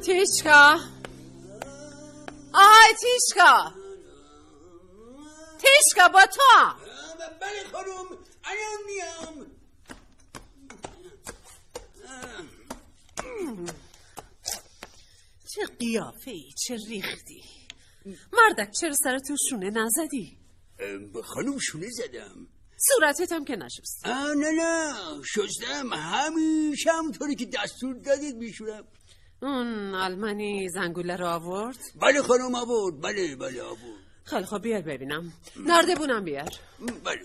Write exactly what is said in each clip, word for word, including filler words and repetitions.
تیشکا آهای تیشکا تیشکا با تو. بله خانم الان میام. چه قیافه ای، چه ریختی. مردک چرا سر تو شونه نزدی؟ خانم شونه زدم. صورتت هم که نشست؟ نه نه شستم، همیشه همونطوری که دستور دادید میشورم. اون آلمانی زنگوله رو آورد؟ بله خانم آورد. بله بله آورد. خیلی خب بیار ببینم. نردبونم بیار. بله.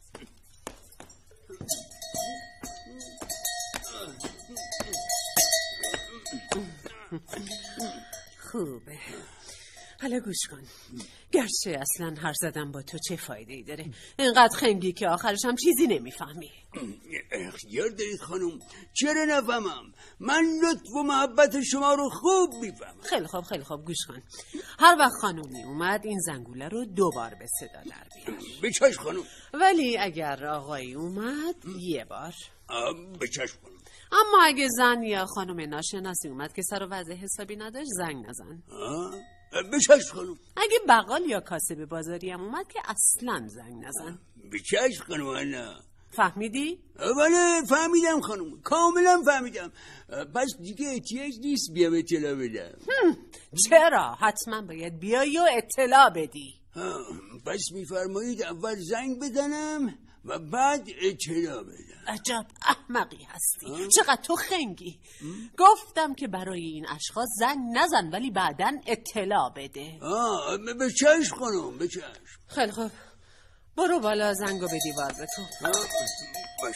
خوبه. حالا گوش کن. گرچه اصلا حرف زدن با تو چه فایده ای داره؟ اینقدر خنگی که آخرش هم چیزی نمیفهمی. اختیار دارید خانم، چرا نفهمم؟ من لطف و محبت شما رو خوب میفهمم. خیلی خوب خیلی خوب گوش کن. هر وقت خانومی اومد این زنگوله رو دوبار به صدا در بیار. به چشم خانم. ولی اگر آقایی اومد یه بار. به چشم خانم. اما اگه زن یا خانم ناشناسی اومد که سر و وضع حسابی نداشت زنگ نزن. به چشم خانم. اگه بقال یا کاسب بازاری هم اومد که اصلا زنگ نزن. به چشم خانم. انا فهمیدی؟ بله فهمیدم خانم، کاملا فهمیدم. پس دیگه احتیاج نیست بیام اطلاع بدم. چرا؟ حتما باید بیایی و اطلاع بدی. پس میفرمایید اول زنگ بزنم و بعد اطلاع بدم. عجب احمقی هستی. چقدر تو خنگی. گفتم که برای این اشخاص زنگ نزن ولی بعداً اطلاع بده. آه به چشم خانم، به چشم. خیلی خوب برو بالا زنگو به دیوار بتو. باش.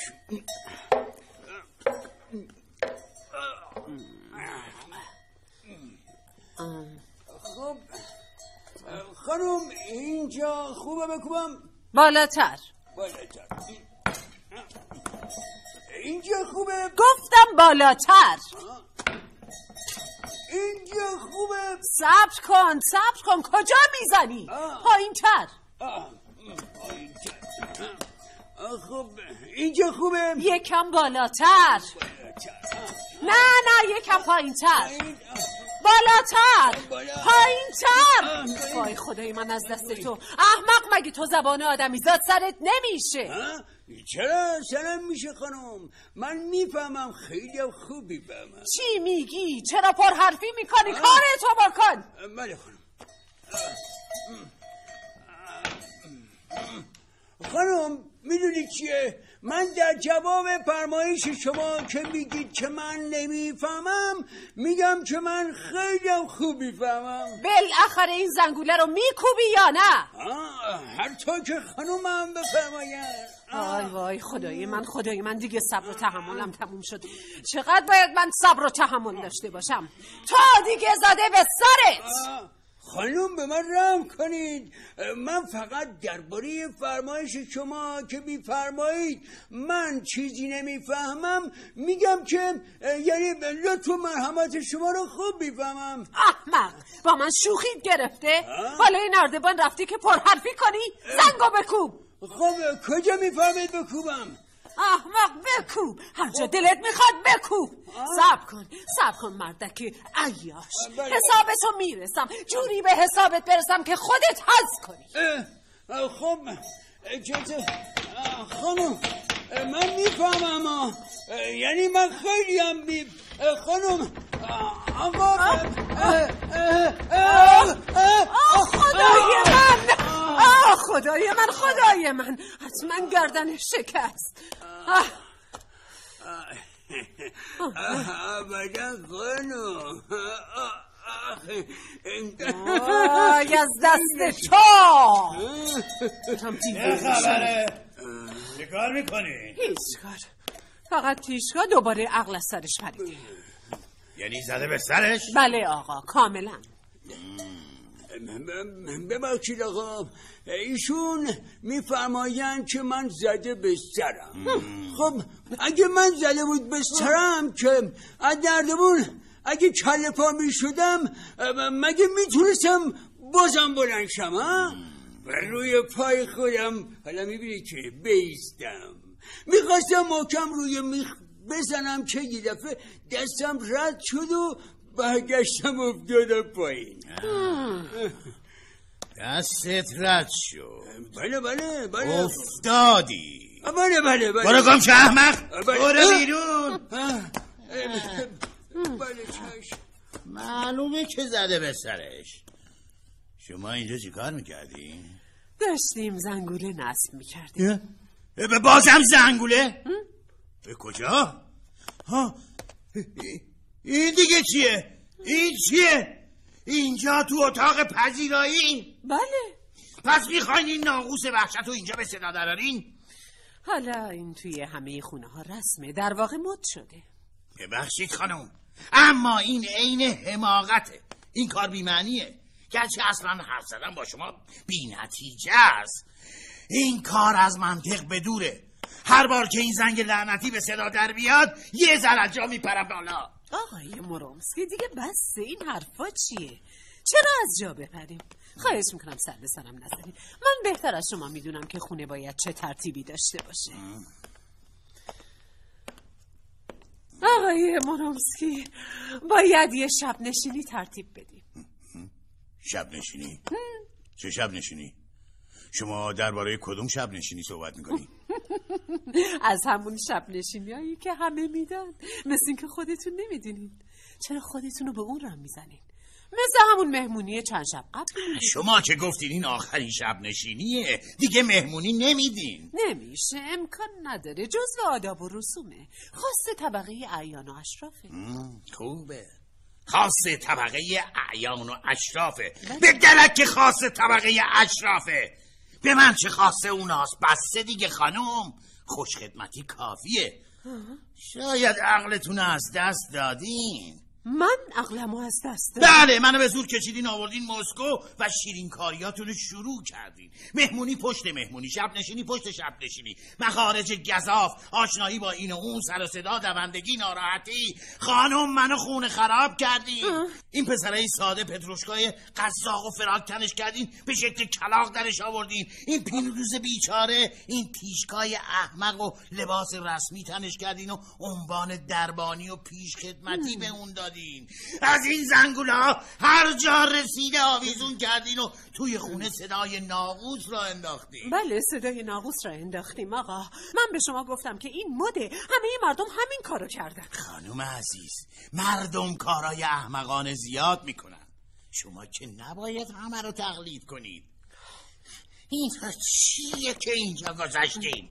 خب خانم اینجا خوبه بکوبم؟ بالاتر. بالاتر. اینجا خوبه؟ گفتم بالاتر. اینجا خوبه؟ صبر کن صبر کن. کجا میزنی؟ پایین تر. خب اینجا خوبه؟ یکم بالاتر. نه نه یکم پایین تر. بالاتر. پایین تر. وای خدای من از دست تو. احمق مگه تو زبان آدمی زاد سرت نمیشه؟ چرا سرم میشه خانم؟ من میفهمم، خیلی خوب میفهمم. چی میگی؟ چرا پر حرفی میکنی؟ کارتو بکن. بله خانم. خانم میدونی چیه؟ من در جواب فرمایش شما که میگید که من نمیفهمم میگم که من خیلی خوب میفهمم. بالاخره این زنگوله رو میکوبی یا نه؟ هر طور که خانومم بفرماید. وای وای خدای من خدای من دیگه صبر و تحملم تموم شد. چقدر باید من صبر و تحمل داشته باشم؟ تا دیگه زده به سرت. خانم به من رحم کنید، من فقط درباره فرمایش شما که میفرمایید من چیزی نمیفهمم میگم که یعنی لطف و مرحمت شما رو خوب میفهمم. احمق با من شوخیت گرفته؟ بالای نردبان رفتی که پر حرفی کنی؟ زنگو بکوب. خب کجا میفهمید بکوبم؟ احمق بکوب، هر جا دلت میخواد بکوب. صبر کن صبر کن مردک عیاش. حسابتو میرسم، جوری به حسابت برسم که خودت حظ کنی. خب اجازه خانم، من میفهمم، یعنی من خیلی هم می خانم. آقا خدای من، آه خدای من خدای من، حتما گردن شکست. ابدا خانم، آی از دست تو. چه خبره؟ چه کار میکنی؟ هیچ کار، فقط تیشکا دوباره عقل از سرش پریده. یعنی زده به سرش؟ بله آقا کاملا. ببخشید آقا، ایشون میفرمایند که من زده به سرم. خب اگه من زده بود به سرم که از نردبون اگه کله پا میشدم مگه میتونستم بازم بلند شم؟ و روی پای خودم حالا میبینی که بیستم، میخواستم محکم روی میخ بزنم که یه دفعه دستم رد شد و برگشتم افتادم پایین. دستت رد شد. بله بله بله افتادی. بله بله بله برو گم شو احمق، برو بیرون. بله چشم. معلومه که زده به سرش. شما اینجا چی کار میکردی؟ داشتیم زنگوله نصب میکردیم. به بازم زنگوله؟ به کجا؟ ها این دیگه چیه؟ این چیه؟ اینجا تو اتاق پذیرایی؟ بله. پس میخواین این ناقوس وحشت رو اینجا به صدا درارین؟ حالا این توی همه خونه ها رسمه، در واقع مد شده. ببخشید خانم، اما این عین حماقته. این کار بی‌معنیه، گرچه اصلا حرف زدن با شما بی‌نتیجه است. این کار از منطق بدوره. هر بار که این زنگ لعنتی به صدا در بیاد یه ذره جا میپرم بالا. آقای مرومسکی دیگه بسه، این حرفا چیه؟ چرا از جا بپریم؟ خواهش میکنم سر به سرم نزنید. من بهتر از شما میدونم که خونه باید چه ترتیبی داشته باشه. آقای مرومسکی باید یه شب نشینی ترتیب بدیم. شب نشینی؟ چه شب نشینی؟ شما درباره کدوم شب نشینی صحبت میکنی؟ از همون شب نشینی هایی که همه میدن. مثل این که خودتون نمیدونید. چرا خودتون رو به اون راه میزنید؟ مثل همون مهمونی چند شب قبل. شما که گفتین این آخرین شب نشینیه، دیگه مهمونی نمیدین. نمیشه، امکان نداره، جزو آداب و رسومه، خاص طبقه اعیان و اشرافه. خوبه، خاص طبقه اعیان و اشرافه. به گلک که خاص طبقه اشرافه. به من چه خاصه اوناست؟ بسته دیگه خانم، خوشخدمتی کافیه. شاید عقلتون از دست دادین. من عقلمو از دست دادم؟ بله، منو به زور کشیدین آوردین مسکو و شیرین کاریاتون رو شروع کردین. مهمونی پشت مهمونی، شب نشینی پشت شب نشینی، مخارج گزاف، آشنایی با این و اون، سر و صدا، دوندگی، ناراحتی. خانم منو خونه خراب کردین. اه. این پسرای ساده پتروشکای قزاق و فراک تنش کردین، به شکل کلاغ درش آوردین. این پیروز بیچاره این تیشکای احمق و لباس رسمی تنش کردین و عنوان دربانی و پیش خدمتی به اون دادین. از این زنگولا هر جا رسیده آویزون کردین و توی خونه صدای ناقوس را انداختین. بله، صدای ناقوس را انداختیم آقا. من به شما گفتم که این مده، همه مردم همین کارو کردن. خانم عزیز، مردم کارای احمقانه زیاد میکنن، شما که نباید همه رو تقلید کنید. این چیه که اینجا گذاشتین؟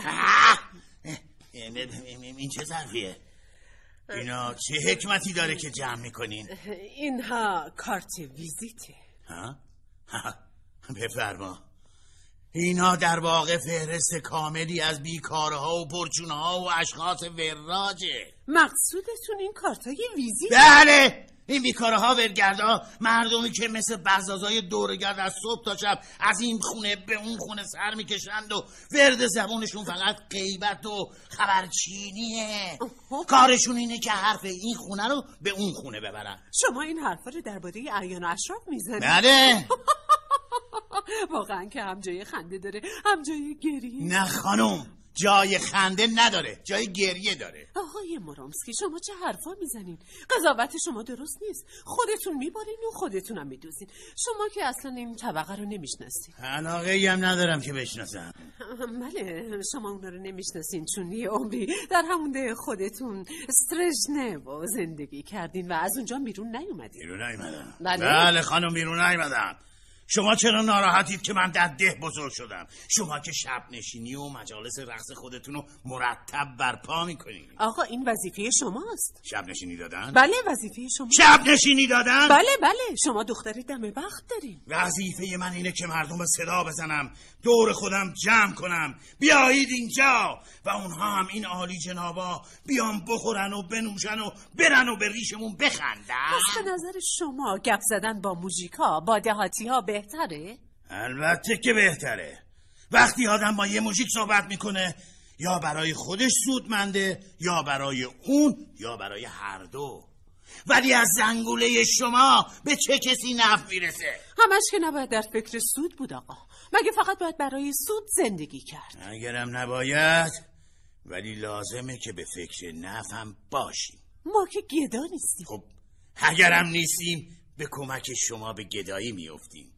این چه ظرفیه؟ اینا چه حکمتی داره که جمع میکنین؟ اینها کارت ویزیته. ها؟ بفرما. اینا در واقع فهرست کاملی از بیکارها و پرچونها و اشخاص وراجه. مقصودتون این کارتای ویزیت؟ بله، این بیکارها ورگردا، مردمی که مثل بزازای دورگرد از صبح تا شب از این خونه به اون خونه سر میکشند و ورد زبونشون فقط غیبت و خبرچینیه. کارشون اینه که حرف این خونه رو به اون خونه ببرن. شما این حرفا رو درباره اعیان و اشراف میزنید؟ بله. واقعا که هم جای خنده داره هم جای گریه. نه خانم، جای خنده نداره، جای گریه داره. آقای مرومسکی شما چه حرفا میزنین؟ قضاوت شما درست نیست. خودتون میبارین و خودتونم میدوزین. شما که اصلا این طبقه رو نمیشناسین. علاقه ای هم ندارم که بشناسم. بله، شما اونا رو نمیشناسین چون یه عمری در همون ده خودتون استرژنه و زندگی کردین و از اونجا بیرون نیومدین. بیرون نیومدم. بله, بله خانم، بیرون نیومدم. شما چرا ناراحتید که من در ده بزرگ شدم؟ شما که شب نشینی و مجالس رقص خودتون رو مرتب برپا میکنید. آقا این وظیفه شماست. شب نشینی دادن؟ بله وظیفه شما. شب نشینی دادن؟ بله بله، شما دختر دم بخت دارین. وظیفه من اینه که مردم به صدا بزنم، دور خودم جمع کنم، بیایید اینجا و اونها هم این عالی جنابا بیان بخورن و بنوشن و برن و به ریشمون بخندن. پس به نظر شما گپ زدن با موژیکا با دهاتی ها بهتره؟ البته که بهتره. وقتی آدم با یه موژیک صحبت میکنه یا برای خودش سودمنده یا برای اون یا برای هر دو. ولی از زنگوله شما به چه کسی نفع میرسه؟ همش که نباید در فکر سود بود آقا. مگه فقط باید برای سود زندگی کرد؟ اگرم نباید، ولی لازمه که به فکر نفع هم باشیم. ما که گدا نیستیم. خب اگرم نیستیم به کمک شما به گدایی میافتیم.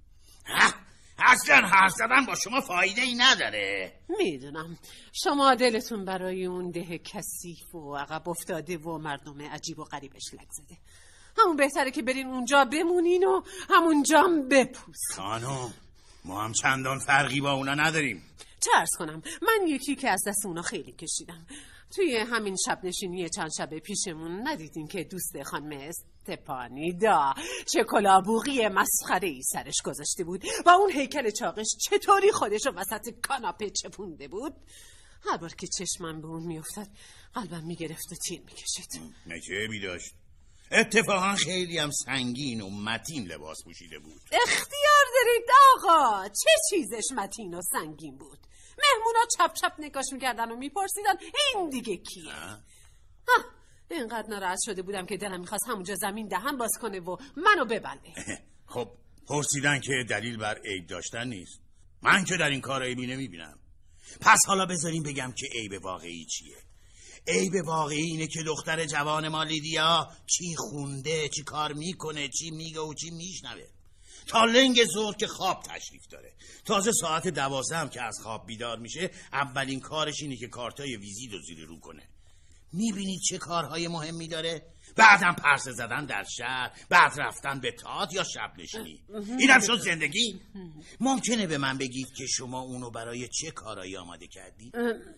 اصلا حرف زدن با شما فایده ای نداره. میدونم شما دلتون برای اون ده کثیف و عقب افتاده و مردم عجیب و غریبش لگ زده. همون بهتره که برین اونجا بمونین و همونجا بپوست. خانم ما هم چندان فرقی با اونا نداریم. چه عرض کنم، من یکی که از دست اونا خیلی کشیدم. توی همین شب نشینی چند شب پیشمون ندیدین که دوست خانم استپانیدا چه کلابوغی مسخره ای سرش گذاشته بود و اون هیکل چاقش چطوری خودش رو وسط کاناپه چپونده بود؟ هر بار که چشمم به اون میافتاد قلبم میگرفت و تیر میکشید. نجیبی داشت. اتفاقا خیلی هم سنگین و متین لباس پوشیده بود. اختیار دارید آقا، چه چیزش متین و سنگین بود؟ مهمونا چپ چپ نگاش میکردن و میپرسیدن این دیگه کیه؟ ها اینقدر ناراحت شده بودم که دلم میخواست همونجا زمین دهن باز کنه و منو ببله. خب پرسیدن که دلیل بر عیب داشتن نیست. من که در این کار عیبی نمیبینم. پس حالا بذاریم بگم که عیب واقعی چیه. عیب واقعی اینه که دختر جوان ما لیدیا چی خونده، چی کار میکنه، چی میگه و چی میشنوه. تا لنگ ظهر که خواب تشریف داره. تازه ساعت دوازده هم که از خواب بیدار میشه اولین کارش اینه که کارتای ویزیت رو زیر رو کنه. میبینید چه کارهای مهمی داره؟ بعدم پرسه زدن در شهر، بعد رفتن به تئاتر یا شب نشینی. اینم شد زندگی؟ ممکنه به من بگید که شما اونو برای چه کارایی آماده کردید؟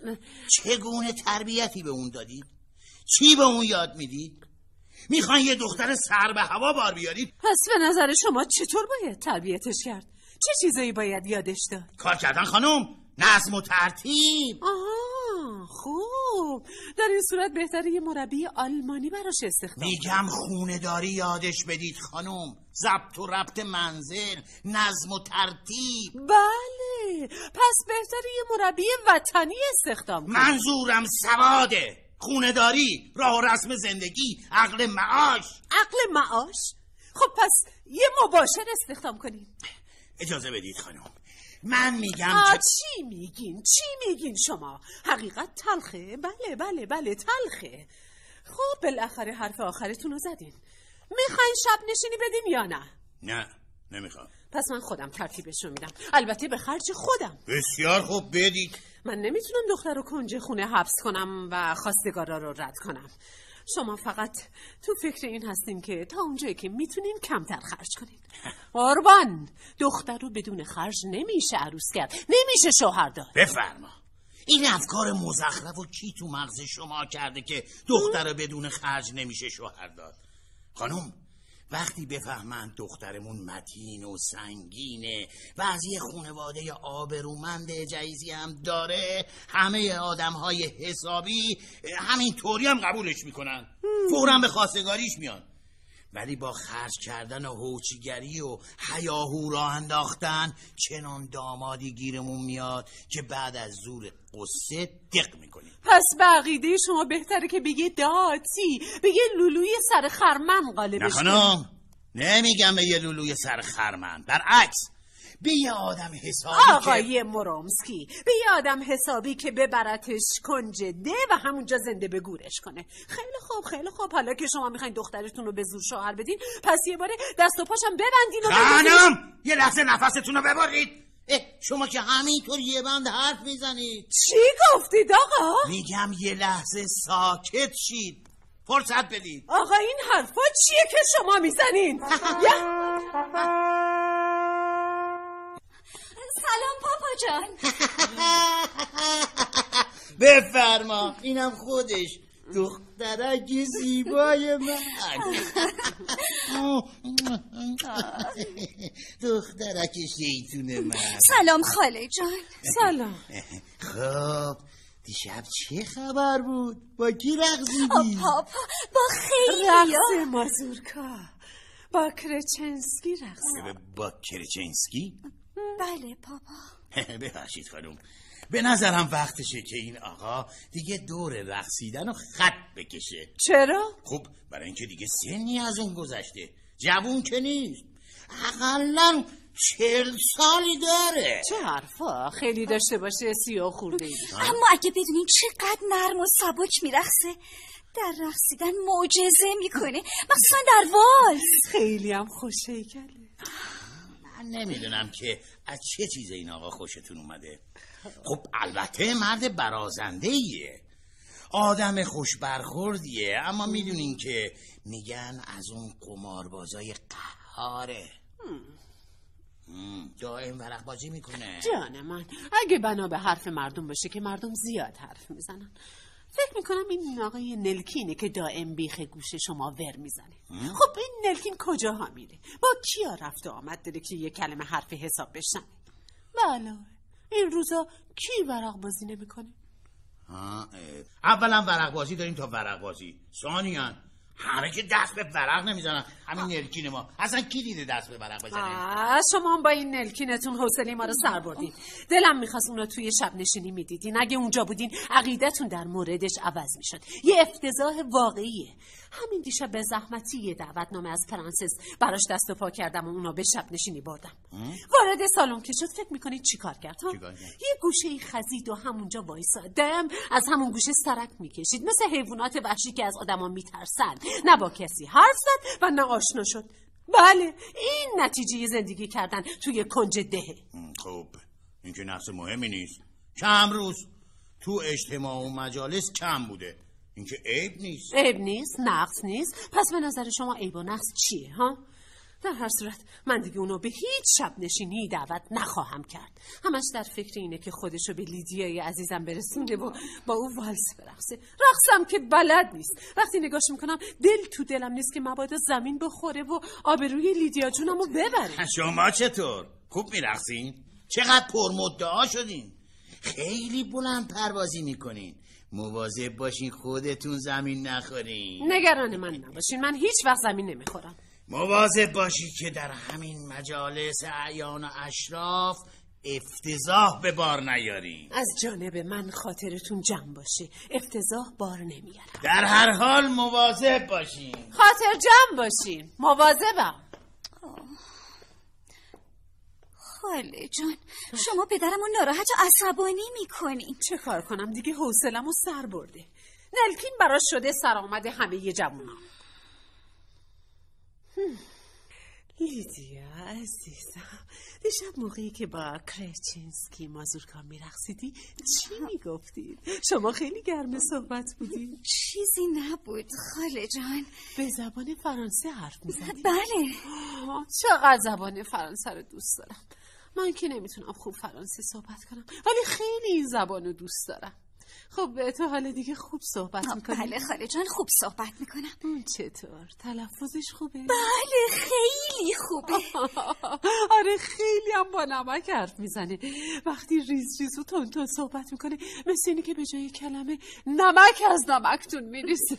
چگونه تربیتی به اون دادید؟ چی به اون یاد میدید؟ میخوان یه دختر سر به هوا بار بیارید؟ پس به نظر شما چطور باید تربیتش کرد؟ چه چیزایی باید یادش داد؟ کار کردن خانم، نظم و ترتیب. آها خوب، در این صورت بهتره یه مربی آلمانی براش استخدام. میگم خونه‌داری یادش بدید خانم، ضبط و ربط منزل، نظم و ترتیب. بله پس بهتره یه مربی وطنی استخدام کنید. منظورم سواده، خونه‌داری، راه و رسم زندگی، عقل معاش. عقل معاش؟ خب پس یه مباشر استخدام کنید. اجازه بدید خانم، من میگم که چی میگین؟ چی میگین شما؟ حقیقت تلخه؟ بله بله بله تلخه. خب بالاخره حرف آخرتون رو زدین. میخواین شب نشینی بدین یا نه؟ نه نمیخوام. پس من خودم ترتیبش رو میدم، البته به خرج خودم. بسیار خوب بدید. من نمیتونم دختر رو کنج خونه حبس کنم و خواستگارا رو رد کنم. شما فقط تو فکر این هستین که تا اونجایی که میتونین کمتر خرج کنین. قربان، دختر رو بدون خرج نمیشه عروس کرد، نمیشه شوهر داد. بفرما. این افکار مزخرف و کی تو مغز شما کرده که دختر رو بدون خرج نمیشه شوهر داد؟ خانم وقتی بفهمن دخترمون متین و سنگینه و از یه خانواده آبرومند جایزی هم داره، همه آدم های حسابی همین طوری هم قبولش میکنن، فوراً به خواستگاریش میان. ولی با خرج کردن و هوچیگری و هیاهو راه انداختن چنان دامادی گیرمون میاد که بعد از زور قصه دق میکنیم. پس به عقیده شما بهتره که بگه داتی، بگه لولوی سر خرمن غالبش. نه خانم، نمیگم به یه لولوی سر خرمن، برعکس به یه آدم حسابی آقای که... مرومسکی، به یه آدم حسابی که ببرتش کنج ده و همونجا زنده به گورش کنه. خیلی خوب خیلی خوب، حالا که شما میخواین دخترتون رو به زور شوهر بدین، پس یه باره دست و پاشم ببندین و خانم یه لحظه نفستون رو ببرید. شما که همینطور یه بند حرف میزنید. چی گفتید آقا؟ میگم یه لحظه ساکت شید، فرصت بدید. آقا این حرفا چیه که شما میزنین؟ سلام پاپا جان. بفرما، اینم خودش دخترک زیبای من. دخترک شیطون من. سلام خاله جان. سلام. خب دیشب چه خبر بود؟ با کی رقصیدی؟ پاپا با خیلی رقص مازورکا، با کرچنسکی رقص. با کرچنسکی؟ بله پاپا. ببخشید خانم، به نظرم وقتشه که این آقا دیگه دور رقصیدن و خط بکشه. چرا؟ خب برای اینکه دیگه سنی از اون گذشته، جوون که نیست، اقلن چهل سالی داره. چه حرفا، خیلی داشته باشه سی و خورده ای. اما اگه بدونین چقدر نرم و سبک میرقصه، در رقصیدن معجزه میکنه، مخصوصا در والس. خیلی هم خوشه گله. من نمیدونم که از چه چیز این آقا خوشتون اومده. خب البته مرد برازنده ایه، آدم خوش برخوردیه، اما میدونین که میگن از اون قماربازای قهاره. دائم ورق بازی میکنه. جان من، اگه بنا به حرف مردم باشه که مردم زیاد حرف میزنن، فکر میکنم این آقای نلکینه که دائم بیخ گوش شما ور میزنه. خب این نلکین کجاها میره؟ با کیا رفت و آمد داره که یه کلمه حرف حساب بشنه؟ بله، این روزا کی ورق بازی نمیکنه؟ اولا ورق بازی داریم تا ورق بازی، ثانیاً همه که دست به ورق نمیزنن. همین نلکین ما اصلا کی دیده دست به ورق بزنه؟ شما با این نلکینتون حوصله ما رو سر بردین. دلم میخواست اونو توی شب نشینی میدیدین. اگه اونجا بودین عقیدتون در موردش عوض میشد. یه افتضاح واقعیه. همین دیشب به زحمتی یه دعوتنامه از فرانسیس براش دست و پا کردم و اونو به شب نشینی بردم. وارد سالن که شد فکر میکنید چیکار کرد؟ ها؟ یه گوشه خزید و همونجا وایسادم از همون گوشه سرک میکشید، مثل حیوانات وحشی که از آدما میترسن. نه با کسی حرف زد و نه آشنا شد. بله، این نتیجه زندگی کردن توی کنج دهه. خب این که نقص مهمی نیست. کم روز تو اجتماع و مجالس کم بوده، این که عیب نیست. عیب نیست، نقص نیست. پس به نظر شما عیب و نقص چیه ها؟ در هر صورت من دیگه اونو به هیچ شب نشینی دعوت نخواهم کرد. همش در فکر اینه که خودشو به لیدیای عزیزم برسونه و با او والس برقصه. رقصم که بلد نیست. وقتی نگاش میکنم دل تو دلم نیست که مبادا زمین بخوره و آبروی لیدیا جونمو ببره. شما چطور؟ خوب میرقصین؟ چقدر پرمدعا شدین؟ خیلی بلند پروازی میکنین. مواظب باشین خودتون زمین نخورین. نگران من نباشین، من هیچ وقت زمین نمیخورم. مواظب باشی که در همین مجالس اعیان و اشراف افتضاح به بار نیارین. از جانب من خاطرتون جمع باشه، افتضاح بار نمیارم. در هر حال مواظب باشین. خاطر جمع باشین، مواظبم. خاله جان، شما پدرمو ناراحت و عصبانی میکنین. چه کار کنم دیگه، حوصله‌مو سر برده. نلکین براش شده سرآمد همه ی جوونا. لیدیا عزیزم، دیشب موقعی که با کرچینسکی مازورکا میرقصیدی چی میگفتید؟ شما خیلی گرم صحبت بودید. چیزی نبود خاله جان. به زبان فرانسه حرف میزدید؟ بله. چقدر زبان فرانسه رو دوست دارم. من که نمیتونم خوب فرانسه صحبت کنم، ولی خیلی این زبان رو دوست دارم. خب تو حالا دیگه خوب صحبت میکنی؟ بله خاله جان، خوب صحبت میکنم. اون چطور؟ تلفظش خوبه؟ بله خیلی خوبه. آره خیلی هم با نمک حرف میزنه. وقتی ریز ریز و تون تون صحبت میکنه مثل اینه که به جای کلمه نمک از نمکتون میریسه.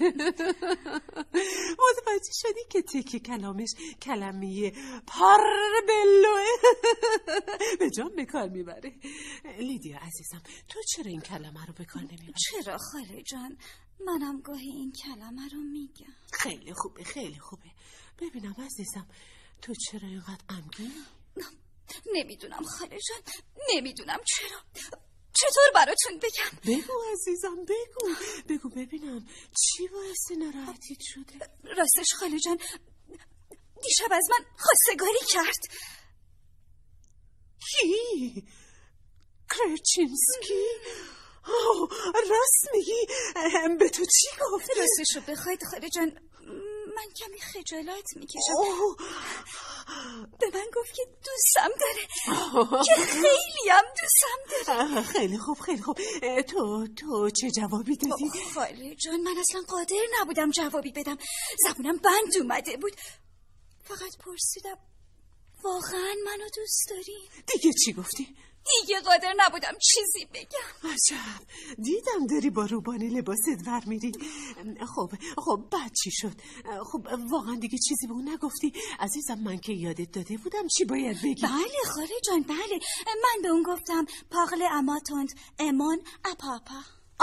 متوجه شدی که تکه کلامش کلمه پاربلوه به جان به کار میبره. لیدیا عزیزم، تو چرا این کلمه رو به کار نمیبری؟ چرا خاله جان؟ منم گاهی این کلمه رو میگم. خیلی خوبه، خیلی خوبه. ببینم عزیزم، تو چرا اینقدر غمگینی؟ نمیدونم خاله جان، نمیدونم چرا. چطور براتون بگم؟ بگو عزیزم، بگو بگو ببینم چی باعث ناراحتیت شده؟ راستش خاله جان، دیشب از من خواستگاری کرد. کی؟ کرچینسکی؟ آه، راست میگی؟ به تو چی گفت؟ راستش رو بخواید خاله جان، من کمی خجالت میکشم. به من گفت که دوستم داره، که خیلی هم دوستم داره. خیلی خوب خیلی خوب. تو تو چه جوابی دادی؟ خاله جان، من اصلا قادر نبودم جوابی بدم، زبونم بند اومده بود. فقط پرسیدم واقعا منو دوست داری؟ دیگه چی گفتی؟ دیگه قادر نبودم چیزی بگم. عجب، دیدم داری با روبانی لباست ور میری. خب خب بعد چی شد؟ خب واقعا دیگه چیزی به اون نگفتی؟ عزیزم من که یادت داده بودم چی باید بگی. بله خاله جان، بله. من به اون گفتم پاغل اماتوند امان اپاپا.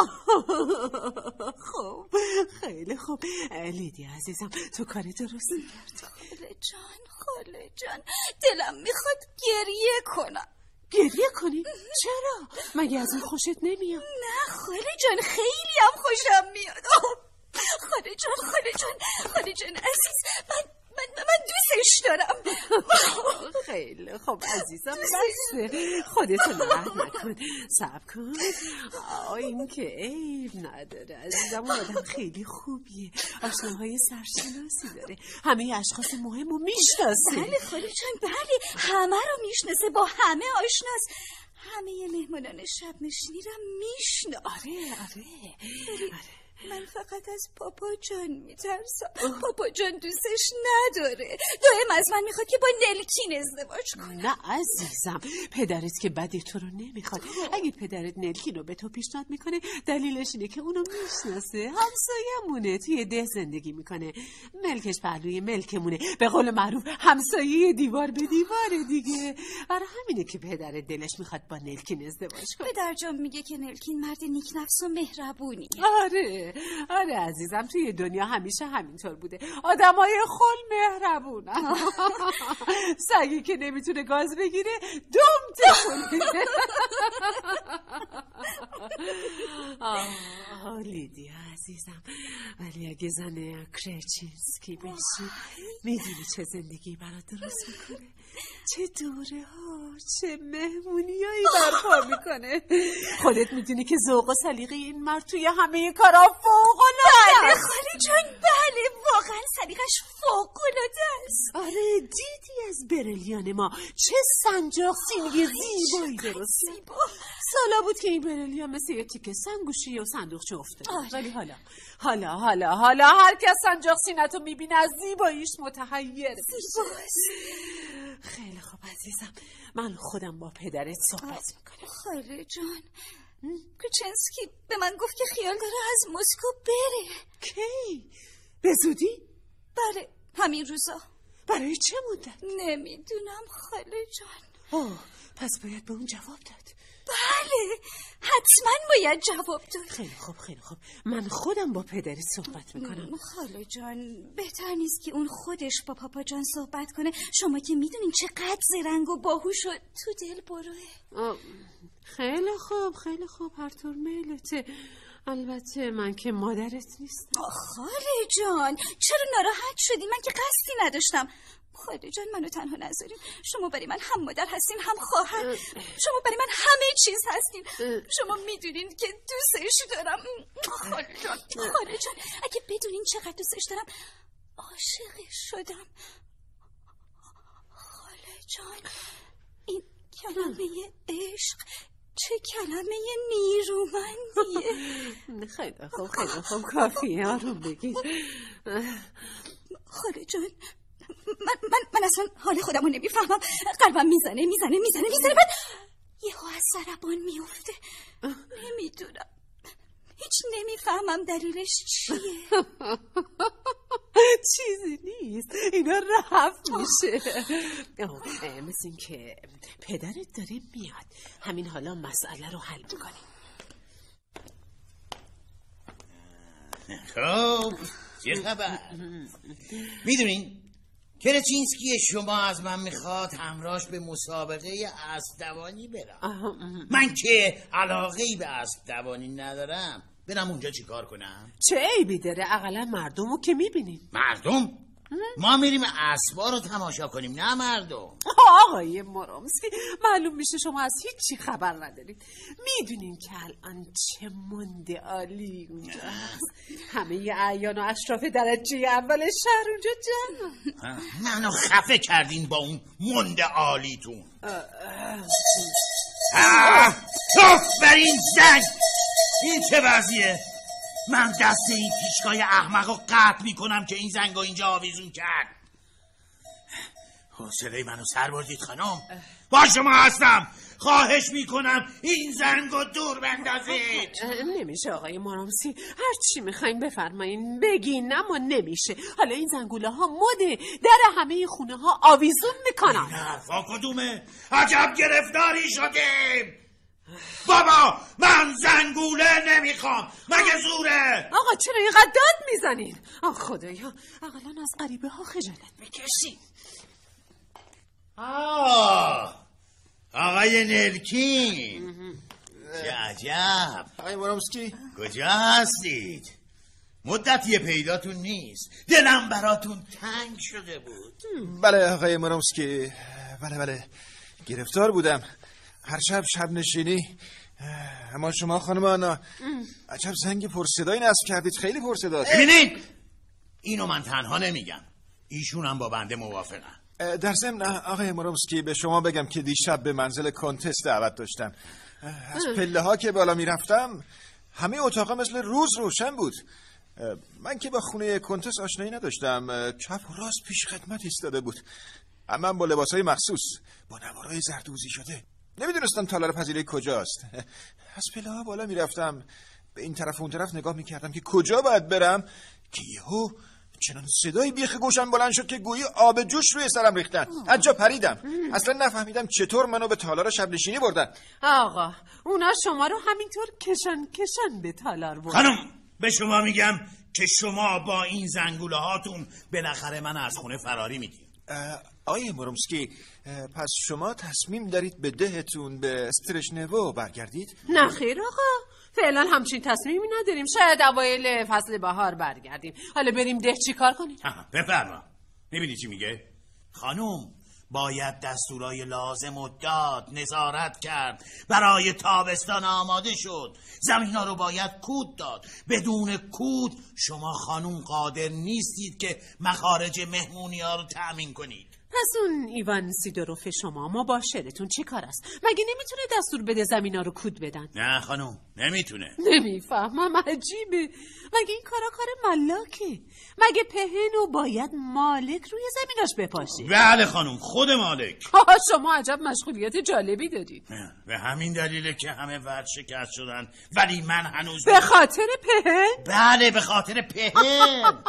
خب خیلی خوب. لیدیا عزیزم، تو کاری درست کردی. خاله جان، خاله جان، دلم میخواد گریه کنم. گریه کنی؟ چرا؟ مگه از این خوشت نمیاد؟ نه خاله جان، خیلی هم خوشم میاد. خاله جان خاله جان خاله جان عزیز من من من دوستش دارم. خیلی خب عزیزم بسته خودتو نراحت نکن. صبر کن. این که عیب نداره عزیزم. اون آدم خیلی خوبیه. آشناهای سرشناسی داره. همه اشخاص مهم رو میشناسه. بله خاله جان بله همه رو میشناسه با همه آشناست. همه مهمانان شب نشینی رو میشناسه. آره آره آره من فقط از پاپا جان میترسم. پاپا جان دوستش نداره. دائم از من میخواد که با نلکین ازدواج کنم. نه عزیزم پدرت که بد تو رو نمیخواد. اگه پدرت نلکین رو به تو پیشنهاد میکنه دلیلش اینه که اونو میشناسه. همسایه‌مونه توی ده زندگی میکنه. ملکش پهلوی ملکمونه. به قول معروف همسایه دیوار به دیواره دیگه. برای همینه که پدرت دلش میخواد با نلکین ازدواج کنه. پدر جان میگه که نلکین مرد نیک نفس و مهربونی. آره آره عزیزم توی دنیا همیشه همینطور بوده. آدمای خل مهربونن. سگی که نمیتونه گاز بگیره دم تکون. آه لیدیا عزیزم ولی اگه زن کرچینسکی بشی میدونی چه زندگی برات درست میکنه. چه دوره ها چه مهمونیایی برپا میکنه. خودت میدونی که ذوق و سلیقه این مرد توی همه کارا فوق العاده بله خاله جان بله واقعا سلیقش فوق العاده است. آره دیدی از برلیان ما چه سنجاق سینگی زیبایی درست زیبا. سالا بود که این برلیان مثل یه تیکه سنگوشی و صندوقچه افتاده. ولی حالا حالا حالا حالا هر کس سنجاق سینتو میبینه از زیباییش متحیر خیلی خوب عزیزم من خودم با پدرت صحبت میکنم. خاله جان کرچینسکی به من گفت که خیال داره از مسکو بره. کی؟ به زودی؟ بله همین روزا. برای چه مدت؟ نمیدونم خاله جان. آه پس باید به اون جواب داد. بله حتما باید جواب داد. خیلی خوب خیلی خوب من خودم با پدری صحبت میکنم. خاله جان بهتر نیست که اون خودش با پاپا جان صحبت کنه؟ شما که میدونین چقدر زرنگ و باهوش و تو دل بروه. خیلی خوب خیلی خوب هر طور میلته. البته من که مادرت نیستم. خاله جان چرا ناراحت شدی؟ من که قصدی نداشتم. خاله جان منو تنها نذارین. شما برای من هم مادر هستین هم خواهر. شما برای من همه چیز هستین. شما میدونین که دوستش دارم. خاله جان خاله جان اگه بدونین چقدر دوستش دارم عاشقش شدم. خاله جان این کلمه عشق چه کلمه نیرومندیه. خیلی خوب خیلی خوب کافیه آروم بگیر. خاله جان من, من, من اصلا حال خودمو نمیفهمم. قلبم میزنه میزنه میزنه میزنه بعد یهو از ضربان میفته. نمیدونم هیچ نمیفهمم دلیلش چیه. چیزی نیست اینا رفت میشه. مثل این که پدرت داره میاد. همین حالا مسئله رو حل میکنیم. خب چه خبر؟ میدونین کرچینسکی شما از من میخواد همراهش به مسابقه اسب دوانی برم. من که علاقه‌ای به اسب دوانی ندارم برم اونجا چیکار کنم؟ چه عیبی داره؟ اقلا مردمو که میبینیم. مردم؟ ما میریم اسبا رو تماشا کنیم نه مردم. آقای مرومسکی معلوم میشه شما از هیچی خبر ندارید. میدونین که الان چه مند عالی اونجا هست. همه اعیان و اشراف درجه اول شهر اونجا جمع. منو خفه کردین با اون مند عالیتون. توف بر این زن. این چه وضعیه؟ من دست این پیشگاه احمق رو قطع میکنم که این زنگ رو اینجا آویزون کرد. حوصله منو سر بردید خانم. با شما هستم. خواهش میکنم این زنگ رو دور بندازید. نمیشه آقای مرومسی. هر چی میخواین بفرمایین بگین اما نمیشه. حالا این زنگوله ها مده در همه خونه ها آویزون میکنن. این حرفا کدومه؟ عجب گرفتاری شدیم. بابا من زنگوله نمیخوام. مگه زوره؟ آقا چرا اینقدر داد میزنین؟ آه خدایا اقلا از غریبه ها خجالت بکشین. آه آقای نلکین چه عجب. آقای مرومسکی کجا هستید؟ مدتی پیداتون نیست. دلم براتون تنگ شده بود. بله آقای مرومسکی، بله بله گرفتار بودم هر شب شب نشینی. اما شما خانم آنا عجب زنگ پرصدایی نصب کردید، خیلی پرصداست. ببینید اینو من تنها نمیگم، ایشون هم با بنده موافقن. در ضمن آقای مرومسکی به شما بگم که دیشب به منزل کنتس دعوت داشتم. از پله ها که بالا میرفتم همه اتاقا مثل روز روشن بود. من که با خونه کنتس آشنایی نداشتم، چپ و راست پیش خدمت ایستاده بود، اما با لباسای مخصوص با نوارای زردوزی شده. نمیدونستم تالار پذیرایی کجاست. از پله ها بالا میرفتم، به این طرف و اون طرف نگاه میکردم که کجا باید برم که یهو چنان صدای بیخ گوشم بلند شد که گویی آب جوش روی سرم ریختن. از جا پریدم، اصلا نفهمیدم چطور منو به تالار شب نشینی بردن. آقا اونا شما رو همینطور کشن کشن به تالار بردن. خانم به شما میگم که شما با این زنگوله هاتون بالاخره من از خونه فراری میدین. آقای مرومسکی پس شما تصمیم دارید به دهتون به استرشنوو برگردید؟ نه خیر آقا، فعلا همچین تصمیمی نداریم. شاید اوایل فصل بهار برگردیم. حالا بریم ده چی کار کنیم؟ بفرما. میبینی چی میگه؟ خانوم باید دستورای لازم و داد، نظارت کرد، برای تابستان آماده شد، زمین ها رو باید کود داد. بدون کود شما خانوم قادر نیستید که مخارج مهمونی ها رو تأمین کنید. پس اون ایوان سیدوروف شما مباشرتون چی کار است؟ مگه نمیتونه دستور بده زمینا رو کود بدن؟ نه خانوم نمیتونه. نمیفهمم، عجیبه. مگه این کارا کار ملاکه؟ مگه پهنو باید مالک روی زمیناش بپاشه؟ بله خانوم، خود مالک. شما عجب مشغولیت جالبی دادید. به همین دلیله که همه ورد شکست شدن، ولی من هنوز به خاطر پهن؟ بله به خاطر پهن.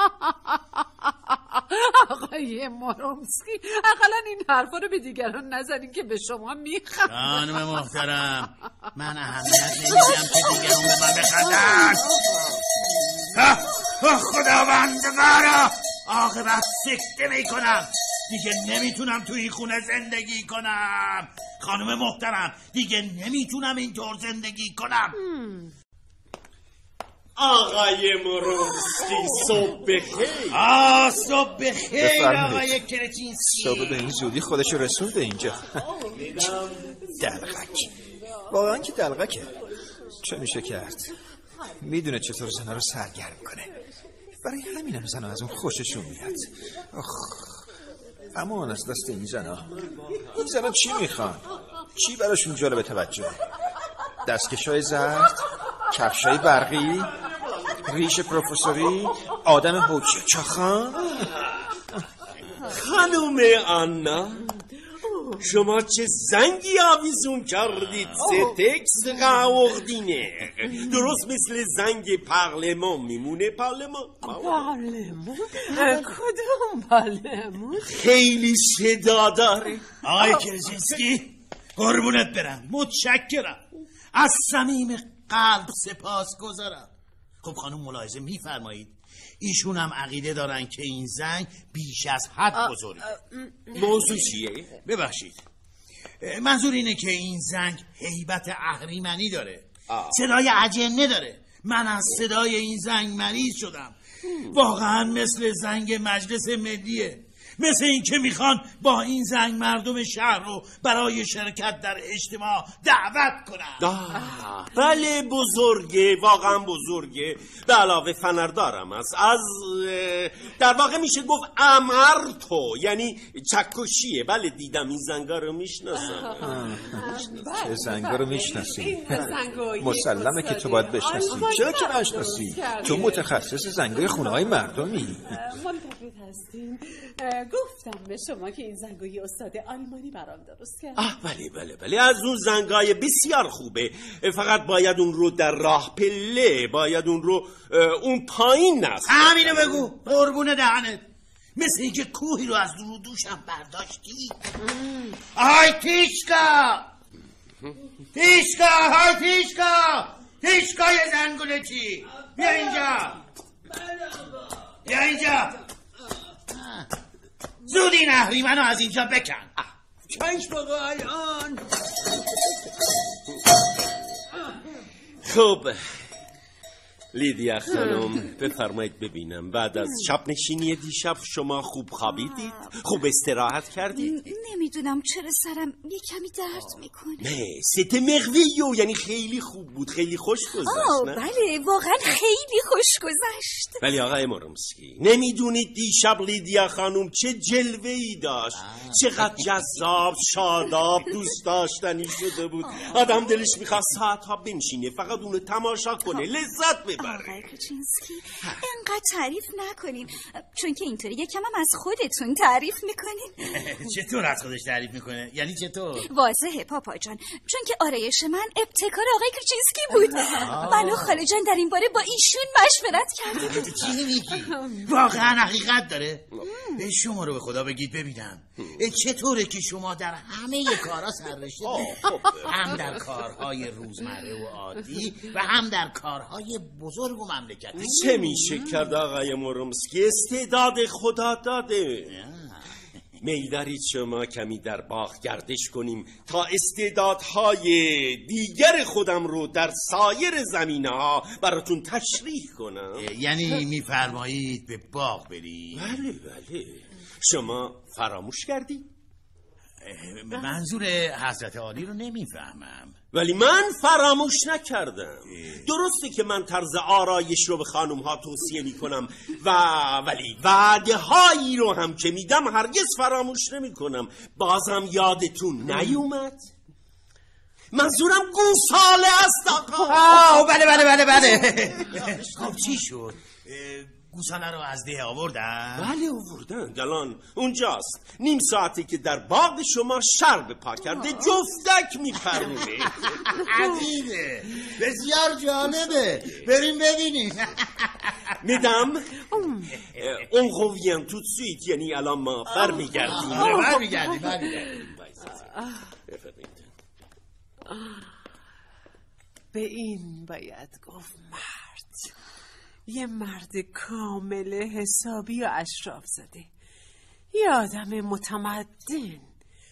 آقای مرومسکی اقلا این حرفا رو به دیگران نزنین که به شما میخوام. خانم محترم من اهمیت نمیدم که دیگران به من بخندن. خداوند مرا عاقبت سکته میکنم، دیگه نمیتونم تو این خونه زندگی کنم. خانم محترم دیگه نمیتونم اینطور زندگی کنم. آقای مرومسکی صبح بخیر. آه صبح بخیر آقای کرچینسکی. صبح به این زودی خودشو رسون به اینجا. دلغک، واقعا که دلغکه. چه میشه کرد؟ میدونه چطور زنها رو سرگرم کنه، برای همینم زنها از اون خوششون میاد. امان از دست این زنها. این زنها چی میخوان؟ چی براشون جالب توجه؟ دستکشای زرد، کفشای برقی، ریش پروفسوری، آدم حوچی چاخان. خانم آنا شما چه زنگی آویزون کردید؟ ستکس قاوردینه، درست مثل زنگ پارلمان میمونه. پارلمان پارلمان؟ کدوم پارلمان؟ خیلی صدا داره. آقای کرچینسکی قربونت برم، متشکرم، از صمیم قلب سپاس گذارم. خب خانم ملاحظه میفرمایید ایشون هم عقیده دارن که این زنگ بیش از حد بزرگه. موضوع چیه؟ ببخشید، منظور اینه که این زنگ هیبت اهریمنی داره، صدای اجنه داره. من از صدای این زنگ مریض شدم. واقعا مثل زنگ مجلس ملیه، مثل این که میخوان با این زنگ مردم شهر رو برای شرکت در اجتماع دعوت کنن. بله بزرگه، واقعا بزرگه. به علاوه فنردارم است، از در واقع میشه گفت امرتو، یعنی چکشیه. بله دیدم این زنگا رو میشناسم. چه زنگا رو میشناسی؟ مسلمه که تو باید بشناسی. چرا که نشناسی؟ تو متخصص زنگای خونه های مردمی. ملتفت هستیم. گفتم به شما که این زنگای استاد آلمانی برام درست کرد. آه بله بله بله، از اون زنگای بسیار خوبه. فقط باید اون رو در راه پله، باید اون رو اون پایین نست. همینو بگو قربون دهنت، مثل اینکه کوهی رو از دور دوشم برداشتی. آی تیشکا تیشکا های تیشکا تیشکای زنگوله چی؟ بیا اینجا بیا اینجا، زود این اهریمنو از اینجا بکن. چشم آقا الان. خب لیدیا خانم بفرمایید ببینم، بعد از شب نشینی دیشب شما خوب خوابیدید؟ خوب استراحت کردید؟ نمیدونم چرا سرم یه کمی درد میکنه. نه ست مغویو، یعنی خیلی خوب بود، خیلی خوش گذشت. نه بله واقعا خیلی خوش گذشت. ولی آقای مورمسکی نمیدونید دیشب لیدیا خانم چه جلوه‌ای داشت، چقدر جذاب، شاداب، دوست داشتنی شده بود. آدم دلش میخواست ساعتها بنشینه فقط اونو تماشا کنه، لذت ببره. آقای کوچینسکی اینقدر تعریف نکنین، چون که اینطوری یکم هم از خودتون تعریف میکنین. چطور از خودش تعریف میکنه؟ یعنی چطور؟ واضحه پاپا جان، چون که آرایش من ابتکار آقای کوچینسکی بود. من و خاله جان در این باره با ایشون مشورت کردیم. چی میگی؟ واقعا حقیقت داره؟ به شما رو به خدا بگید ببینم چطوره که شما در همه کارها سررشته هم در کارهای روزمره و عادی و هم در کارهای بزرگ و مملکتی. چه میشه کرد آقای مورمسکی؟ استعداد خدا داده. میل دارید شما کمی در باغ گردش کنیم تا استعدادهای دیگر خودم رو در سایر زمینه‌ها براتون تشریح کنم؟ یعنی میفرمایید به باغ برید؟ بله بله. شما فراموش کردید؟ منظور حضرت عالی رو نمیفهمم. ولی من فراموش نکردم. درسته که من طرز آرایش رو به خانم ها توصیه می کنم و ولی وعده هایی رو هم که میدم هرگز فراموش نمی کنم. بازم یادتون نیومد؟ منظورم گوساله است آقا. آه بله بله بله بله. خب چی شد؟ گوساله رو از ده آوردن؟ بله آوردن، الان اونجاست. نیم ساعتی که در باغ شما شرب پا کرده، جفتک میپرونه. عجیبه، بسیار جالبه، بریم ببینیم. میدم اون قویم تو سویت، یعنی الان ما برمیگردیم. برمیگردیم برمیگردیم. به این باید گفت مرد، یه مرد کامل حسابی و اشراف زده، یه آدم متمدن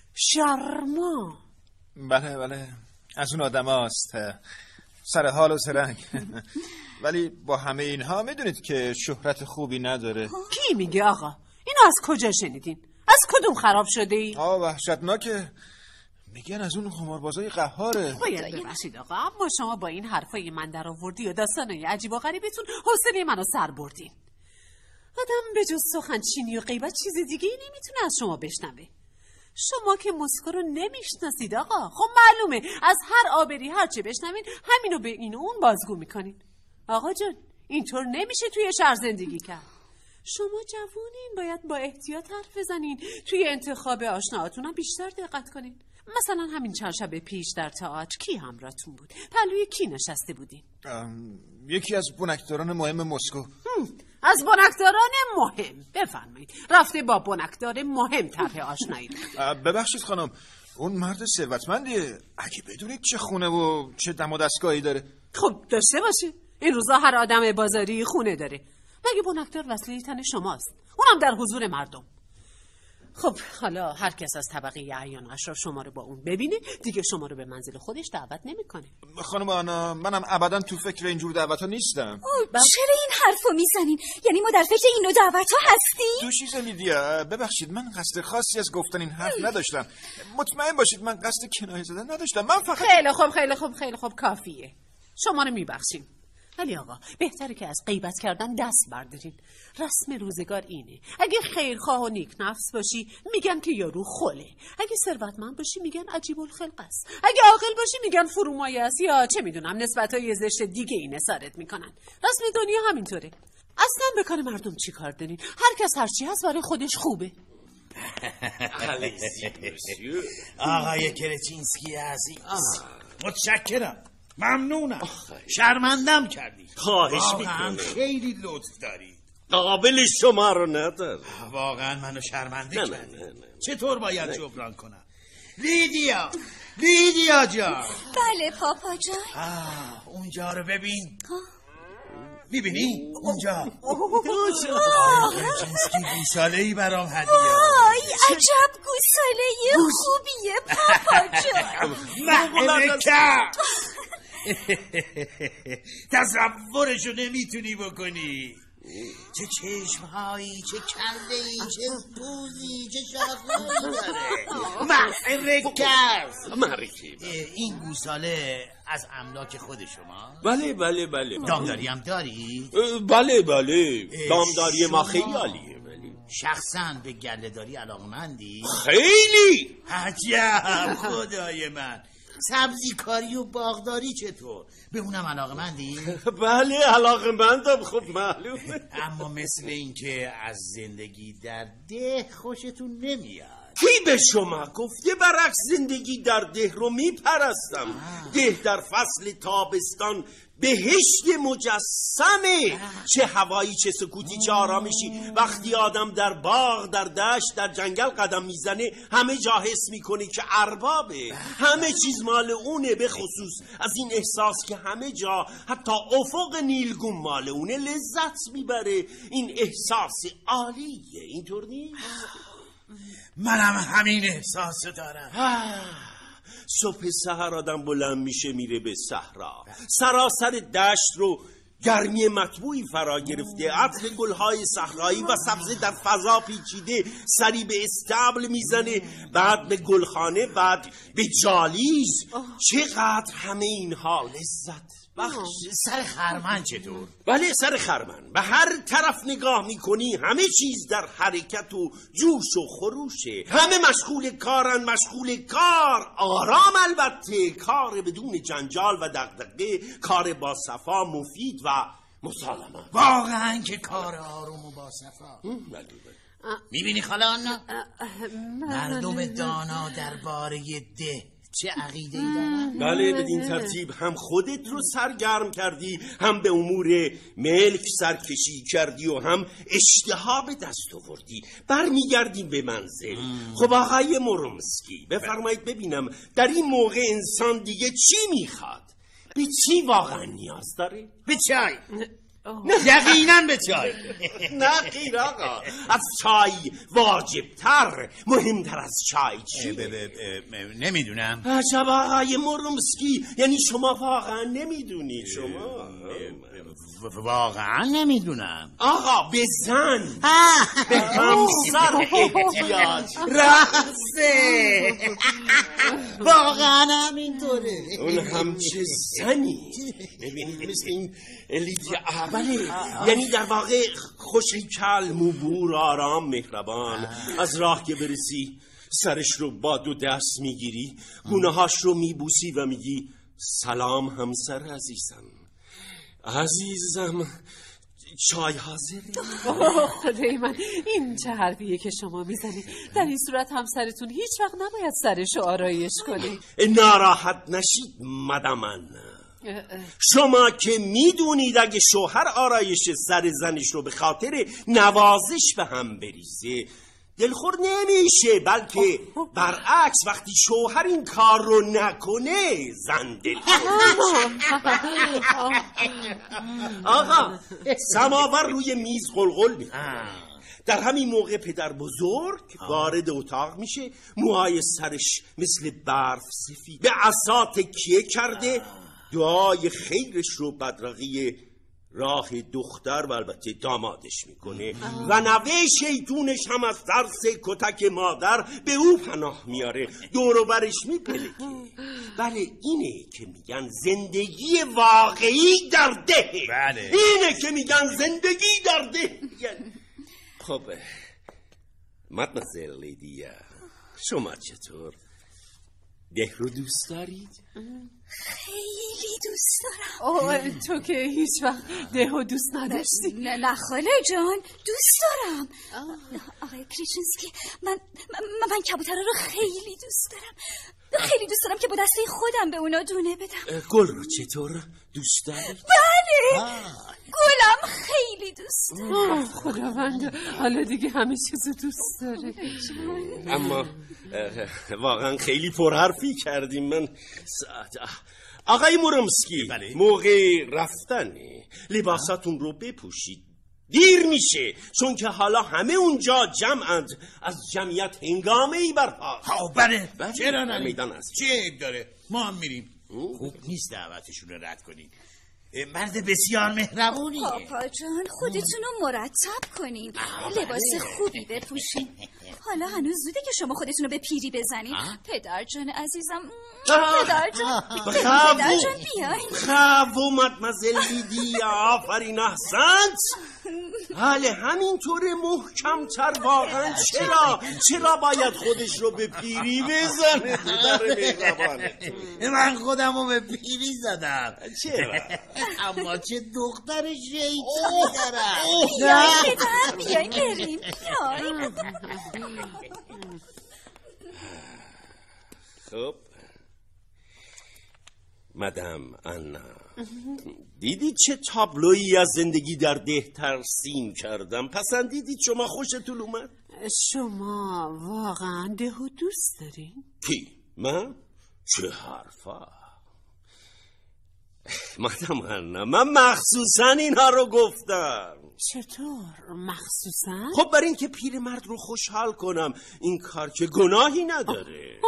شرما. بله بله از اون آدم هاست، سر حال و سرنگ. ولی با همه اینها میدونید که شهرت خوبی نداره. کی میگه آقا؟ اینو از کجا شنیدین؟ از کدوم خراب شده ای؟ آه وحشتناکه، میگن از اون قماربازای قهاره. باید ببخشید آقا، اما شما با این حرفای من در آوردی و داستانای عجیب و غریبتون حوصله منو سر بردین. آدم به جز سخنچینی و غیبت چیز دیگه ای نمیتونه از شما بشنوه. شما که مسکو رو نمیشناسید آقا. خب معلومه از هر آبری هر چه بشنوین همینو به این و اون بازگو میکنین. آقا جان اینطور نمیشه توی شهر زندگی کرد. شما جوونین، باید با احتیاط حرف بزنین. توی انتخاب آشناهاتون هم بیشتر دقت کنین. مثلا همین چند شب پیش در تئاتر کی همراهتون بود؟ پلوی کی نشسته بودین؟ یکی از بنکداران مهم مسکو. از بنکداران مهم؟ بفرمایید. رفته با بنکدار مهم طرح آشنایی. ببخشید خانم، اون مرد ثروتمندیه. اگه بدونید چه خونه و چه دم و دستگاهی داره. خب داشته باشه. این روزا هر آدم بازاری خونه داره. مگه بنکدار وسیله تن شماست، اونم در حضور مردم. خب حالا هر کس از طبقه اعیان و اشراف شما رو با اون ببینه دیگه شما رو به منزل خودش دعوت نمیکنه. خانم آنا، منم ابدا تو فکر اینجور دعوت ها نیستم. چرا این حرفو میزنین؟ یعنی ما در فکر این دعوت ها هستیم؟ دو چیز لیدیا، ببخشید من قصد خاصی از گفتن این حرف نداشتم. مطمئن باشید من قصد کنایه زدن نداشتم. من فقط خیلی خوب خیلی خوب خیلی خوب کافیه. شما رو میبخشیم. ولی آقا بهتره که از غیبت کردن دست بردارین. رسم روزگار اینه، اگه خیرخواه و نیک نفس باشی میگن که یارو خله، اگه ثروتمند باشی میگن عجیب الخلق است، اگه عاقل باشی میگن فرومایه است، یا چه میدونم نسبتای زشت دیگه این نثارت میکنن. رسم دنیا همینطوره. اصلا به کار مردم چی کار دارین؟ هر کس هر چی هست برای خودش خوبه. آقای کرچینسکی عزیز، متشکرم، ممنونم، شرمندم کردی. خواهش میکنم، خیلی لطف داری. قابل شما رو نداره. واقعا منو شرمنده نه کردی. نه نه نه. چطور باید جبران کنم؟ لیدیا، لیدیا جان. بله پاپا جان. آه اونجا رو ببین. میبینی؟ اونجا جنسکی گوساله‌ای برام هدیه. آی عجب گوساله خوبیه پاپا جان. مهلکه تصورشو نمیتونی بکنی. چه چشمهایی، چه کله‌ای، چه پوزی، چه شاخه‌ای داره. محرکه محرکه. این گوساله از املاک خود شما؟ بله بله بله. دامداری هم داری؟ بله بله. دامداری ما خیلی عالیه. شخصاً به گله‌داری علاقمندی؟ خیلی. عجب خدای من. سبزی کاری و باغداری چطور؟ به اونم علاقمندی؟ بله علاقمندم. خب معلومه. اما مثل این که از زندگی در ده خوشتون نمیاد. کی به شما گفته برعکس زندگی در ده رو میپرستم؟ ده در فصل تابستان بهشت مجسمه. چه هوایی، چه سکوتی، چه آرامشی. وقتی آدم در باغ، در دشت، در جنگل قدم میزنه همه جا حس میکنه که اربابه، همه چیز مال اونه. به خصوص از این احساس که همه جا حتی افق نیلگون مال اونه لذت میبره. این احساس عالیه، اینطور نیست؟ منم همین احساسو دارم. صبح سحر آدم بلند میشه میره به صحرا، سراسر دشت رو گرمی مطبوعی فرا گرفته، عطر گلهای صحرایی و سبزه در فضا پیچیده، سری به استبل میزنه، بعد به گلخانه، بعد به جالیز. چقدر همه اینها لذت بخش. سر خرمن چطور؟ بله سر خرمن به هر طرف نگاه میکنی همه چیز در حرکت و جوش و خروشه. همه مشغول کارن، مشغول کار. آرام البته، کار بدون جنجال و دغدغه، کار با صفا، مفید و مسالمت. واقعا که کار آروم و با صفا. میبینی خالان؟ مردم دانا درباره ده چه عقیده‌ای دارن؟ بله بدین ترتیب هم خودت رو سرگرم کردی، هم به امور ملک سرکشی کردی و هم اشتها به دست آوردی. برمیگردیم به منزل. خب آقای مرومسکی بفرمایید ببینم در این موقع انسان دیگه چی میخواد؟ به چی واقعا نیاز داره؟ به چای. یقینا به چای. نه خیر آقا، از چای واجبتر، مهمتر از چای چی؟ نمیدونم. عجب آقای مرومسکی، یعنی شما واقعا نمیدونید؟ شما واقعا نمیدونم. آقا به زن، به همسر احتیاج راسته. واقعا همینطوره. اون هم چه زنی. ببینید مثل این لیدیا. بله یعنی در واقع خوش‌هیکل، موبور، آرام، مهربان. از راه که برسی سرش رو با دو دست میگیری، گونه‌هاش رو میبوسی و میگی سلام همسر عزیزم، عزیزم چای حاضره. خدای من این چه حرفیه که شما میزنید؟ در این صورت همسرتون هیچ وقت نباید سرشو آرایش کنید. ناراحت نشید مدامن. شما که میدونید اگه شوهر آرایش سر زنش رو به خاطر نوازش به هم بریزه دلخور نمیشه، بلکه برعکس وقتی شوهر این کار رو نکنه زن دلخور. آقا سماور روی میز قلقل میکنه. در همین موقع پدر بزرگ وارد اتاق میشه، موهای سرش مثل برف سفید، به عصا تکیه کرده، دعای خیرش رو بدرقی راه دختر و البته دامادش میکنه و نوه شیطونش هم از ترس کتک مادر به او پناه میاره، دور و برش میپلکه. بله اینه که میگن زندگی واقعی در ده. بله اینه که میگن زندگی در ده. خب مدمزل لیدیا، شما چطور؟ ده رو دوست دارید؟ خیلی دوست دارم. اوه تو که هیچ وقت دهو دوست نداشتی. نه نه خاله جان دوست دارم. آقای کریچنسکی من من, من کبوترها رو خیلی دوست دارم. خیلی دوست دارم که با دسته خودم به اونا دونه بدم. گل رو چطور دوست دارید؟ بله گلم خیلی دوست دارم. خداوند حالا دیگه همه چیزو دوست داره. اما واقعا خیلی پرحرفی کردیم. من آقای مرومسکی بله. موقع رفتنه، لباساتون رو بپوشید، دیر میشه، چون که حالا همه اونجا جمعند. از جمعیت هنگامه ای برپا. ها بله بله. چرا نه؟ میدان است. چه عیب داره؟ ما هم میریم. خوب نیست دعوتشون رو رد کنین. مرد بسیار مهربونیه. پاپا جان خودتون رو مرتب کنین، لباس خوبی بپوشین. حالا هنوز زوده که شما خودتون رو به پیری بزنین. پدر جان عزیزم، پدر جان پدر جان بیاین. خاو مدمزل لیدی، آفرین احسنت. بله همینطور محکم تر. واقعا چرا چرا باید خودش رو به پیری بزنه؟ در مهربانتون من خودم رو به پیری زدم. چرا؟ اما چه دختر شیطانی دارم. بیاین پدر، بیاین بریم. بیاین. خب مدام انا، دیدید چه تابلویی از زندگی در ده ترسیم کردم؟ پسندیدید؟ شما خوشتون اومد؟ شما واقعا دهو دوست دارین؟ کی؟ من؟ چه حرفا؟ مدام انا، من مخصوصا اینها رو گفتم. چطور مخصوصا؟ خب برای اینکه پیرمرد رو خوشحال کنم. این کار که گناهی نداره.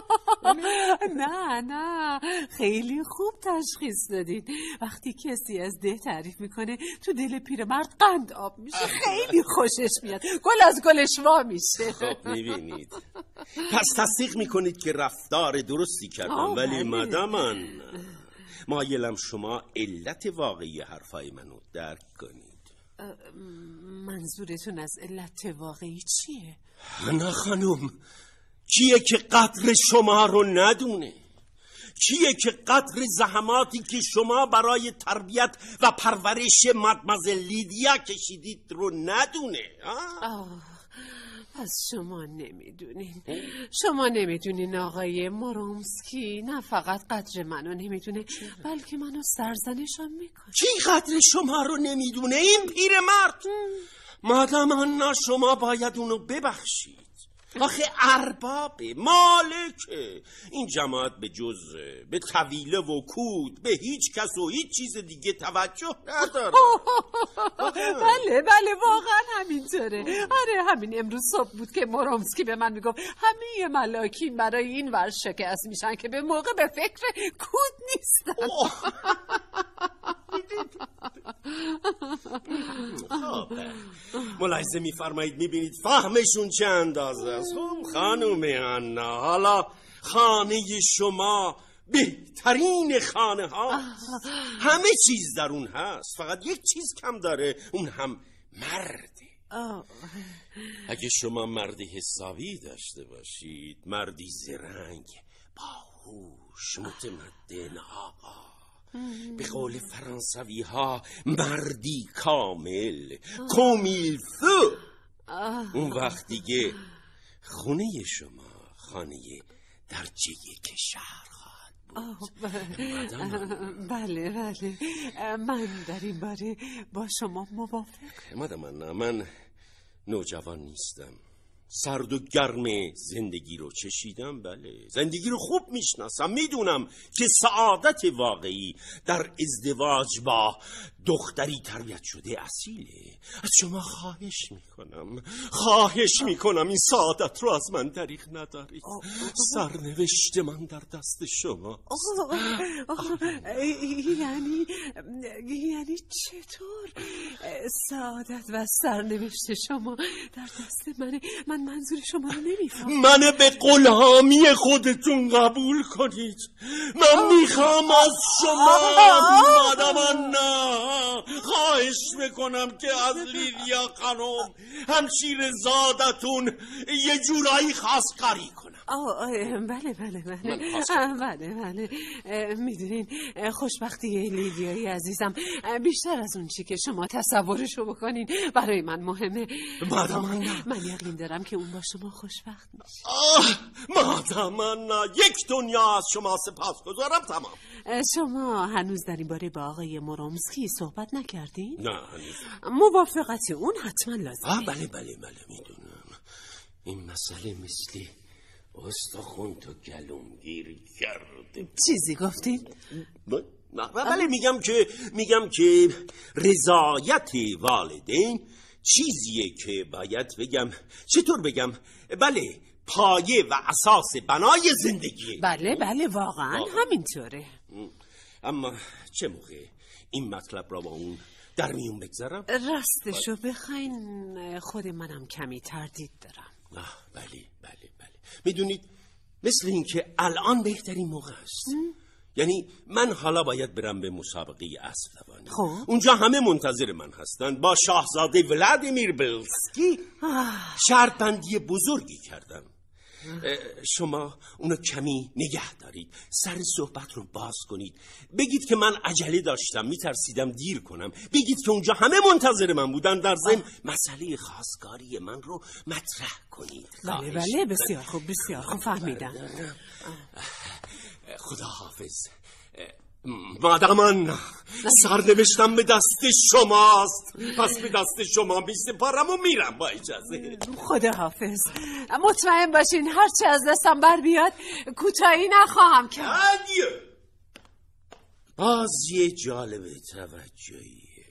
نه نه خیلی خوب تشخیص دادید. وقتی کسی از ده تعریف میکنه تو دل پیرمرد قند آب میشه، خیلی خوشش میاد، گل از گلش وا میشه. خب میبینید، پس تصدیق میکنید که رفتار درستی کردم. ولی مدام من مایلم شما علت واقعی حرفای منو درک کنید. منظورتون از علت واقعی چیه؟ نه خانم، کیه که قدر شما رو ندونه؟ کیه که قدر زحماتی که شما برای تربیت و پرورش مدمزل لیدیا کشیدید رو ندونه؟ آه پس شما نمیدونین. شما نمیدونین آقای مورومسکی نه فقط قدر منو نمیدونه بلکه منو سرزنشم میکنه. کی قدر شما رو نمیدونه؟ این پیرمرد. مادام انا شما باید اونو ببخشید. آخه اربابه، مالکه. این جماعت به جز به طویله و کود به هیچ کس و هیچ چیز دیگه توجه نداره. بله بله واقعا همینطوره. آره همین امروز صبح بود که مورومسکی به من میگفت همه ملاکین برای این ور شکست میشن که به موقع به فکر کود نیستن. خب ملاحظه میفرمایید، میبینید فهمشون چه اندازه است. خب خانم انا، حالا خانه شما بهترین خانه هاست، همه چیز در اون هست، فقط یک چیز کم داره، اون هم مرده. اگه شما مردی حسابی داشته باشید، مردی زرنگ، باهوش، متمدن، آقا، به قول فرانسوی ها مردی کامل، کومیلفو، اون وقت دیگه خونه شما خانه درجه یک شهر خواهد بود. بله بله من در این باره با شما موافق. مادام انا، من نوجوان نیستم، سرد و گرم زندگی رو چشیدم. بله زندگی رو خوب میشناسم، میدونم که سعادت واقعی در ازدواج با دختری تربیت شده اصیله. از شما خواهش میکنم خواهش میکنم این سعادت رو از من دریغ ندارید. سرنوشت من در دست شما. یعنی یعنی چطور سعادت و سرنوشت شما در دست منه؟ من منظور شما رو نمیفهم. من به غلامی خودتون قبول کنید. من میخوام از شما مادام انا خواهش میکنم که از لیدیا خانم همشیر زادتون یه جورایی خواستگاری کنم. آه بله بله بله بله بله میدونین خوشبختی لیدیایی عزیزم بیشتر از اون چی که شما تصورشو بکنین برای من مهمه. مادام انا، من یقین دارم که اون با شما خوشبخت میشه. آه مادام انا، یک دنیا از شما سپاسگزارم. تمام. شما هنوز در این باره با آقای مورومسکی صحبت نکردین؟ نه هنوز. موافقت اون حتما لازمه. آه بله بله بله میدونم. این مسئله مثل استخون تو گلوم گیر کرده. چیزی گفتین؟ نه بله میگم که میگم که رضایت والدین چیزیه که باید بگم چطور بگم بله پایه و اساس بنای زندگی. بله بله واقعا همینطوره. اما چه موقع این مطلب را با اون در میون بگذارم؟ راستشو بخواین خود منم کمی تردید دارم. آه بله بله بله. میدونید مثل این که الان بهترین موقع است. یعنی من حالا باید برم به مسابقه اسب دوانی. خب اونجا همه منتظر من هستند. با شاهزاده ولادیمیر بلسکی شرط بندی بزرگی کردم. شما اونو کمی نگه دارید، سر صحبت رو باز کنید، بگید که من عجله داشتم، میترسیدم دیر کنم، بگید که اونجا همه منتظر من بودن، در ضمن مسئله خواستگاری من رو مطرح کنید. بله بله بسیار خوب بسیار خوب فهمیدم. خدا حافظ مادامان. سرنوشتم به دست شماست، پس به دست شما می سپارم و میرم با اجازه. خدا حافظ. مطمئن باشین هرچی از دستم بر بیاد کوتاهی نخواهم کرد. ادیو. باز یه جالب توجهیه.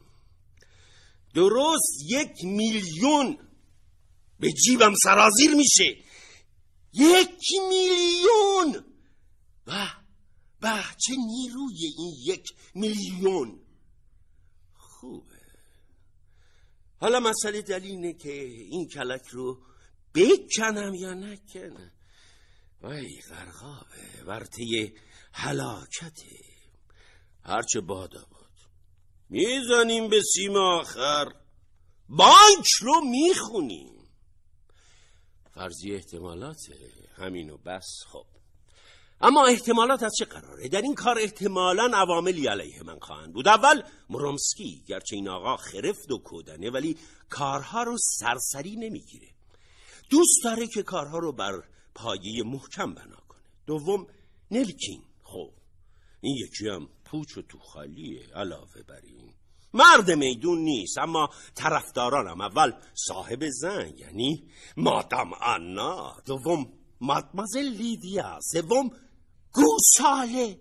درست یک میلیون به جیبم سرازیر میشه. یک میلیون. به به چه نیروی این یک میلیون. خوبه. حالا مسئله دلیل اینه که این کلک رو بکنم یا نکنم. وای غرقابه، ورطه هلاکته. هرچه بادا بود میزنیم به سیم آخر، بانک رو میخونیم. فرضی احتمالاته، همینو بس. خب اما احتمالات از چه قراره؟ در این کار احتمالاً عواملی علیه من خواهند بود. اول مرومسکی، گرچه این آقا خرفت و کودنه ولی کارها رو سرسری نمیگیره، دوست داره که کارها رو بر پایه محکم بنا کنه. دوم نلکین، خب این یکی هم پوچ و تو خالیه. علاوه بر این مرد میدون نیست، اما طرفدارانم اول صاحب زن یعنی مادام آنا، دوم مادمازل لیدیا، سوم گوساله.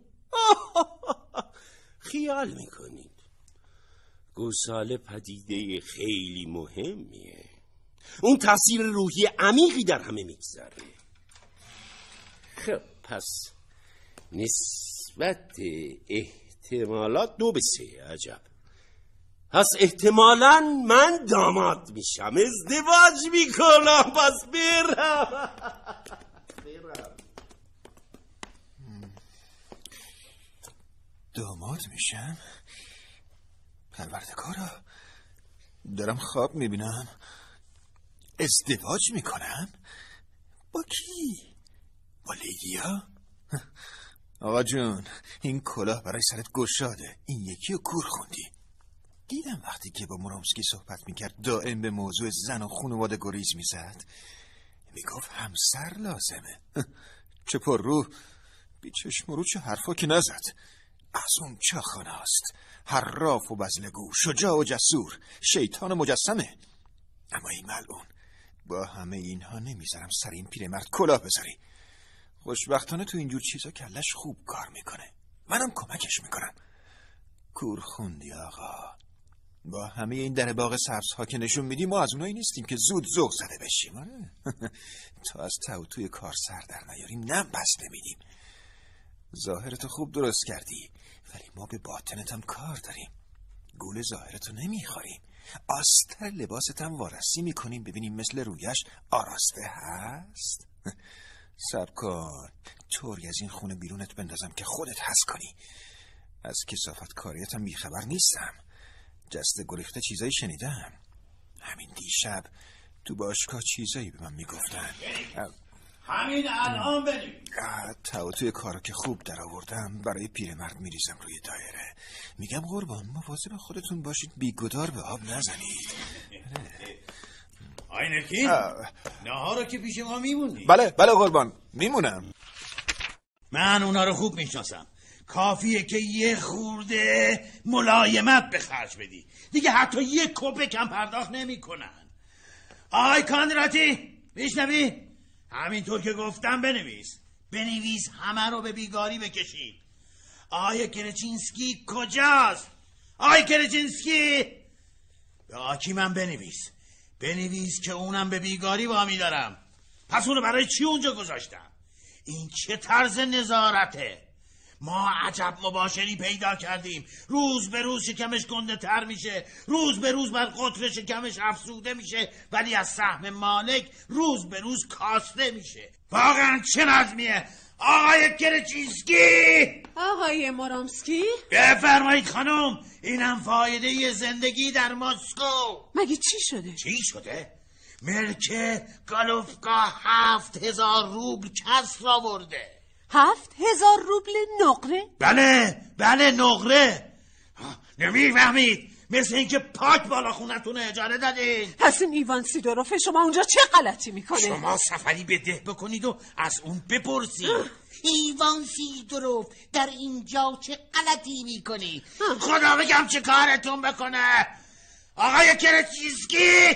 خیال میکنید گوساله پدیده خیلی مهمیه، اون تاثیر روحی عمیقی در همه میگذاره. خب پس نسبت احتمالات دو به سه. عجب. پس احتمالاً من داماد میشم، ازدواج میکنم. پس برم برم داماد میشم؟ پروردگارا دارم خواب میبینم. ازدواج میکنم؟ با کی؟ با لیدیا؟ آقا جون این کلاه برای سرت گشاده، این یکی رو کور خوندی. دیدم وقتی که با مرومسکی صحبت میکرد دائم به موضوع زن و خانواده گریز میزد، میگفت همسر لازمه. چه پر رو بی چشم و رو چه حرفا که نزد. از اون چاخانه است، حراف و بزلگو، شجاع و جسور، شیطان مجسمه. اما این ملعون با همه اینها نمیذارم سر این پیرمرد کلاه بذاری. خوشبختانه تو اینجور چیزا کلش خوب کار میکنه، منم کمکش میکنم. کور خوندی آقا. با همه این در باغ سبزها که نشون میدی ما از اونایی نیستیم که زود ذوق زده بشیم. آره تا از توی کار سر در نیاریم نم پس نمیدیم. ظاهرتو خوب درست کردی ولی ما به باطنت هم کار داریم. گول ظاهرتو نمیخوریم، آستر لباستم وارسی میکنیم ببینیم مثل رویش آراسته هست. صبر کن طوری از این خونه بیرونت بندازم که خودت حس کنی. از کثافت کاریتم بیخبر نیستم. جسته گریخته چیزایی شنیدم. همین دیشب تو باشگاه چیزایی به من میگفتن. همین الان بریم. تا توی کارو که خوب در آوردم برای پیرمرد میریزم روی دایره. میگم قربان مواظب خودتون باشید بیگدار به آب نزنید. آی نلکین نهارو که پیش ما میمونی؟ بله بله قربان میمونم. من اونا رو خوب میشناسم. کافیه که یه خورده ملایمت به خرج بدی، دیگه حتی یه کپک هم پرداخت نمی کنن. آی کاندراتی میشنوی؟ همینطور که گفتم بنویس بنویس همه رو به بیگاری بکشید. آی کرچینسکی کجاست؟ آی کرچینسکی به آکی من بنویس بنویس که اونم به بیگاری با می دارم. پس اونو برای چی اونجا گذاشتم؟ این چه طرز نظارته؟ ما عجب مباشری پیدا کردیم. روز به روز شکمش گنده تر میشه، روز به روز بر قطر شکمش افزوده میشه، ولی از سهم مالک روز به روز کاسته میشه. واقعا چه نظمیه آقای کرچینسکی؟ آقای مورامسکی؟ بفرمایید خانم، اینم فایده زندگی در مسکو. مگه چی شده؟ چی شده؟ ملک گالوفکا هفت هزار روبل کسر آورده. هفت هزار روبل نقره؟ بله بله نقره. نمیفهمید؟ مثل اینکه پاک بالا خونتون اجاره دادین. پس این ایوان سیدوروف شما اونجا چه غلطی میکنه؟ شما سفری به ده بکنید و از اون بپرسید. ایوان سیدوروف در اینجا چه غلطی میکنی؟ خدا بگم چه کارتون بکنه. آقای کرچینسکی،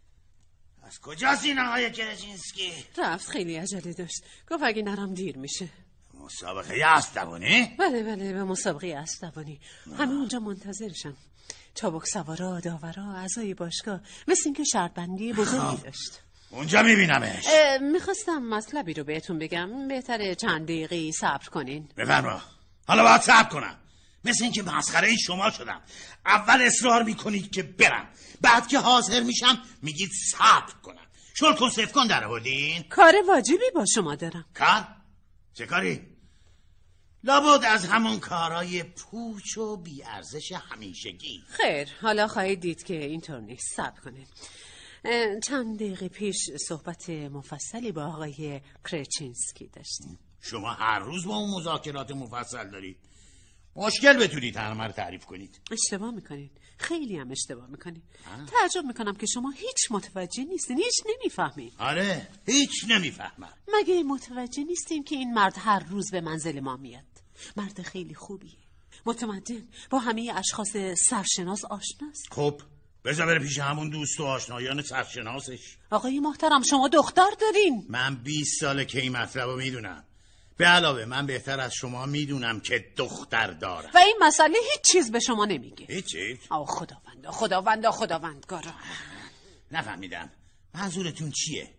از کجاست این آقای کرچینسکی؟ رفت، خیلی عجله داشت. گفت اگه نرم دیر میشه. مسابقه اسطوانی؟ بله بله، به مسابقه اسطوانی. همه اونجا منتظرشن. چابک سوارا، داورا، اعضای باشگاه، مثل اینکه شرط بندی بزرگی داشت. اونجا میبینمش. میخواستم مطلبی رو بهتون بگم، بهتره چند دقیقه صبر کنین. بفرما. حالا باید صبر کنم. مثل اینکه مسخره شما شدم. اول اصرار میکنید که برم، بعد که حاضر میشم میگید صبر کنم. شل کن صفر کن در آوردین. کار واجبی با شما دارم. کار؟ چه کاری؟ لابد از همون کارای پوچ و بیارزش همیشگی. خیر، حالا خواهید دید که اینطور نیست. صبر کنین. چند دقیقه پیش صحبت مفصلی با آقای کرچینسکی داشتیم. شما هر روز با اون مذاکرات مفصل دارید. مشکل بتونید همه رو تعریف کنید. اشتباه میکنید، خیلی هم اشتباه میکنید. تعجب میکنم که شما هیچ متوجه نیستین، هیچ نمیفهمید. آره، هیچ نمیفهمم. مگه متوجه نیستین که این مرد هر روز به منزل ما میاد؟ مرد خیلی خوبیه، متمدن، با همه اشخاص سرشناس آشناست. خب بذار بره پیش همون دوست و آشنایان سرشناسش. آقای محترم، شما دختر دارین؟ من بیست ساله که این مطلب رو میدونم. به علاوه من بهتر از شما میدونم که دختر دارم. و این مسئله هیچ چیز به شما نمیگه. هیچ چیز؟ آه خداوندا خداوندا خداوندگارا. نفهمیدم منظورتون چیه؟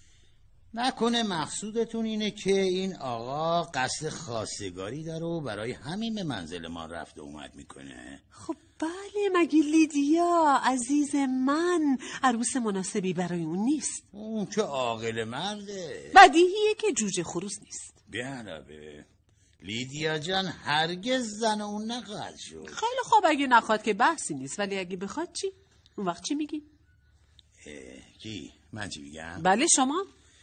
نکنه مقصودتون اینه که این آقا قصد خواستگاری داره و برای همین به منزل ما رفت و اومد میکنه؟ خب بله، مگه لیدیا عزیز من عروس مناسبی برای اون نیست؟ اون که عاقل مرده. بدیهیه که جوجه خروس نیست. به علاوه لیدیا جان هرگز زن اون نخواهد شد. خیلی خوب، اگه نخواد که بحثی نیست، ولی اگه بخواد چی؟ اون وقت چی میگی؟ کی؟ من چی میگم؟ بله شما؟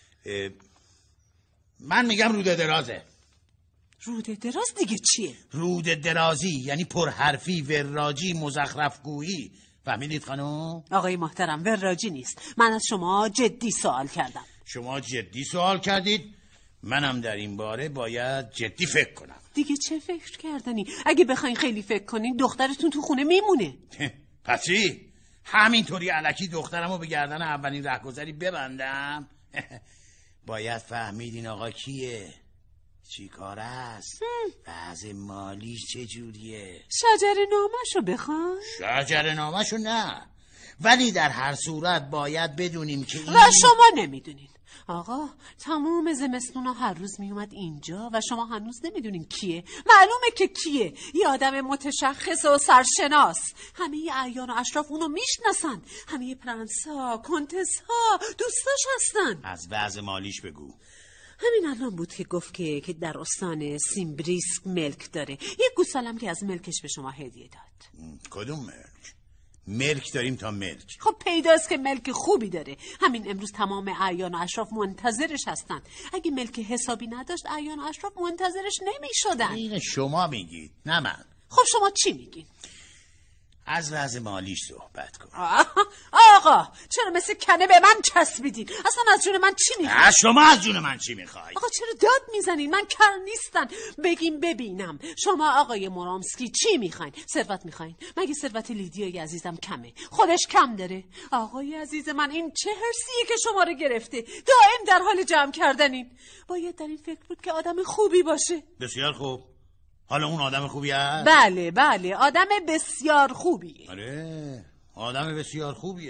من میگم روده درازه. روده دراز دیگه چیه؟ روده درازی یعنی پرحرفی، وراجی، مزخرفگویی. فهمیدید خانم؟ آقای محترم، وراجی نیست. من از شما جدی سوال کردم. شما جدی سوال کردید، منم در این باره باید جدی فکر کنم. دیگه چه فکر کردنی؟ اگه بخواین خیلی فکر کنین دخترتون تو خونه میمونه. پس چی؟ همینطوری الکی دخترمو به گردن اولین رهگذری ببندم؟ باید فهمید این آقا کیه، چی کار است، وضع مالیش چجوریه. شجر نامشو بخوان؟ شجر نامشو نه، ولی در هر صورت باید بدونیم که این... و شما نمیدونین. آقا تمام زمستونا هر روز میومد اینجا و شما هنوز نمیدونین کیه. معلومه که کیه، یه آدم متشخص و سرشناس. همه اعیان و اشراف اونو میشناسن، همه پرنسا، کنتسها دوستاش هستن. از وضع مالیش بگو. همین الان بود که گفت که که در استان سیمبریسک ملک داره. یه گوسالم که از ملکش به شما هدیه داد. کدوم ملک؟ ملک داریم تا ملک. خب پیداست که ملک خوبی داره. همین امروز تمام اعیان و اشراف منتظرش هستن. اگه ملک حسابی نداشت اعیان و اشراف منتظرش نمی شدن. این شما میگید نه من. خب شما چی میگین؟ از وضع مالیش صحبت کن. آقا چرا مثل کنه به من چسبیدین؟ اصلا از جون من چی میخوای؟ شما از جون من چی میخوای؟ آقا چرا داد میزنین؟ من کر نیستن. بگیم ببینم شما آقای مورامسکی چی میخواین؟ ثروت میخواین؟ مگه ثروت لیدیای عزیزم کمه؟ خودش کم داره. آقای عزیز من این چه حرصیه که شما رو گرفته؟ دائم در حال جمع کردنین. باید در این فکر بود که آدم خوبی باشه. بسیار خوب. حالا اون آدم خوبی هست؟ بله بله آدم بسیار خوبیه. آره آدم بسیار خوبیه.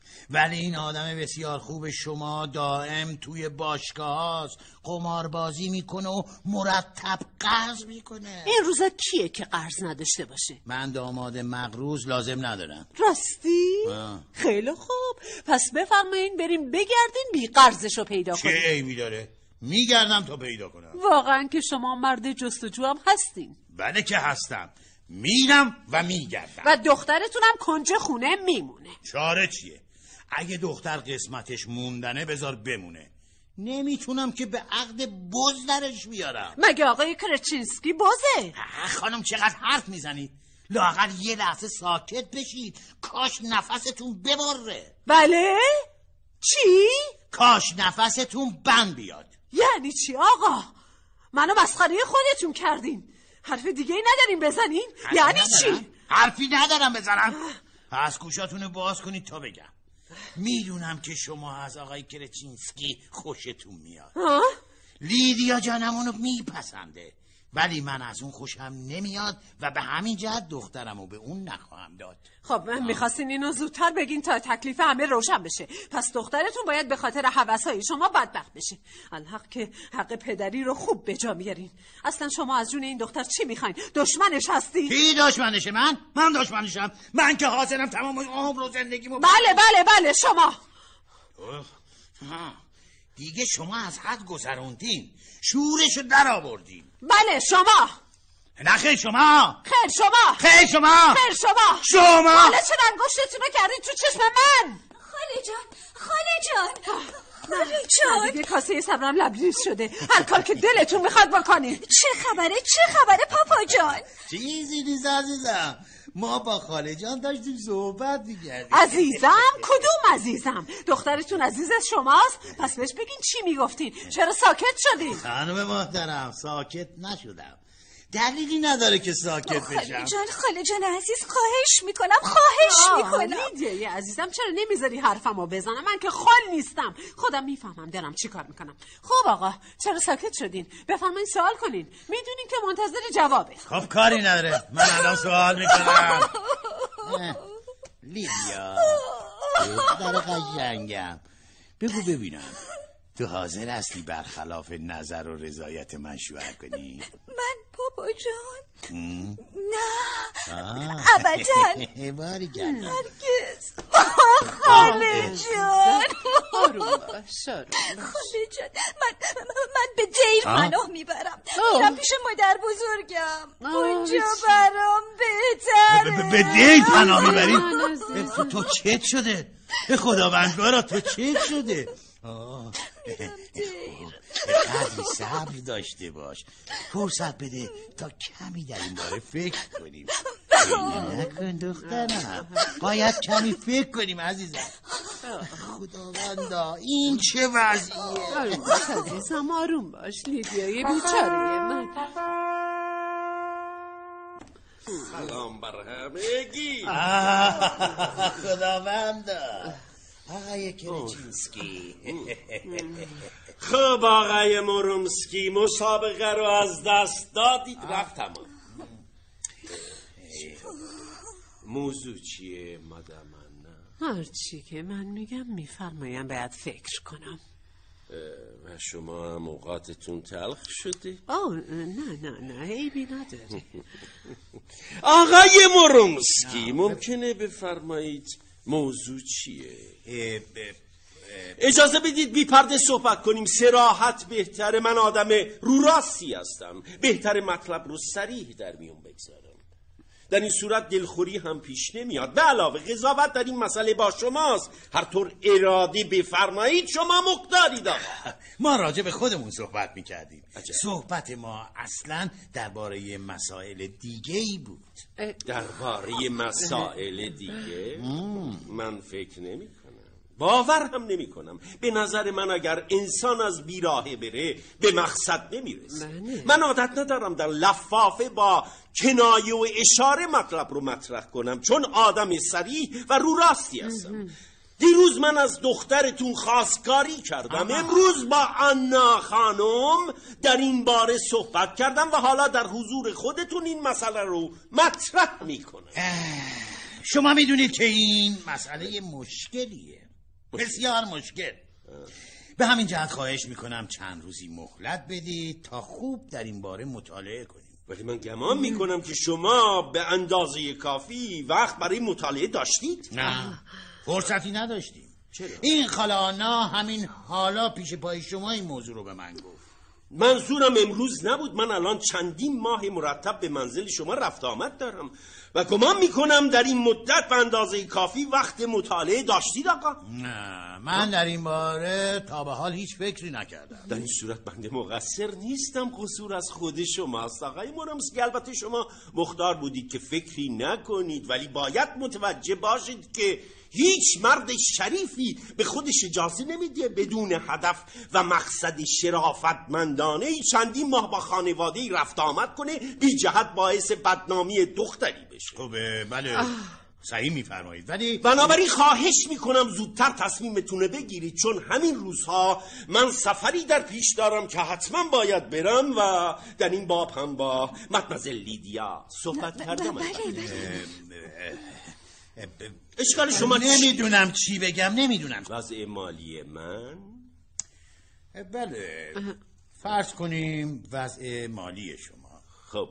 ولی این آدم بسیار خوب شما دائم توی باشگاه هاست، قماربازی میکنه و مرتب قرض میکنه. این روزا کیه که قرض نداشته باشه؟ من داماد مقروض لازم ندارم. راستی؟ آه. خیلی خوب، پس بفرمایین بریم بگردین بی قرضشو پیدا کنیم. چه عیبی داره؟ میگردم تا پیدا کنم. واقعا که شما مرد جستجو هم هستین. بله که هستم، میرم و میگردم. و دخترتونم کنج خونه میمونه. چاره چیه؟ اگه دختر قسمتش موندنه بذار بمونه. نمیتونم که به عقد بز درش بیارم. مگه آقای کرچینسکی بزه؟ خانم چقدر حرف میزنید؟ لااقل یه لحظه ساکت بشید. کاش نفستون ببره. بله؟ چی؟ کاش نفستون بند بیاد. یعنی چی آقا؟ منو مسخره خودتون کردین. حرف دیگه ای نداریم بزنین؟ یعنی ندارم. چی؟ حرفی ندارم بزنم. از گوشاتونو باز کنید تا بگم. میدونم که شما از آقای کرچینسکی خوشتون میاد. آه؟ لیدیا جانمونو میپسنده، ولی من از اون خوشم نمیاد و به همین جهت دخترمو به اون نخواهم داد. خب من میخواستین اینو زودتر بگین تا تکلیف همه روشن بشه. پس دخترتون باید به خاطر هوسهای شما بدبخت بشه. الحق که حق پدری رو خوب به جا میارین. اصلا شما از جون این دختر چی میخواین؟ دشمنش هستی؟ کی دشمنشه؟ من؟ من دشمنشم؟ من که حاضرم تمام عمر و زندگیمو بله بله بله شما. دیگه شما از حد گذروندین، شورشو در آوردین. بله شما. نه خیر شما. خیر شما. خیر شما. خیر شما. شما. حالا چرا انگشتتون رو کردین تو چشم من؟ خاله جان، خاله جان، خاله جان. دیگه کاسه صبرم لبریز شده. هر کار که دلتون میخواد بکنید. چه خبره؟ چه خبره پاپا جان؟ چیزی نیست عزیزم، ما با خاله جان داشتیم صحبت می‌کردیم. عزیزم؟ کدوم عزیزم؟ دخترتون عزیز شماست؟ پس بهش بگین چی میگفتین؟ چرا ساکت شدین؟ خانم محترم ساکت نشدم، دلیلی نداره که ساکت بشم. خاله جان، خاله جان عزیز، خواهش میکنم، خواهش میکنم. لیدیای عزیزم چرا نمیذاری حرفمو بزنم؟ من که خال نیستم، خودم میفهمم دارم چی کار میکنم. خب آقا چرا ساکت شدین؟ بفرمایید سوال کنین، میدونین که منتظر جوابه. خب کاری نداره، من الان سوال میکنم. لیدیا دختر قشنگم، بگو ببینم تو حاضر هستی برخلاف نظر و رضایت من شوهر کنی؟ من پاپا جان؟ نه آه. ابدا. باری کردم هرگز. خاله جان، آروم باش آروم باش. خاله جان، من, من به دیر پناه میبرم. میرم پیش مادر بزرگم، اونجا برام بهتره. به دیر پناه میبری؟ تو چت شده؟ خداوندگارا تو چت شده؟ آه. قدری صبر داشته باش، فرصت بده تا کمی در این باره فکر کنیم. نکن دخترم، باید کمی فکر کنیم عزیزم. خداوندا این چه وضعیه؟ آروم باش عزیزم، آروم باش. لیدیای بیچاره من. سلام بر همگی. خداوندا آقای کرچینسکی. خب آقای مورومسکی، مسابقه رو از دست دادید، رفت تمام. موضوع چیه مادام آنا؟ هر چی که من میگم میفرمایم باید فکر کنم. و شما هم اوقاتتون تلخ شده؟ آه نه نه نه عیبی نداره. آقای مورومسکی ممکنه بفرمایید موضوع چیه؟ اجازه بدید بی پرده صحبت کنیم، صراحت بهتره. من آدم رو راستی هستم، بهتره مطلب رو صریح در میون بگذارم. در این صورت دلخوری هم پیش نمیاد. به علاوه قضاوت در این مسئله با شماست. هر طور اراده بفرمایید شما مقدارید. ما راجع به خودمون صحبت میکردیم. صحبت ما اصلا درباره مسائل دیگه ای بود. درباره مسائل دیگه؟ من فکر نمی کنم، باور هم نمی کنم. به نظر من اگر انسان از بیراهه بره به مقصد نمیرسه. من عادت ندارم در لفافه با کنایه و اشاره مطلب رو مطرح کنم، چون آدم صریح و رو راستی هستم. دیروز من از دخترتون خواستگاری کردم، امروز با آنا خانم در این باره صحبت کردم و حالا در حضور خودتون این مسئله رو مطرح میکنم. شما میدونید که این مسئله مشکلیه، بسیار مشکل. به همین جهت خواهش میکنم چند روزی مهلت بدید تا خوب در این باره مطالعه کنیم. ولی من گمان میکنم که شما به اندازه کافی وقت برای مطالعه داشتید؟ نه، فرصتی نداشتیم. چرا؟ این خالانا همین حالا پیش پای شما این موضوع رو به من گفت. منظورم امروز نبود. من الان چندین ماه مرتب به منزل شما رفت آمد دارم و گمان میکنم در این مدت به اندازه کافی وقت مطالعه داشتید آقا. نه، من در این باره تا به حال هیچ فکری نکردم. در این صورت بنده مقصر نیستم، قصور از خود شماست آقای مورمسکی. البته شما مختار بودید که فکری نکنید، ولی باید متوجه باشید که هیچ مرد شریفی به خودش اجازه نمیده بدون هدف و مقصد شرافتمندانه چندین ماه با خانواده رفت آمد کنه بی جهت باعث بدنامی دختری بشه. خوبه، بله صحیح میفرمایید، ولی بنابراین خواهش میکنم زودتر تصمیمتونه بگیرید، چون همین روزها من سفری در پیش دارم که حتما باید برم و در این باب هم با مدمزل لیدیا صحبت کردم. اشکال شما نمیدونم چی بگم، نمیدونم. وضع مالی من؟ بله، فرض کنیم وضع مالی شما. خب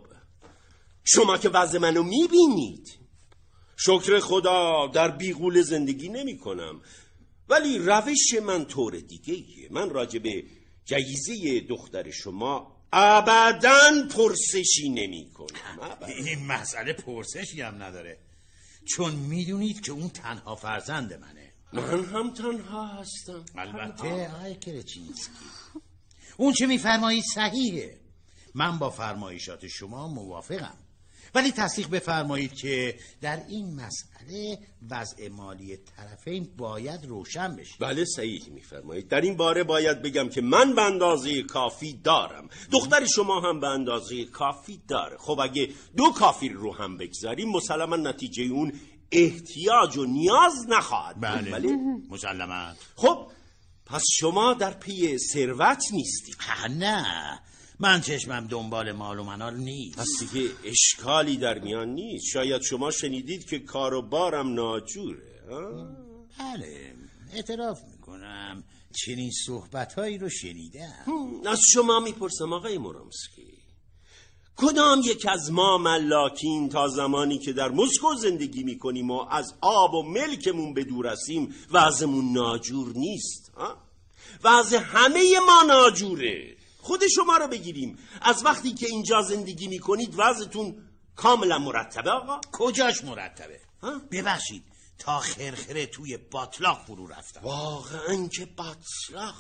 شما که وضع منو میبینید، شکر خدا در بیغول زندگی نمی کنم، ولی روش من طور دیگه ایه. من راجع به جایزه دختر شما ابداً پرسشی نمی کنم. این مسئله پرسشی هم نداره، چون میدونید که اون تنها فرزند منه. من هم تنها هستم. البته آقای کرچینسکی، اون چه میفرمایید صحیحه، من با فرمایشات شما موافقم، ولی تصدیق بفرمایید که در این مسئله وضع مالی طرفین باید روشن بشه. بله صحیح میفرمایید. در این باره باید بگم که من به اندازه کافی دارم، دختر شما هم به اندازه کافی داره. خب اگه دو کافی رو هم بگذاریم مسلما نتیجه اون احتیاج و نیاز نخواهد. بله, بله؟ مسلما. خب پس شما در پی ثروت نیستید؟ نه، من چشمم دنبال مال و منال نیست. پس دیگه اشکالی در میان نیست. شاید شما شنیدید که کار و بارم ناجوره. بله، اعتراف میکنم چنین صحبتهایی رو شنیدم. از شما میپرسم آقای مورمسکی، کدام یک از ما ملاکین تا زمانی که در مسکو زندگی میکنیم و از آب و ملکمون به دور هستیم وضعمون ناجور نیست؟ وضع همه ما ناجوره. خود شما رو بگیریم، از وقتی که اینجا زندگی میکنید وضعتون کاملا مرتبه آقا؟ کجاش مرتبه؟ ببخشید، تا خرخره توی باطلاق فرو رفتم. واقعا که باطلاق.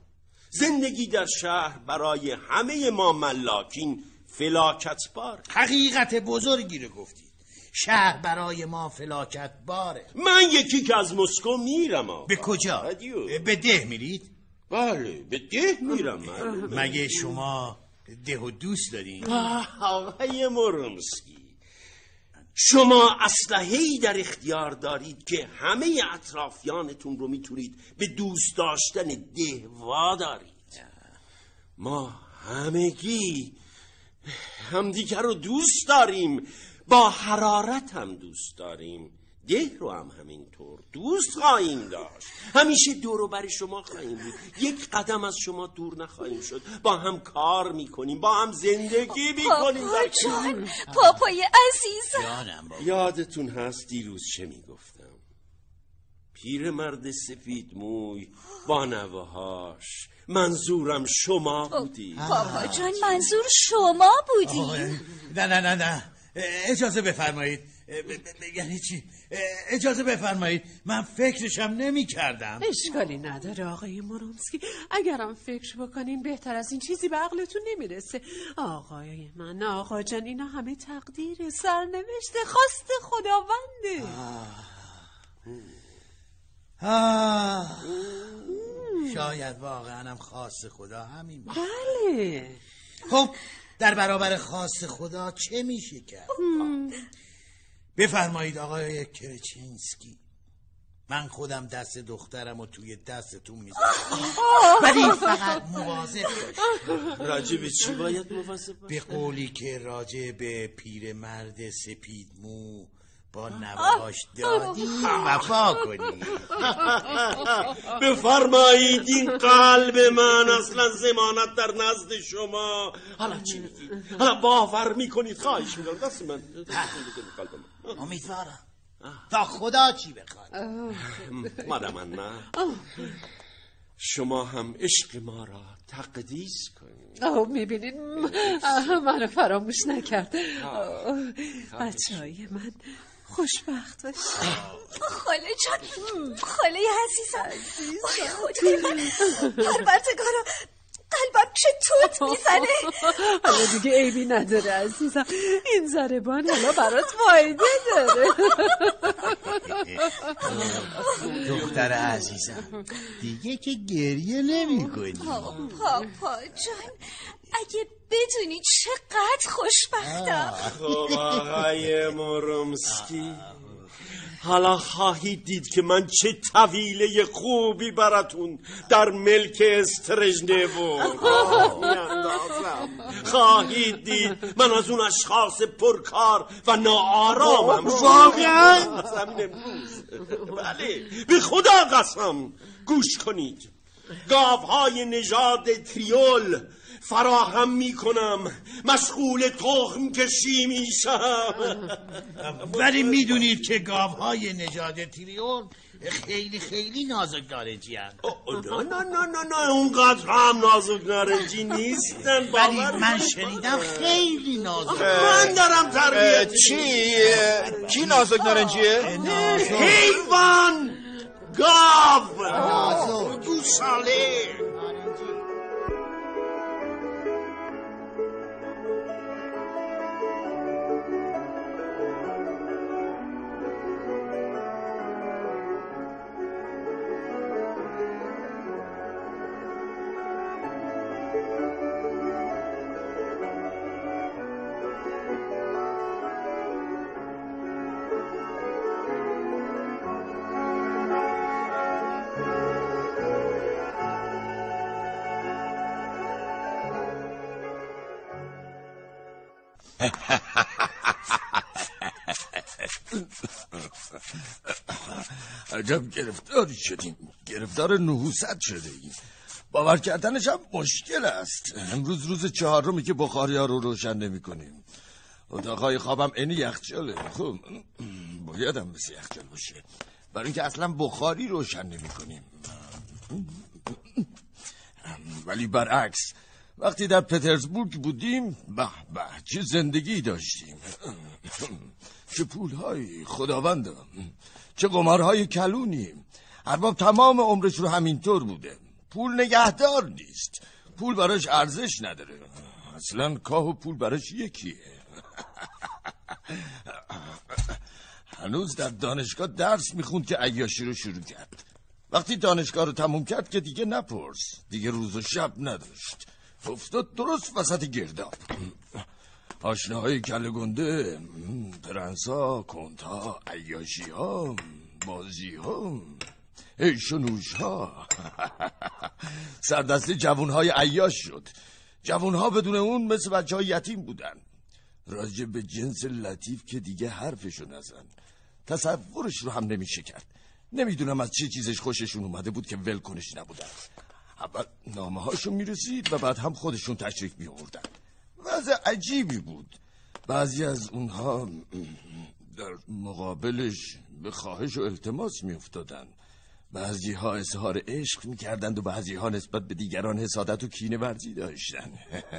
زندگی در شهر برای همه ما ملاکین فلاکت بار. حقیقت بزرگی رو گفتید، شهر برای ما فلاکت باره. من یکی که از مسکو میرم آقا. به کجا؟ ادیو. به ده میرید؟ بله به ده میرم. مگه شما ده و دوست دارین؟ آقای مورمسکی، شما اسلحه‌ای در اختیار دارید که همه اطرافیانتون رو میتونید به دوست داشتن ده وادارید. ما همگی همدیگر رو دوست داریم، با حرارت هم دوست داریم، ده رو هم همینطور دوست خواهیم داشت. همیشه دور و بر شما خواهیم بود، یک قدم از شما دور نخواهیم شد. با هم کار میکنیم، با هم زندگی میکنیم. پاپا جان، پاپای عزیزم، یادتون هست دیروز چه میگفتم؟ پیر مرد سفید موی با نوهاش، منظورم شما بودی. پاپا جان منظور شما بودی؟ نه نه نه نه اجازه بفرمایید. یعنی چی؟ اجازه بفرمایید، من فکرشم نمی کردم. اشکالی نداره آقای مورمسکی، اگرم فکر بکنین بهتر از این چیزی به عقلتون نمیرسه. آقای من، آقا جان، اینا همه تقدیر، سرنوشت، خواست خداونده. آه. شاید واقعا هم خواست خدا همین باشه. بله. خب در برابر خواست خدا چه میشه کرد؟ بفرمایید آقای کرچینسکی، من خودم دست دخترم رو توی دستتون میذارم، ولی فقط مواظب باش. راجع به چی باید مواظب باش؟ به قولی که راجع به پیرمرد سپید مو با نواهاش دادی وفا کنی. بفرمایید این قلب من اصلا ضمانت در نزد شما. حالا چی میگید؟ حالا باور میکنید؟ خواهش میکنم دست من. امیدوارم تا خدا چی بخواد. مادم من شما هم عشق ما را تقدیس کنید. آه میبینید منو فراموش نکرد. بچه های من خوشبخت باش. خاله جان، خاله عزیزم، وای خدای من، پروردگارا قلبم چه توت میزنه. حالا دیگه عیبی نداره عزیزم، این ضربان حالا برات فایده داره. دختر عزیزم دیگه که گریه نمی کنی. پاپا جان، اگه بدونی چقدر خوشبختم. خب آقای مورومسکی، حالا خواهید دید که من چه طویله خوبی براتون در ملک استرژنوو میاندازم. خواهید دید من از اون اشخاص پرکار و ناآرامم. واقعا از همین امروز. بله به خدا قسم. گوش کنید، گاوهای نژاد تریول فراهم میکنم، مشغول تخم کشی میشم. ولی میدونید که گاوهای نژاد تریول خیلی خیلی نازک نارنجی هستند. نه نه نه نه نه اونقدر هم نازک نارنجی نیستن. ولی من شنیدم خیلی نازک. من دارم تربیت. چی؟ کی نازک نارنجیه؟ حیوان، گاو، نازک، گوساله. عجب گرفتاری شدیم، گرفتار نحوست شده ایم. باور کردنش هم مشکل است. امروز روز چهارمی که بخاری ها رو روشن نمی کنیم. اتاقهای خوابم اینی یخچاله. خب باید هم مثل یخچال باشه، برای اینکه اصلا بخاری روشن نمی کنیم. ولی برعکس وقتی در پترزبورگ بودیم به به چه زندگی داشتیم. چه پولهایی خداوندم، چه قمارهای کلونی. ارباب تمام عمرش رو همینطور بوده. پول نگهدار نیست، پول براش ارزش نداره. اصلا کاه و پول براش یکیه. هنوز در دانشگاه درس میخوند که عیاشی رو شروع کرد. وقتی دانشگاه رو تموم کرد که دیگه نپرس، دیگه روز و شب نداشت. افتاد درست وسط گرداب. آشناهای کله گنده، پرنسا، کنتا، عیاشی ها، بازی ها، عیش و نوش ها. سردست جوون های عیاش شد. جوون ها بدون اون مثل بچه های یتیم بودن. راجع به جنس لطیف که دیگه حرفشو نزن، تصورش رو هم نمیشه کرد. نمیدونم از چه چیزش خوششون اومده بود که ول کنش نبودن. اول نامه هاشون میرسید و بعد هم خودشون تشریف می آوردن. وضع عجیبی بود. بعضی از اونها در مقابلش به خواهش و التماس می افتادن. بعضی ها اظهار عشق می کردند و بعضی ها نسبت به دیگران حسادت و کینه ورزی داشتن.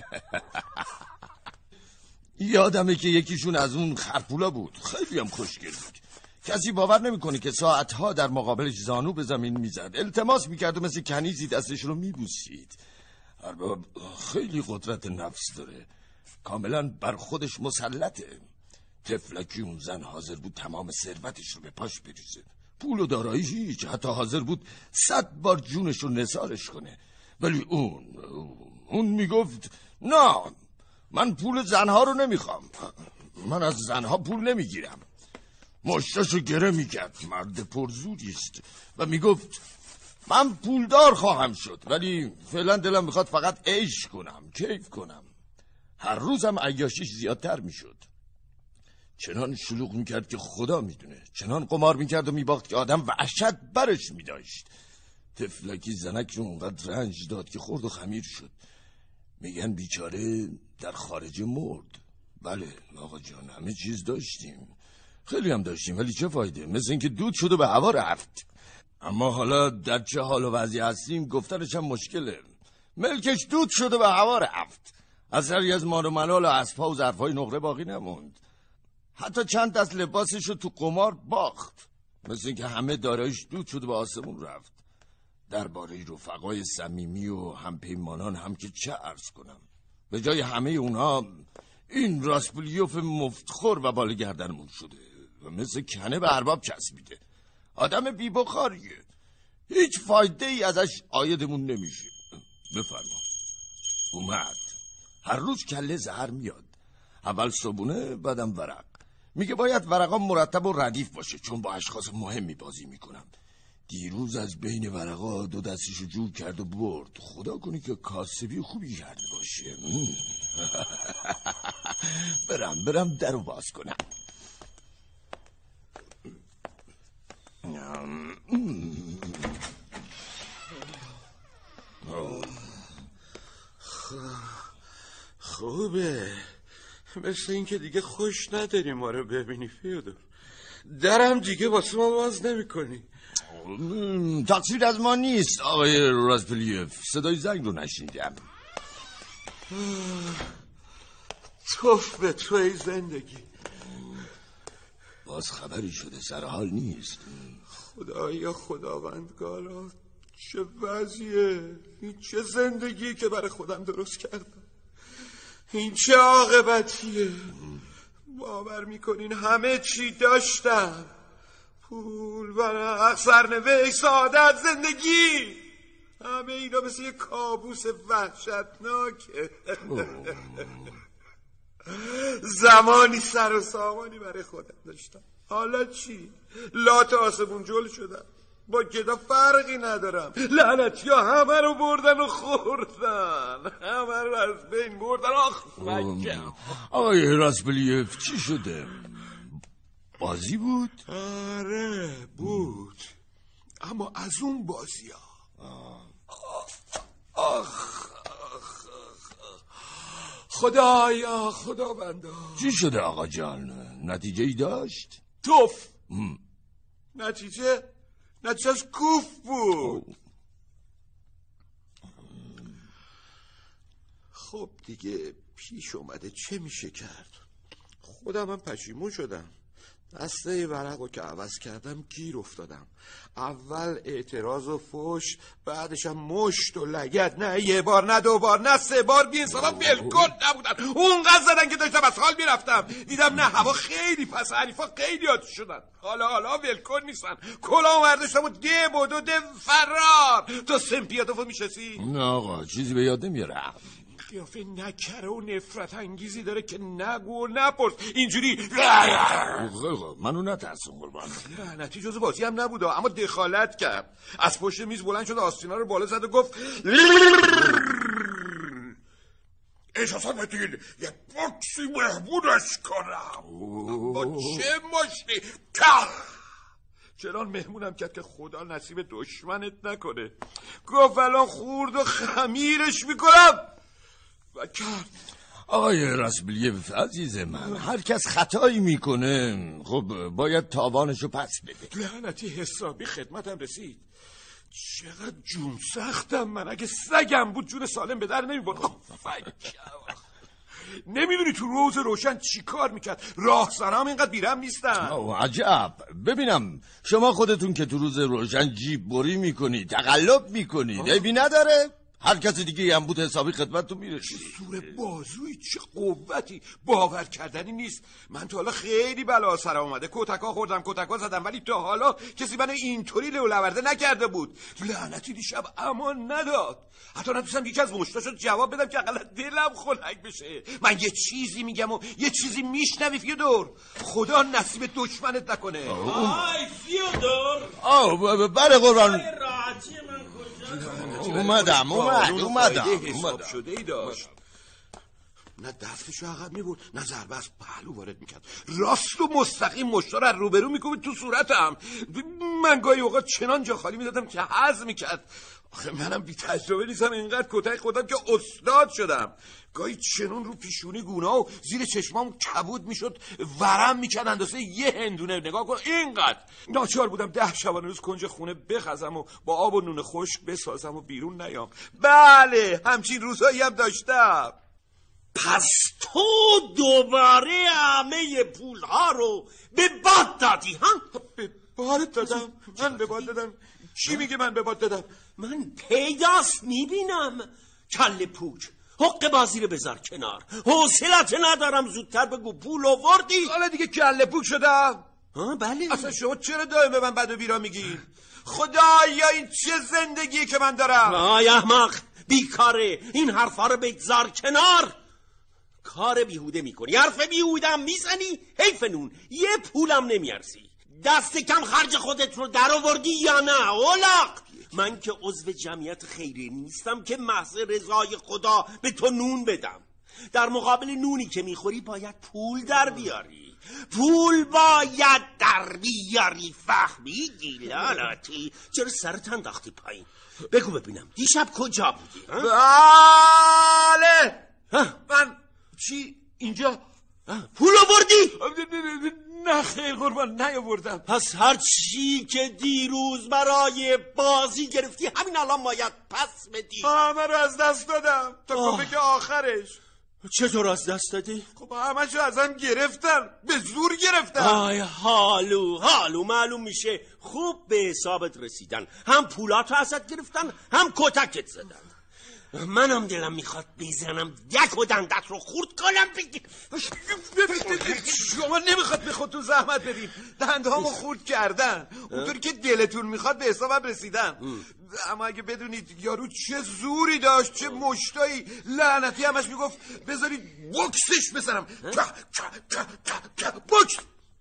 یادمه که یکیشون از اون خرپولا بود، خیلی هم خوشگل بود. کسی باور نمیکنه که ساعتها در مقابلش زانو به زمین میزد، التماس میکرد و مثل کنیزی دستش رو میبوسید. ارباب خیلی قدرت نفس داره، کاملا بر خودش مسلطه. طفلکی اون زن حاضر بود تمام ثروتش رو به پاش بریزه، پول و داراییش هیچ، حتی حاضر بود صد بار جونش رو نثارش کنه. ولی اون اون میگفت نه، من پول زنها رو نمیخوام، من از زنها پول نمیگیرم. مشتاشو گره میکرد، مرد پرزوری است، و میگفت من پولدار خواهم شد ولی فعلا دلم میخواد فقط عیش کنم، کیف کنم. هر روزم عیاشیش زیادتر میشد. چنان شلوغ میکرد که خدا میدونه، چنان قمار میکرد و میباخت که آدم وحشت برش میداشت. طفلکی زنک رو اونقدر رنج داد که خورد و خمیر شد. میگن بیچاره در خارج مرد. بله آقا جان، همه چیز داشتیم، خیلی هم داشتیم، ولی چه فایده؟ مثل اینکه دود شد و به هوا رفت. اما حالا در چه حال و وضعی هستیم گفتنش هم مشکله. ملکش دود شد و به هوا رفت. اثری از مال و ملال و اسب‌ها و ظرف‌های نقره باقی نموند. حتی چند دست لباسش رو تو قمار باخت. مثل اینکه همه دارایش دود شد و به آسمون رفت. درباره رفقای صمیمی و همپیمانان هم که چه عرض کنم. به جای همه اونها این راسپولیوف مفتخور و بالگردنمون شده و مثل کنه به ارباب چسبیده. آدم بی بخاریه، هیچ فایده ای ازش عایدمون نمیشه. بفرما. اومد. هر روز کله زهر میاد، اول صبونه بعدم ورق. میگه باید ورقا مرتب و ردیف باشه چون با اشخاص مهمی بازی میکنم. دیروز از بین ورقا دو دستشو جور کرد و برد. خدا کنی که کاسبی خوبی کرده باشه. برم برم درو باز کنم. خوبه، مثل این که دیگه خوش نداری ما رو ببینی فیودور. درم دیگه واسه ما باز نمی کنی. تقصیر از ما نیست آقای راسپولیوف، صدای زنگ رو نشنیدم. توف به توی زندگی. باز خبری شده؟ سر حال نیست؟ خدایا خداوندگارا، چه وضعیه؟ این چه زندگی که برای خودم درست کردم؟ این چه عاقبتیه؟ باور میکنین همه چی داشتم، پول، ورق، سرنوشت، سعادت، زندگی، همه اینا مثل یه کابوس وحشتناکه. زمانی سر و سامانی برای خودم داشتم، حالا چی؟ لات آسمون جل شدم، با گدا فرقی ندارم. لعنتی ها همه رو بردن و خوردن، همه رو از بین بردن. آخ مکم. آقای راسپولیوف چی شده؟ بازی بود؟ آره بود، اما از اون بازی ها. آخ آخ خدایا خدا بنده. چی شده آقا جان؟ نتیجه ای داشت؟ توف. نتیجه؟ نتیجه از کوف بود. خب دیگه پیش اومده، چه میشه کرد؟ خودم هم پشیمون شدم. دسته ورقو که عوض کردم گیر افتادم. اول اعتراض و فوش، بعدش هم مشت و لگد. نه یه بار، نه دو بار، نه سه بار. بی انصافا ولکن نبودن، اونقدر زدن که داشتم از حال میرفتم. دیدم نه هوا خیلی پس، حریفا خیلی عادی شدن. حالا حالا ولکن نیستن. کلاه ورداشتم و ده بود و ده فرار. تو سمپیاتوفو میشناسی؟ نه آقا چیزی به یاد نمیارم. قیافه نکره و نفرت انگیزی داره که نگو و نپرس. اینجوری منو نترسون قربان. لعنتی جز بازی هم نبوده، اما دخالت کرد. از پشت میز بلند شد، آستینا رو بالا زد و گفت اجازه بدین یه بکسی مهمونش کنم. با چه مشتی که چنان مهمونم کرد که خدا نصیب دشمنت نکنه. گفت الان خورد و خمیرش میکنم و کرد. آقای راسپولیوف عزیز من، هر کس خطایی میکنه، خب باید تاوانشو پس بده. لعنتی حسابی خدمتم رسید. چقدر جون سختم من، اگه سگم بود جون سالم به در نمیبرد. نمیدونی تو روز روشن چی کار میکرد؟ راه سرام اینقدر بیرم نیستن. اوه عجب. ببینم شما خودتون که تو روز روشن جیب بری میکنی، تقلب میکنید، عیبی نداره؟ هر کسی دیگه هم بود حسابی خدمتتون میرسید. سور بازوی چه قوتی، باور کردنی نیست. من تا حالا خیلی بلا سرم اومده، کتکا خوردم، کتکا زدم، ولی تا حالا کسی من اینطوری لولورده نکرده بود. لعنتی دیشب امان نداد. حتی نتونستم یکی از مشتاشو جواب بدم که اقلا دلم خنک بشه. من یه چیزی میگم و یه چیزی میشنوی فیودور. خدا نصیب دشمنت نکنه. آی فیودور. آه بله قربان. راحتی من کجا؟ اومدم اومد اومدم اومدم شده ای داشت. نه دستشو عقب میبرد نه ضربه از پهلو وارد میکرد، راست و مستقیم مشتا رو روبرو میکوبید تو صورتم. من گاهی اوقات چنان جا خالی میدادم که هضم میکرد. آخه منم بی تجربه نیستم، اینقدر کتک خوردم که استاد شدم. گاهی چنون رو پیشونی گونا و زیر چشمام کبود میشد، ورم میکرد اندازه یه هندونه. نگاه کن اینقدر. ناچار بودم ده شبانه روز کنج خونه بخزم و با آب و نون خشک بسازم و بیرون نیام. بله همچین روزایی هم داشتم. پس تو دوباره همه پولها رو به باد دادی ها؟ به باد دادم؟ من به باد دادم؟ چی میگه من به باد دادم؟ من پیداست میبینم. کل پوچ، حق بازی رو بذار کنار. حوصلت ندارم، زودتر بگو پول آوردی؟ حالا دیگه کله پوچ شدم. ها بله. اصلا شما چرا دائم به من بد و بیرا میگی؟ خدایا این چه زندگیه که من دارم؟ آی احمق بیکاره، این حرفا رو بگذار کنار. کار بیهوده میکنی، حرف بیهوده هم میزنی. حیف نون، یه پولم نمیارزی. دست کم خرج خودت رو در آوردی یا نه اولاق؟ من که عضو جمعیت خیری نیستم که محض رضای خدا به تو نون بدم. در مقابل نونی که میخوری باید پول در بیاری. پول باید در بیاری، فهمیدی لالاتی؟ چرا سرت انداختی پایین؟ بگو ببینم دیشب کجا بودی؟ بله من چی اینجا پول آوردی؟ نه خیر قربان نیاوردم. پس هر چی که دیروز برای بازی گرفتی همین الان باید پس بدی. همه رو از دست دادم تا کمک آخرش. چطور از دست دادی؟ خب همه شو ازم گرفتن، به زور گرفتن. آی حالو حالو معلوم میشه خوب به حسابت رسیدن. هم پولاتو ازت گرفتن هم کتکت زدن. منم دلم میخواد بزنم دک و دندت رو خورد کنم. بگی شما نمیخواد به خودتون زحمت بدین، دندهامو خورد کردن اونطوری که دلتون میخواد به حسابم رسیدن. اما اگه بدونید یارو چه زوری داشت، چه مشتایی، لعنتی همش میگفت بذارید بوکسش بزنم. بوکس.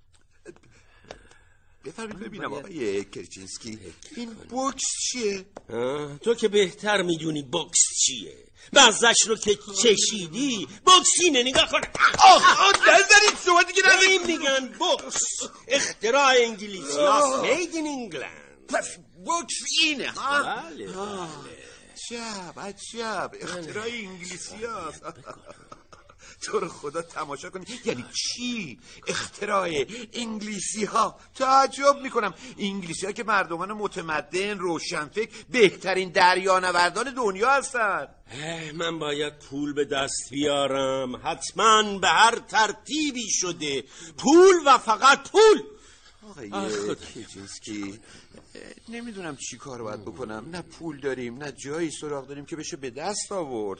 بفرمید ببینم آقای کرچینسکی این بوکس چیه؟ تو که بهتر میدونی بوکس چیه. بزش رو که چشیدی بوکسینه. نگاه کن. آخ آخ نزدید شما دیگه نزدید. میگن بوکس اختراع انگلیسی هاست. made in England. پس بوکس اینه ها؟ بله بله. عجب عجب اختراع انگلیسی هاست. تو رو خدا تماشا کنی. یعنی چی اختراع انگلیسی ها؟ تعجب میکنم. انگلیسی ها که مردمان متمدن روشنفکر بهترین دریانوردان دنیا هستن. من باید پول به دست بیارم. حتما به هر ترتیبی شده پول و فقط پول. آقای کیچینسکی نمیدونم چی کار باید بکنم. نه پول داریم نه جایی سراغ داریم که بشه به دست آورد.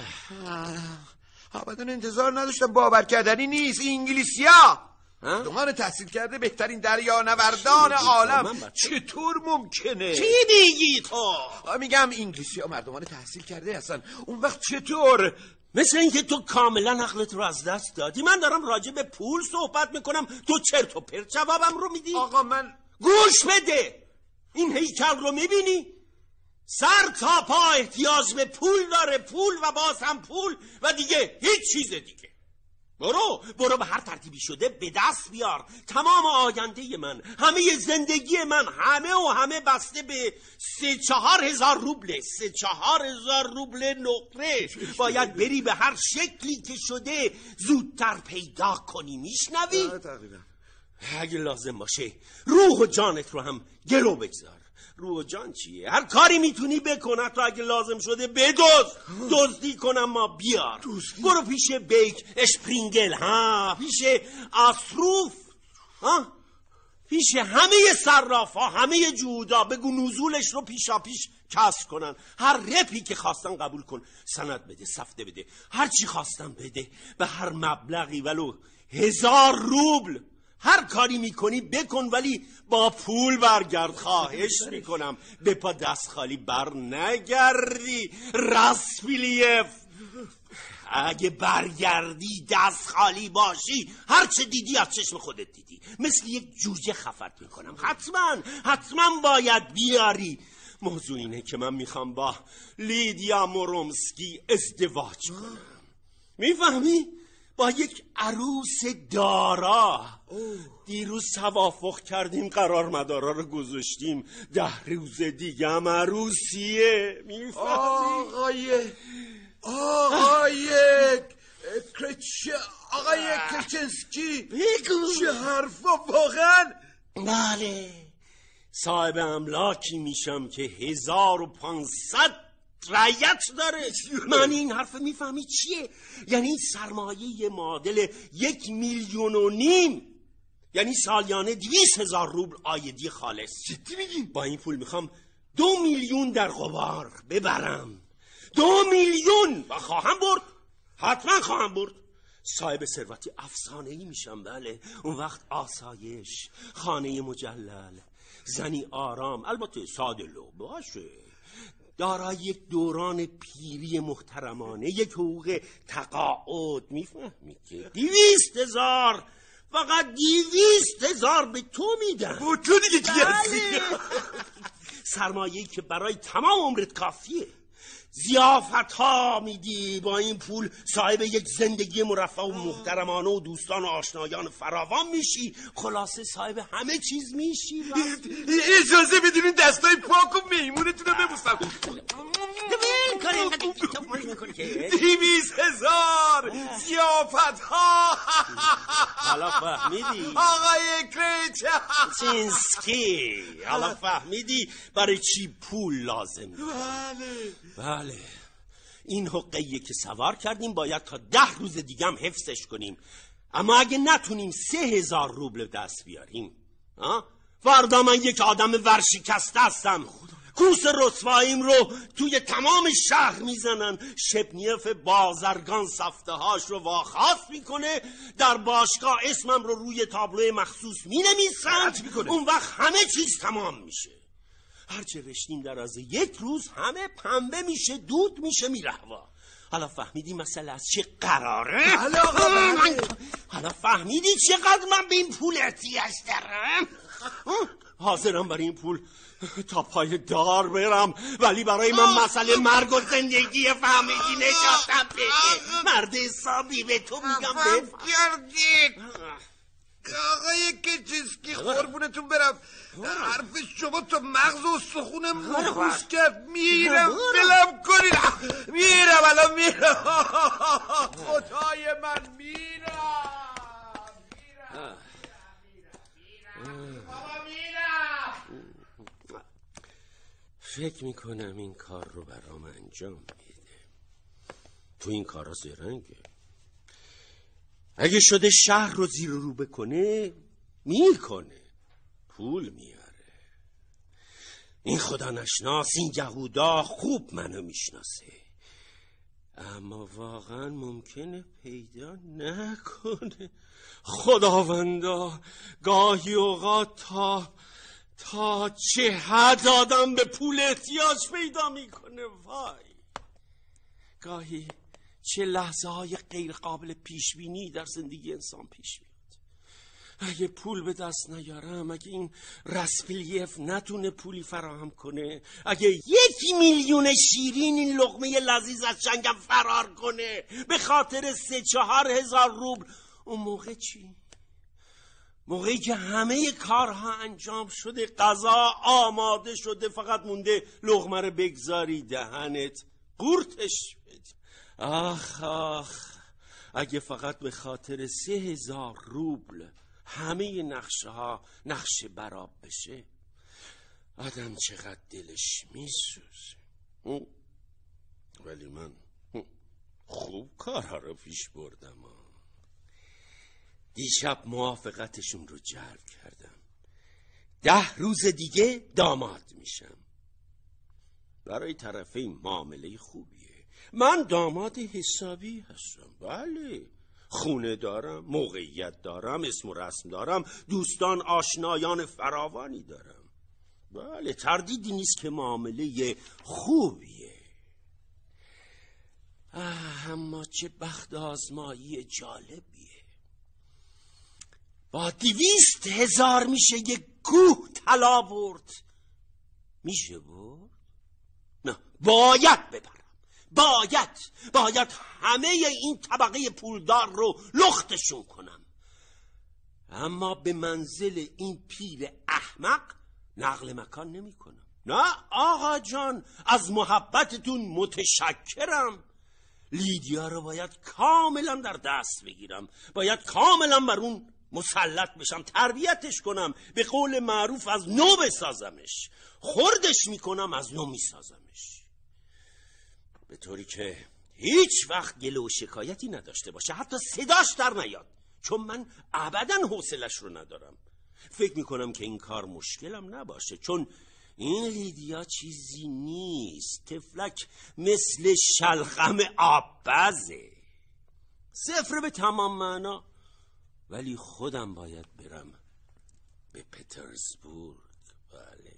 ابدا انتظار نداشتم، باور کردنی نیست. انگلیسی ها دمان تحصیل کرده بهترین دریانوردان عالم، چطور ممکنه؟ چی میگی تو؟ میگم انگلیسی ها مردمان تحصیل کرده هستن. اون وقت چطور؟ مثل اینکه تو کاملا عقلت رو از دست دادی. من دارم راجع به پول صحبت میکنم، تو چرت و پرت جوابم رو میدی. آقا من گوش بده. این هیکل رو میبینی؟ سر تا پا احتیاج به پول داره، پول و باز هم پول و دیگه هیچ چیز دیگه. برو برو به هر ترتیبی شده به دست بیار. تمام آینده من، همه زندگی من، همه و همه بسته به سه چهار هزار روبله. سه چهار هزار روبله نقره. باید بری به هر شکلی که شده زودتر پیدا کنی. میشنوی؟ اگه لازم باشه روح و جانت رو هم گلو بگذار. روح و جان چیه؟ هر کاری میتونی بکنه تو اگه لازم شده بدوز. دزدی کنم ما بیار. برو پیش بیک اشپرینگل، ها پیش آسروف، ها پیش همه صرافا، همه جودا بگو نزولش رو پیشا پیش کسر کنن. هر رپی که خواستن قبول کن، سند بده، سفته بده، هر چی خواستن بده، به هر مبلغی ولو هزار روبل. هر کاری میکنی بکن ولی با پول برگرد. خواهش میکنم به پا دست خالی بر نگردی راسپیلیف. اگه برگردی دست خالی باشی هر چه دیدی از چشم خودت دیدی. مثل یک جوجه خفت میکنم. حتما حتما باید بیاری. موضوع اینه که من میخوام با لیدیا مورومسکی ازدواج کنم. میفهمی؟ با یک عروس دارا. دیروز توافق کردیم قرار مدارا رو گذاشتیم، ده روز دیگه هم عروسیه. میفهمی؟ آقای آقای کرچ آقای کرچنسکی بگو. چه حرفا واقعا؟ بله، صاحب املاکی میشم که هزار و پانصد رعیت داره. من این حرف میفهمی چیه؟ یعنی سرمایه معادل یک میلیون و نیم، یعنی سالیانه دویست هزار روبل آیدی خالص. جدی میگی؟ با این پول میخوام دو میلیون در قمار ببرم. دو میلیون و خواهم برد، حتما خواهم برد. صاحب ثروتی افسانه‌ای میشم. بله، اون وقت آسایش، خانه مجلل، زنی آرام، البته ساده لو باشه، دارای یک دوران پیری محترمانه، یک حقوق تقاعد. میفهمی که دویست هزار، فقط دویست هزار به تو میدن. با تو دیگه چی هستی؟ سرمایه‌ای که برای تمام عمرت کافیه. ضیافت ها میدی، با این پول صاحب یک زندگی مرفه و محترمانه و دوستان و آشنایان فراوان میشی. خلاصه صاحب همه چیز میشی. اجازه بدین دستای پاک و میمونتون رو ببوسم. دیویز هزار ضیافت ها. حالا فهمیدی آقای کرچنسکی؟ حالا فهمیدی برای چی پول لازم؟ بله بله، این حقه‌ایه که سوار کردیم، باید تا ده روز دیگه هم حفظش کنیم. اما اگه نتونیم سه هزار روبل دست بیاریم، فردا من یک آدم ورشکسته هستم. کوس رسواییم رو توی تمام شهر میزنن. شبنیف بازرگان سفته هاش رو واخواست میکنه، در باشگاه اسمم رو روی تابلو مخصوص مینویسن. اون وقت همه چیز تمام میشه. هرچه رشتیم در از یک روز همه پنبه میشه، دود میشه، میره هوا. حالا فهمیدی مسئله از چه قراره؟ حالا آقا حالا فهمیدی چقدر من به این پول احتیاج دارم؟ حاضرم برای این پول تا پای دار برم، ولی برای من مسئله مرگ و زندگی فهمیدی نجاتم بده. مرد حسابی به تو میگم بفهم. آقای کرچنسکی قربونتون برم، حرف شما تا مغز و سخونم مخوص کرد. میرم بلم کنید. میرم الان میرم. خدای من میرم. بابا میرم. فکر میکنم این کار رو برام انجام میده. تو این کارا زرنگه. اگه شده شهر رو زیر رو بکنه میکنه، پول میاره. این خدا نشناس، این یهودا خوب منو میشناسه، اما واقعا ممکنه پیدا نکنه. خداوندا، گاهی اوقات تا تا چه حد آدم به پول احتیاج پیدا میکنه. وای، گاهی چه لحظه های غیر قابل پیش بینی در زندگی انسان پیش میاد. اگه پول به دست نیارم، اگه این راسپلیف نتونه پولی فراهم کنه، اگه یک میلیون شیرین این لقمه لذیذ از چنگم فرار کنه به خاطر سه چهار هزار روبل، اون موقع چی؟ موقعی که همه کارها انجام شده، غذا آماده شده، فقط مونده لقمه رو بگذاری دهنت، قورتش بدی. آخ آخ، اگه فقط به خاطر سه هزار روبل همه نقشه ها نقشه براب بشه، آدم چقدر دلش میسوزه. ولی من خوب کارها رو پیش بردم. دیشب موافقتشون رو جلب کردم. ده روز دیگه داماد میشم. برای طرفین معامله خوبیه. من داماد حسابی هستم. بله، خونه دارم، موقعیت دارم، اسم و رسم دارم، دوستان آشنایان فراوانی دارم. بله، تردیدی نیست که معامله خوبیه. اما چه بخت آزمایی جالبیه. با دویست هزار میشه یک کوه طلا برد. میشه برد؟ نه، باید ببرم. باید باید همه این طبقه پولدار رو لختشون کنم. اما به منزل این پیر احمق نقل مکان نمی کنم. نه آقا جان، از محبتتون متشکرم. لیدیا رو باید کاملا در دست بگیرم، باید کاملا بر اون مسلط بشم، تربیتش کنم، به قول معروف از نو بسازمش، خردش میکنم از نو میسازمش، به طوری که هیچ وقت گله و شکایتی نداشته باشه، حتی صداش در نیاد، چون من ابدا حوصلش رو ندارم. فکر میکنم که این کار مشکلم نباشه، چون این لیدیا چیزی نیست، تفلک مثل شلغم آبپزه، صفر به تمام معنا. ولی خودم باید برم به پترزبورگ. بله،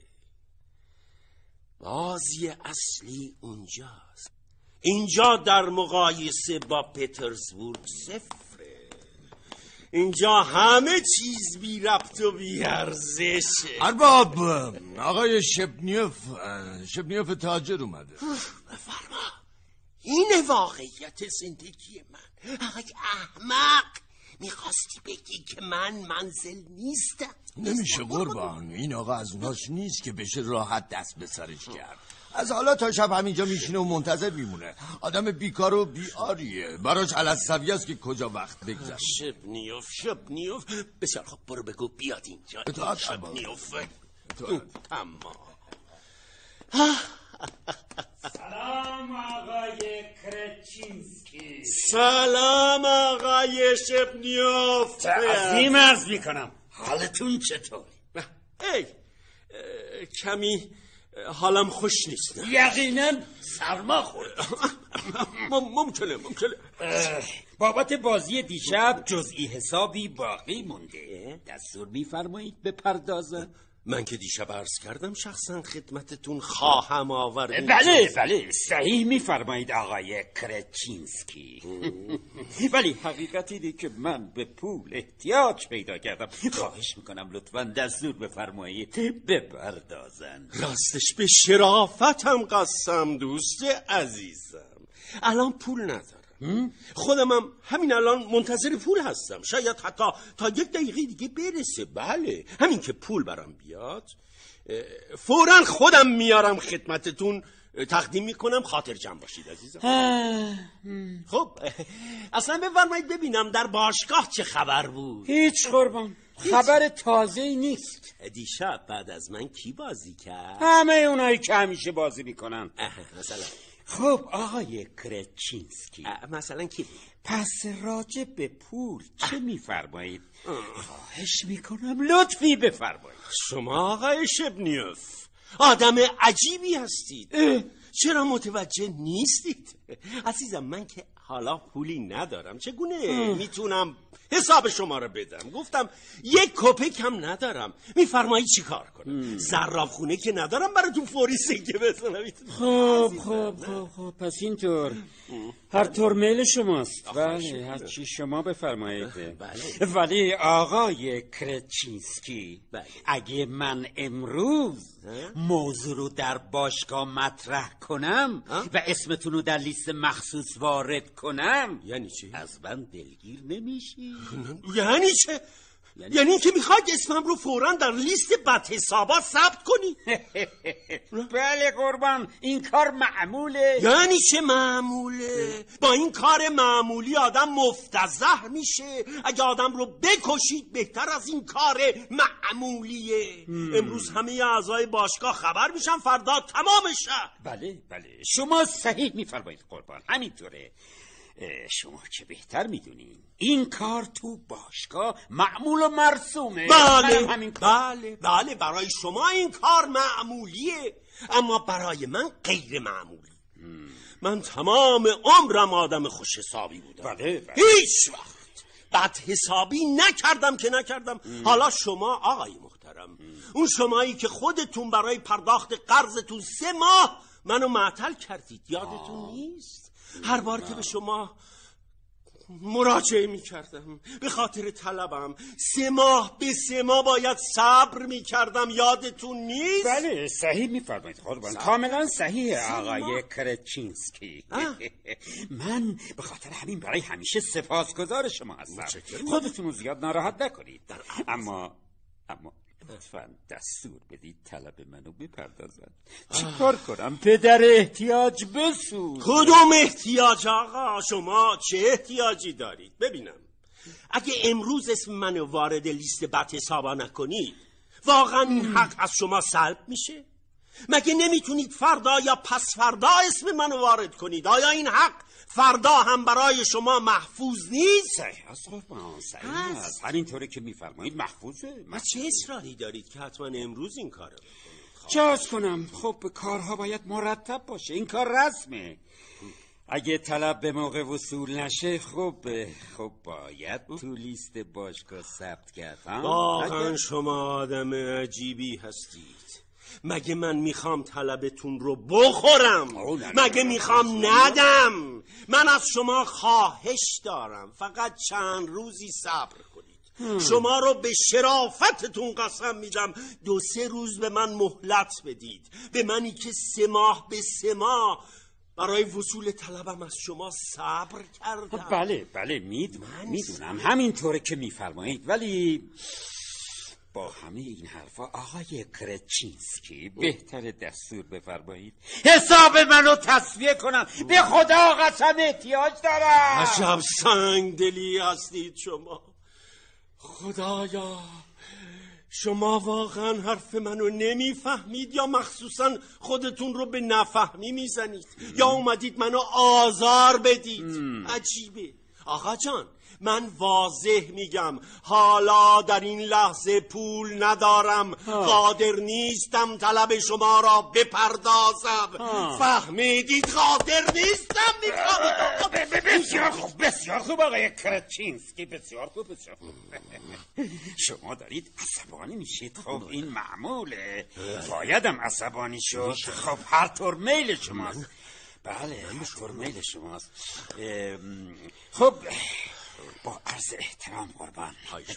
بازی اصلی اونجاست. اینجا در مقایسه با پترزبورگ صفره. اینجا همه چیز بی ربط و بی ارزشه. ارباب، آقای شبنیوف شبنیوف تاجر اومده. بفرما. این واقعیت زندگی من. آقای احمق، میخواستی بگی که من منزل نیستم؟ نمیشه قربان، این آقا از اوناش نیست که بشه راحت دست به سرش کرد. از حالا تا شب همینجا میشینه و منتظر میمونه. آدم بیکار و بیاریه، براش علالسویه است که کجا وقت بگذره. شبنیوف شبنیوف بسیار خب، برو بگو بیاد اینجا. شبنیوف اما سلام آقای کرچینسکی. سلام آقای شبنیوف. تعظیم عرض میکنم. حالتون چطور؟ ای کمی حالم خوش نیست. یقینا سرما خورد. ممکنه ممکنه بابت بازی دیشب جزئی حسابی باقی مونده. دستور میفرمایید بپردازم؟ من که دیشب عرض کردم شخصا خدمتتون خواهم آورد. بله بله صحیح میفرمایید آقای کرچینسکی. ولی حقیقت اینه که من به پول احتیاج پیدا کردم. خواهش میکنم لطفاً دستور بفرمایید بپردازن. راستش به شرافتم قسم دوست عزیزم، الان پول ندارم. خودمم همین الان منتظر پول هستم، شاید حتی تا یک دقیقه دیگه برسه. بله، همین که پول برام بیاد فوراً خودم میارم خدمتتون، تقدیم میکنم، خاطر جمع باشید عزیزم. خب اصلا بفرمایید ببینم در باشگاه چه خبر بود؟ هیچ قربان، خبر تازه‌ای نیست. دیشب بعد از من کی بازی کرد؟ همه اونایی که همیشه بازی میکنن. مثلا خب آقای کرچینسکی، مثلا کی؟ پس راجع به پول چه میفرمایید؟ خواهش میکنم لطفی بفرمایید. شما آقای شبنیوف آدم عجیبی هستید. چرا متوجه نیستید؟ عزیزم من که حالا پولی ندارم، چگونه میتونم حساب شما رو بدم؟ گفتم یک کپک هم ندارم، میفرمایید چی کار کنم؟ زراب خونه که ندارم براتون فوری سکه بزنم. خب خب خب خب پس اینطور هر طور میل شماست. بله هر چی شما بفرمایید. بله. ولی آقای کرچینسکی، بله. اگه من امروز موضوع رو در باشگاه مطرح کنم ها؟ و اسمتون رو در لیست مخصوص وارد کنم، یعنی چی؟ از من دلگیر نمیشی؟ یعنی چه؟ یعنی, یعنی که میخواید اسمم رو فوراً در لیست بدحسابا ثبت کنی؟ بله قربان، این کار معموله. یعنی چه معموله؟ با این کار معمولی آدم مفتضح میشه. اگه آدم رو بکشید بهتر از این کار معمولیه. م. امروز همه اعضای باشگاه خبر میشن، فردا تمام شهر. بله بله شما صحیح میفرمایید قربان، همینطوره. شما چه بهتر میدونین این کار تو باشگاه معمول و مرسومه. بله همین بله بله برای شما این کار معمولیه، اما برای من غیر معمولی. مم. من تمام عمرم آدم خوش حسابی بودم. بله بله. هیچ وقت بد حسابی نکردم که نکردم. مم. حالا شما آقای محترم، مم. اون شمایی که خودتون برای پرداخت قرضتون سه ماه منو معطل کردید، یادتون آه. نیست؟ هر بار که به شما مراجعه میکردم به خاطر طلبم. سه ماه به سه ماه باید صبر میکردم، یادتون نیست؟ بله صحیح میفرمایید قربان، کاملا صحیح آقای کرچینسکی. من به خاطر همین برای همیشه سپاسگزار شما هستم. خودتون رو زیاد ناراحت نکنید. اما اما لطفاً دستور بدید طلب منو بپردازن. چیکار کنم؟ پدر احتیاج بسوز. کدوم احتیاج آقا؟ شما چه احتیاجی دارید؟ ببینم اگه امروز اسم منو وارد لیست بد حسابا نکنید واقعا این حق از شما سلب میشه؟ مگه نمیتونید فردا یا پس فردا اسم منو وارد کنید؟ آیا این حق فردا هم برای شما محفوظ نیست؟ صحیح است قربان، صحیح است. همینطوره که میفرمایید محفوظه. ما چه اصراری دارید که حتما امروز این کارو بکنید؟ چه از کنم؟ خب کارها باید مرتب باشه، این کار رسمه. اگه طلب به موقع وصول نشه خب خب باید تو لیست باشگاه ثبت کرد. واقعا اگر... شما آدم عجیبی هستید. مگه من میخوام طلبتون رو بخورم؟ مگه میخوام ندم؟ من از شما خواهش دارم فقط چند روزی صبر کنید. شما رو به شرافتتون قسم میدم دو سه روز به من مهلت بدید، به منی که سه ماه به سه ماه برای وصول طلبم از شما صبر کردم. بله بله میدونم میدونم همینطوره که میفرمایید، ولی با همه این حرفا آقای کرچینسکی بهتر دستور بفرمایید حساب منو تصفیه کنم. به خدا قسم احتیاج دارم. عجب سنگدلی هستید شما. خدایا شما واقعا حرف منو نمیفهمید یا مخصوصا خودتون رو به نفهمی میزنید یا اومدید منو آزار بدید؟ ام. عجیبه. آقا جان من واضح میگم حالا در این لحظه پول ندارم، ها. قادر نیستم طلب شما را بپردازم. ها. فهمیدید؟ قادر نیستم. میفهمید؟ بسیار خوب بسیار خوب آقای کرچینسکی، بسیار خوب بسیار خوب. شما دارید عصبانی میشید. خب این معموله، بایدم عصبانی شد. خب هر طور میل شماست. بله هر طور میل شماست. خب با عرض احترام قربان،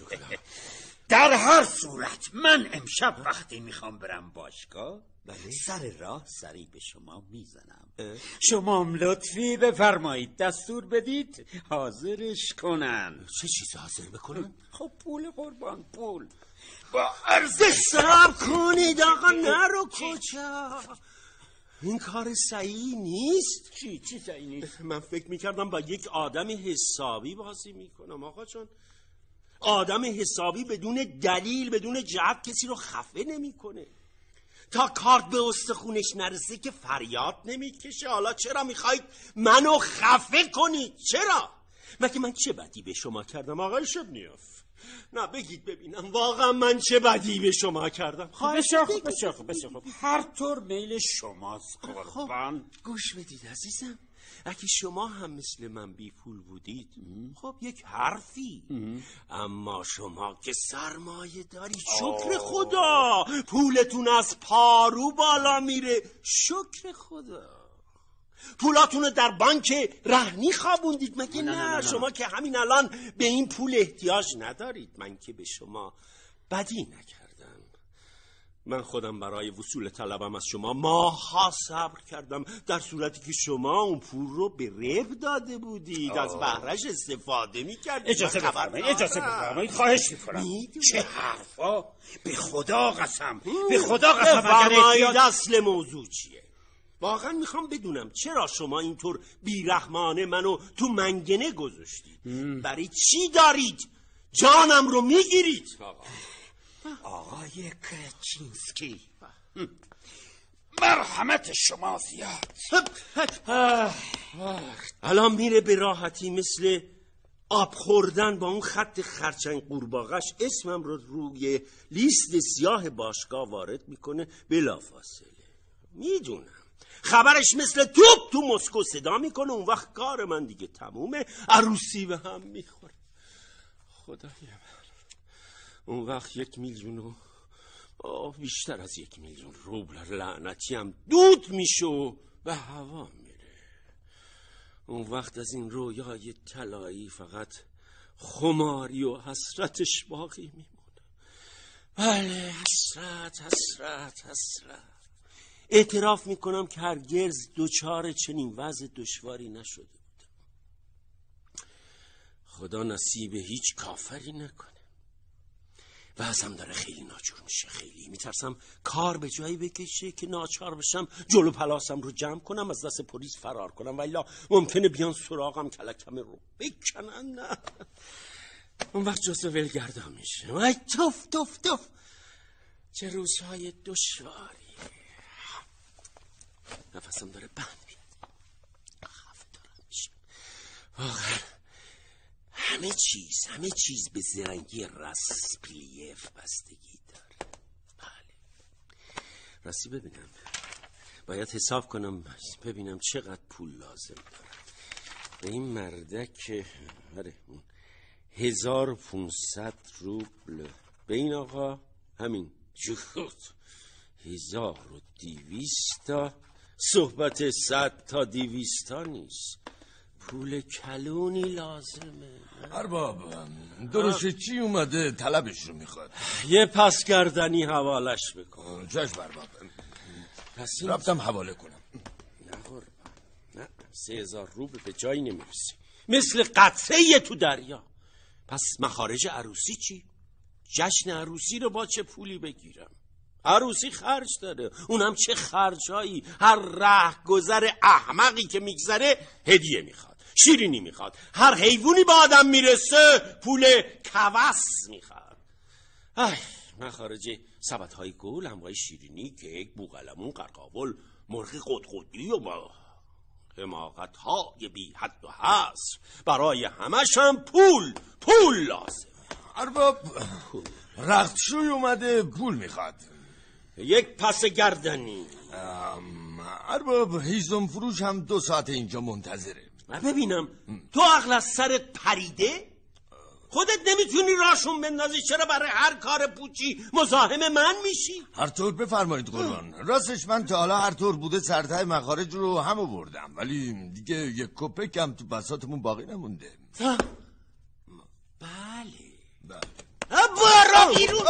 در هر صورت من امشب وقتی میخوام برم باشگاه سر راه سری به شما میزنم. شما لطفی بفرمایید دستور بدید حاضرش کنن. چه چیز حاضر بکنن؟ خب پول قربان، پول. با ارزش صبر کنید آقا. نرو کجا؟ این کار صحیح نیست. چی چی صحیح نیست؟ من فکر میکردم با یک آدم حسابی بازی میکنم آقا جان. آدم حسابی بدون دلیل بدون جهت کسی رو خفه نمیکنه. تا کارت به استخونش نرسه که فریاد نمیکشه. حالا چرا میخواید منو خفه کنید؟ چرا؟ مگه من چه بدی به شما کردم آقای شبنیوف؟ نه بگید ببینم واقعا من چه بدی به شما کردم؟ بسیار خوب بسیار خوب بسیار خوب هر طور میل شماست قربان. خب گوش بدید عزیزم، اگه شما هم مثل من بی پول بودید خب یک حرفی، اما شما که سرمایه داری شکر خدا، پولتون از پارو بالا میره شکر خدا. پولاتونو در بانک رهنی خوابوندید مگه نه, نه, نه, نه شما که همین الان به این پول احتیاج ندارید. من که به شما بدی نکردم. من خودم برای وصول طلبم از شما ماها صبر کردم، در صورتی که شما اون پول رو به رب داده بودید. آه. از بهرش استفاده میکردید. اجازه بفرمایید اجازه بفرمایید خواهش میکنم. چه حرفا؟ به خدا قسم به خدا قسم بفرمایید اصل موضوع چیه؟ واقعا میخوام بدونم چرا شما اینطور بیرحمانه منو تو منگنه گذاشتید؟ برای چی دارید جانم رو میگیرید؟ آقای کرچینسکی مرحمت شما زیاد. الان میره به راحتی مثل آب خوردن با اون خط خرچنگ قورباغش اسمم رو روی لیست سیاه باشگاه وارد میکنه بلافاصله. میدونم خبرش مثل توپ تو مسکو صدا میکنه. اون وقت کار من دیگه تمومه، عروسی به هم میخوره. خدای من اون وقت یک میلیون و آه بیشتر از یک میلیون روبل لعنتی هم دود میشه و به هوا میره. اون وقت از این رویای طلایی فقط خماری و حسرتش باقی میمونه. بله، حسرت حسرت حسرت. اعتراف میکنم که هرگز دوچار چنین وضع دشواری نشده بودم. خدا نصیب هیچ کافری نکنه. وضعم داره خیلی ناجور میشه. خیلی میترسم کار به جایی بکشه که ناچار بشم جلو پلاسم رو جمع کنم، از دست پلیس فرار کنم، ولی ممکنه بیان سراغم کلکم رو بکنن. نه، اون وقت جزو ولگردان میشه. وای توف توف توف، چه روزهای دشواری. نفسم داره بند میاد. خفت دارم میشه. واقعا همه چیز همه چیز به زرنگی راسپلیف بستگی داره. بله راستی ببینم، باید حساب کنم ببینم چقدر پول لازم دارم. به این مردک آره هزار و پونصد روبل، به این آقا همین جهود هزار و دیویستا. صحبت صد تا دیویستا نیست، پول کلونی لازمه. ارباب درست چی اومده طلبش رو میخواد؟ یه پس گردنی حوالش بکن. چشم ارباب، رفتم حواله کنم. نه قربان نه، سه هزار روبل به جایی نمیرسی، مثل قطره تو دریا. پس مخارج عروسی چی؟ جشن عروسی رو با چه پولی بگیرم؟ عروسی خرج داره، اونم چه خرجایی. هر رهگذر احمقی که میگذره هدیه میخواد، شیرینی میخواد. هر حیوانی با آدم میرسه پول کوس میخواد. ای مخارج سبدهای گل، همراه شیرینی، کیک، بوقلمون، قرقاول، مرغ قدقدی و با حماقت های بی حد و حصر. برای همش هم پول پول لازم. ارباب رختشوی اومده پول میخواد. یک پس گردنی. ارباب هیزم فروش هم دو ساعت اینجا منتظره. ببینم تو عقل از سرت پریده؟ خودت نمیتونی راشون بندازی، چرا برای هر کار پوچی مزاحم من میشی؟ هر طور بفرمایید قربان. راستش من تا حالا هر طور بوده سرتای مخارج رو همو بردم، ولی دیگه یک کپک هم تو بساطمون باقی نمونده. بله بله برو بیرون.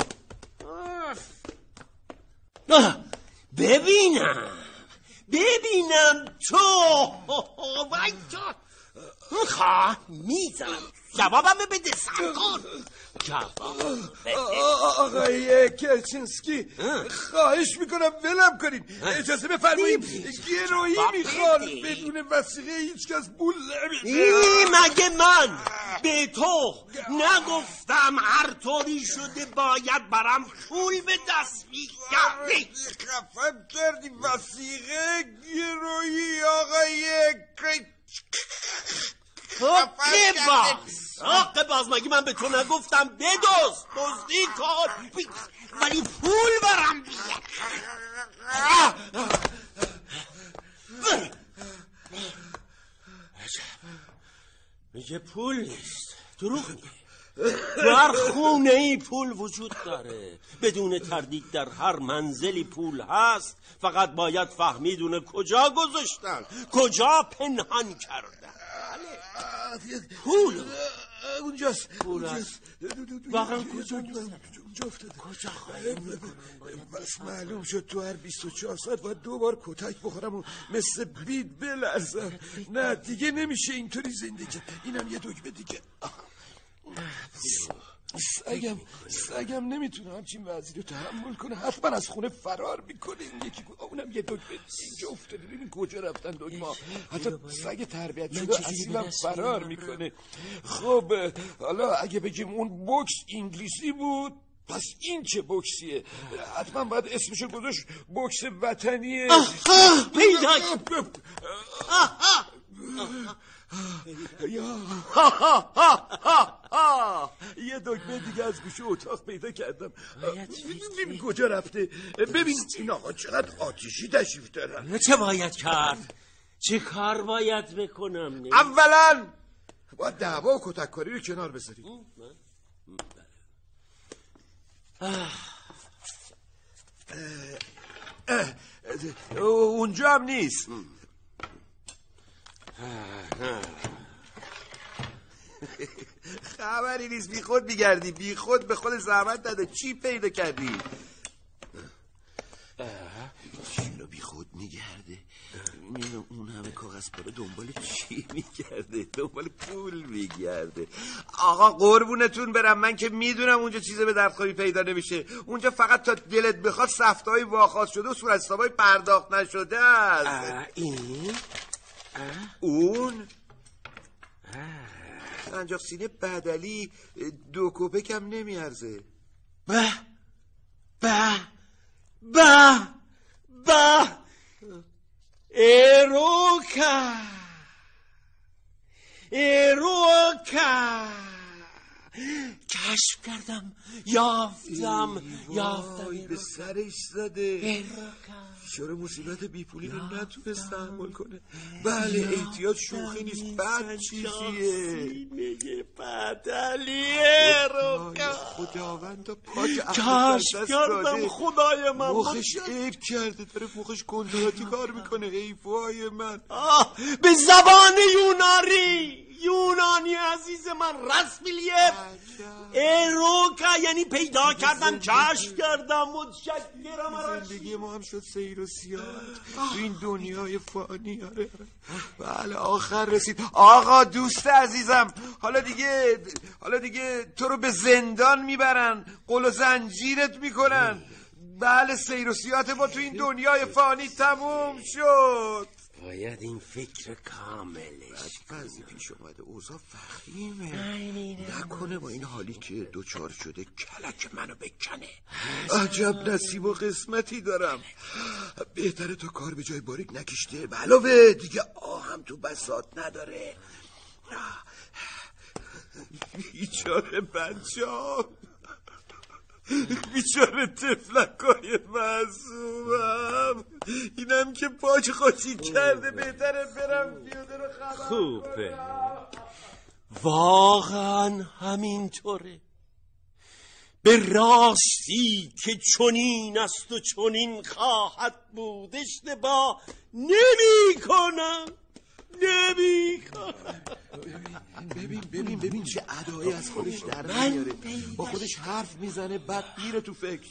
ببینم ببینم تو وای تو خواه میزنم. جوابم بده سرکن. جواب بده. آقای کلچینسکی خواهش میکنم ولم کنید. اجازه بفرمایید، گرویی میخواد بدون وثیقه هیچ کس پول نمیده. مگه من به تو نگفتم هر طوری شده باید برام پول به دست بیاری؟ خفت کردی. وثیقه گرویی آقای حقه باز حقه باز مگه من به تو نگفتم بدوز دزدی کن، ولی پول برم بیار. میگه پول نیست، دروغ میگه. تو هر خونه ای پول وجود داره، بدون تردید در هر منزلی پول هست، فقط باید فهمید اونه کجا گذاشتن، کجا پنهان کردن. پول اونجاست. اونجاست واقعا کجا اونجا افتاده. کجا خواهیم بس معلوم شد تو هر بیست و چهار ساعت باید دو بار کتک بخورم و مثل بید بلرزم. نه دیگه نمیشه اینطوری زندگی. اینم یه دکمه دیگه. سگم سگم نمیتونه همچین وضعی رو تحمل کنه، حتما از خونه فرار میکنه. این یکی اونم یه دکمه اینجا افتاده. ببین کجا رفتن دکمه. حتی سگ تربیت شده اصیلم فرار میکنه. خب حالا اگه بگیم اون بوکس انگلیسی بود، پس این چه بوکسیه؟ حتما باید اسمشو گذاشت بوکس وطنیه. پیدا یا یه دکمه دیگه از گوشه اتاق پیدا کردم. ببین کجا رفته. ببین این آقا چقدر آتیشی تشریف دارن. چه باید کرد؟ چه کار باید بکنم؟ اولا باید دعوا و کتککاری رو کنار بذاری. اونجا هم نیست. خبری نیست، بی خود میگردی، بی خود به خود زحمت نده. چی پیدا کردی؟ چی بی خود میگرده؟ میدونم اون همه کاغذ پاره دنبال چی میگرده؟ دنبال پول میگرده. آقا قربونتون برم، من که میدونم اونجا چیزی به دردخوری پیدا نمیشه. اونجا فقط تا دلت بخواد سفتای واخواست شده و صورت حسابای پرداخت نشده است. این اون سنجاق سینه بدلی دو کوپه کم نمیارزه. به به به به ایروکا ایروکا کشف کردم، یافتم یافتم به سرش زده. چرا مصیبت بیپولی رو نتونست تحمل کنه؟ بله احتیاط شوخی نیست، بد چیزیه. سینه بدلیه رو خداوند پاک کشف کردم. خدای من مخش عیب کرده، داره مخش کنتراتی کار میکنه. ای وای من. آه به زبان یونانی یونانی عزیز من، رسمیلیف ایروکا یعنی پیدا کردم، کشف کردم. متشکرم. زندگی ما هم شد سیر و سیاه تو این دنیای فانی. آره بله آخر رسید. آقا دوست عزیزم، حالا دیگه حالا دیگه تو رو به زندان میبرن، قل و زنجیرت میکنن. بله سیر و سیاحت ما تو این دنیای فانی تموم شد. باید این فکر کاملش بعضی پیش اومده، اوضاع فخیمه. نکنه با این حالی که دوچار شده کلک منو بکنه. عجب نصیب و قسمتی دارم. بهتره تا کار به جای باریک نکشته. به علاوه دیگه آهم تو بساط نداره. بیچاره بچه‌ام، بیچاره تفلکای معصومم، اینم که پاک خاطی کرده. بهتره برم پیاده رو خبر خوبه. واقعا همینطوره. به راستی که چنین است و چنین خواهد بود، اشتباه نمی کنم نمی کنم. ببین ببین ببین چه ادایی از خودش در میاره، با خودش حرف میزنه بعد میره تو فکر.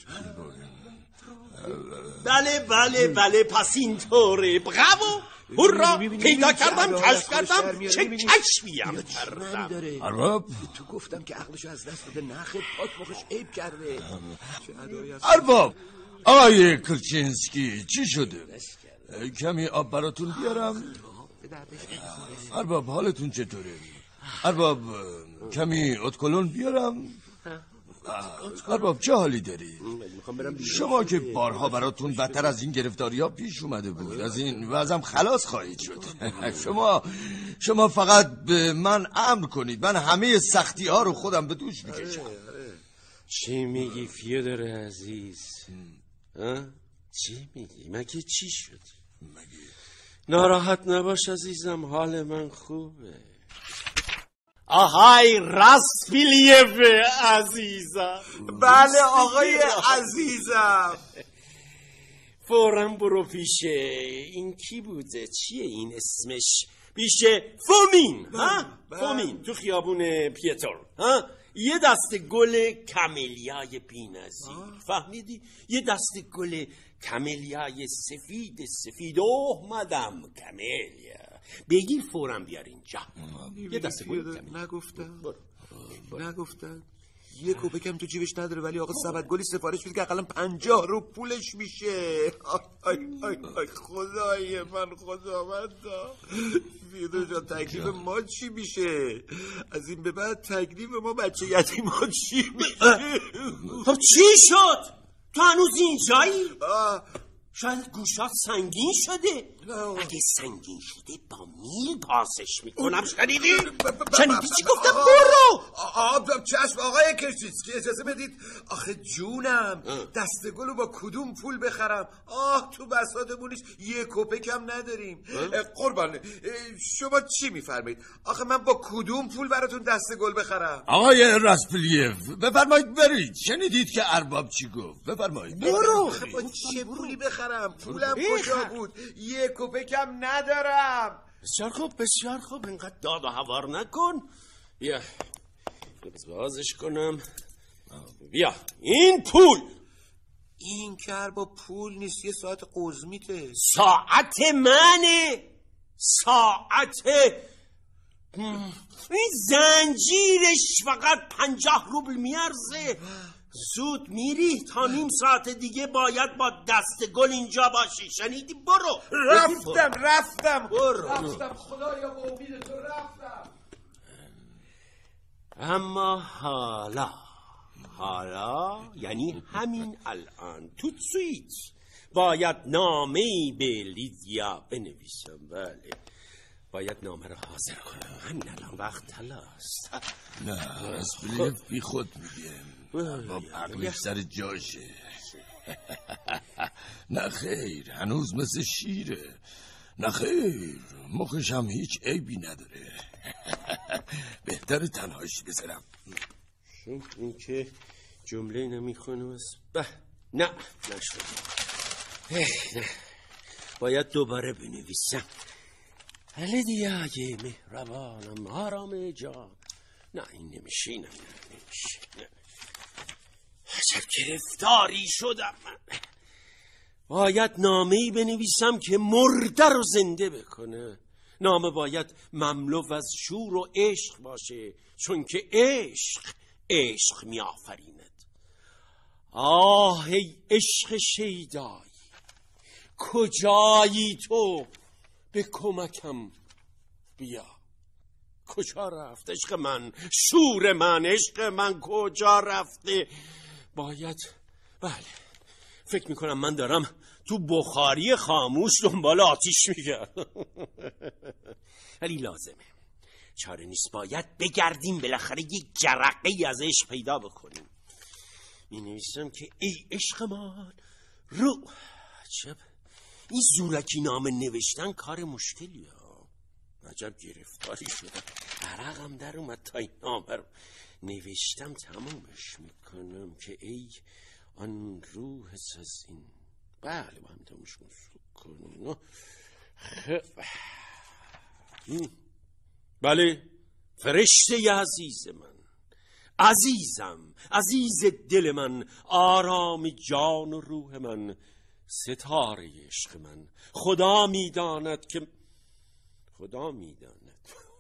بله بله بله پس اینطوره. براو هورا، پیدا کردم، کشف کردم. چه کشفیم کردم. ارباب تو گفتم که عقلشو از دست بده، نخه پاک مخش عیب کرده. ارباب آقای کلچینسکی چی شده؟ کمی آب براتون بیارم؟ ارباب حالتون چطوره؟ ارباب کمی اتکلون بیارم؟ ارباب چه حالی داری؟ شما که بارها براتون بدتر از این گرفتاری ها پیش اومده بود، از این وضعم خلاص خواهید شد. شما شما فقط به من امر کنید، من همه سختی ها رو خودم به دوش میکشم. چی میگی فیودور عزیز؟ چی میگی؟ مگه چی شد؟ ناراحت نباش عزیزم، حال من خوبه. آهای راسپیلیف عزیزم. بله آقای عزیزم. فوراً برو پیشه این کی بوده، چیه این اسمش؟ پیشه فومین. ها فومین تو خیابون پیتر. ها یه دسته گل کامیلیای بی‌نظیر، فهمیدی؟ یه دسته گل کامیلیای سفید سفید. اوه مدام کامیلیا، بگیر فوراً بیار اینجا. یه دسته گل. نگفتم نگفتم یه کوپکم تو جیبش نداره، ولی آقا سبد گلی سفارش بده که اقلا پنجاه رو پولش میشه. آی آی آی خدای من، خداوندا. فیدو جان تکلیف ما چی میشه؟ از این به بعد تکلیف ما بچه یتیم ها چی میشه؟ خب چی شد؟ تو هنوز اینجایی؟ شاید گوشات سنگین شده. اگه سنگین شده با میل پاسش میکنم. شنیدی؟ شنیدی چی گفتم؟ برو. آب چشم آقای کرچینسکی، اجازه بدید. آخه جونم دسته گلو با کدوم پول بخرم؟ آه تو بساطمونیش یه کوپکم نداریم. قربان شما چی میفرمایید؟ آخه من با کدوم پول براتون دسته گل بخرم؟ آقای راسپیلیف بفرمایید برید. شنیدید که ارباب چی گفت؟ بفرمایید برو. با چه پولی بخرم؟ پولم کجا بود؟ یه کوپکم ندارم. بسیار خوب بسیار خوب، اینقدر داد و هوار نکن. بیا بز بازش کنم. بیا این پول. این کار با پول نیست، یه ساعت قزمیته. ساعت منه، ساعت این زنجیرش فقط پنجاه روبل میارزه. زود میری تا نیم ساعت دیگه باید با دست گل اینجا باشی، شنیدی؟ برو. رفتم رفتم برو. رفتم خدایا با امید تو رفتم. اما حالا حالا یعنی همین الان تو سویت باید نامه‌ای به لیدیا بنویسم. بله باید نامه رو حاضر کنم همین الان، وقت تلاست. نه راسپیلیف بی خود میگه، با عقلش سر جاشه. نه خیر، هنوز مثل شیره. نه خیر، مخش هم هیچ عیبی نداره. بهتر تنهاش بذارم. شون این که جمله نمیخونه بس. به نه نشد. نه باید دوباره بنویسم. لیدیای مهربانم آرام جان. نه این نمیشه، نه نمیشه. نه. عجب گرفتاری شدم من. باید نامه‌ای بنویسم که مرده رو زنده بکنه. نامه باید مملو از شور و عشق باشه، چون که عشق عشق می آفریند. آه ای عشق شیدایی، کجایی تو؟ به کمکم بیا. کجا رفت عشق من؟ شور من، عشق من کجا رفته؟ باید بله فکر میکنم من دارم تو بخاری خاموش دنبال آتیش میگردم. ولی لازمه، چاره نیست، باید بگردیم بالاخره یک جرقه ای از عشق پیدا بکنیم. می نویسم که ای عشق من رو. عجب این زورکی نامه نوشتن کار مشکلی ها. عجب گرفتاری شدم، عرقم در اومد تا این نامه رو نوشتم تمامش میکنم که ای آن روح سازین. بله با هم تمامش کنم. بله فرشته عزیز من، عزیزم، عزیز دل من، آرام جان و روح من، ستاره عشق من. خدا میداند که خدا میداند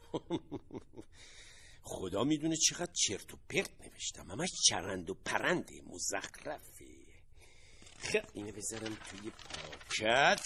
خدا میدونه چقدر چرت و پرت نوشتم، همش چرند و پرند مزخرفه. خب اینو بذارم توی پاکت.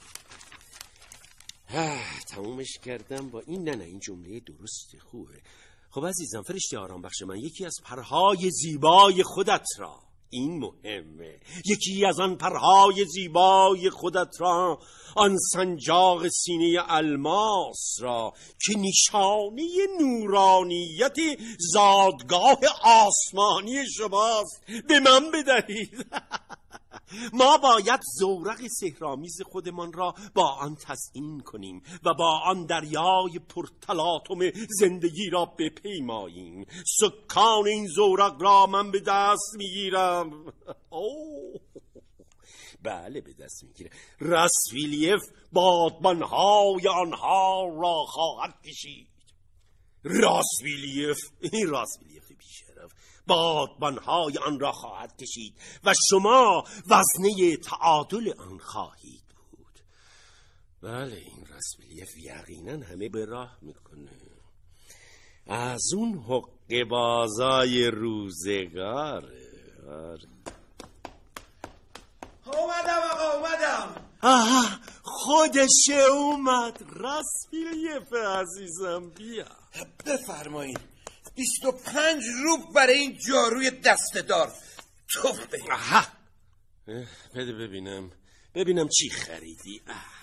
تمومش کردم با این. نه نه این جمله درست خوبه. خب عزیزم فرشته آرام بخش من، یکی از پرهای زیبای خودت را، این مهمه، یکی از آن پرهای زیبای خودت را، آن سنجاق سینه الماس را که نشانه نورانیت زادگاه آسمانی شماست به من بدهید. ما باید زورق سحرآمیز خودمان را با آن تزیین کنیم و با آن دریای پرتلاطم زندگی را بپیماییم. سکان این زورق را من به دست میگیرم. اوه بله به دست میگیرم. راسپیلیف بادبانهای آنها را خواهد کشید. راسپیلیف این راسپیلیف بیشرف بادبانهای آن را خواهد کشید و شما وزنه تعادل آن خواهید بود. بله این راسپیلیف یقینا همه به راه میکنه. از اون حق بازای روزگاره. اومدم آقا اومدم. آه خودشه اومد. راسپیلیف عزیزم بیا. بفرمایید. بیست و پنج روب برای این جاروی دسته‌دار. توف به آها بده ببینم ببینم چی خریدی.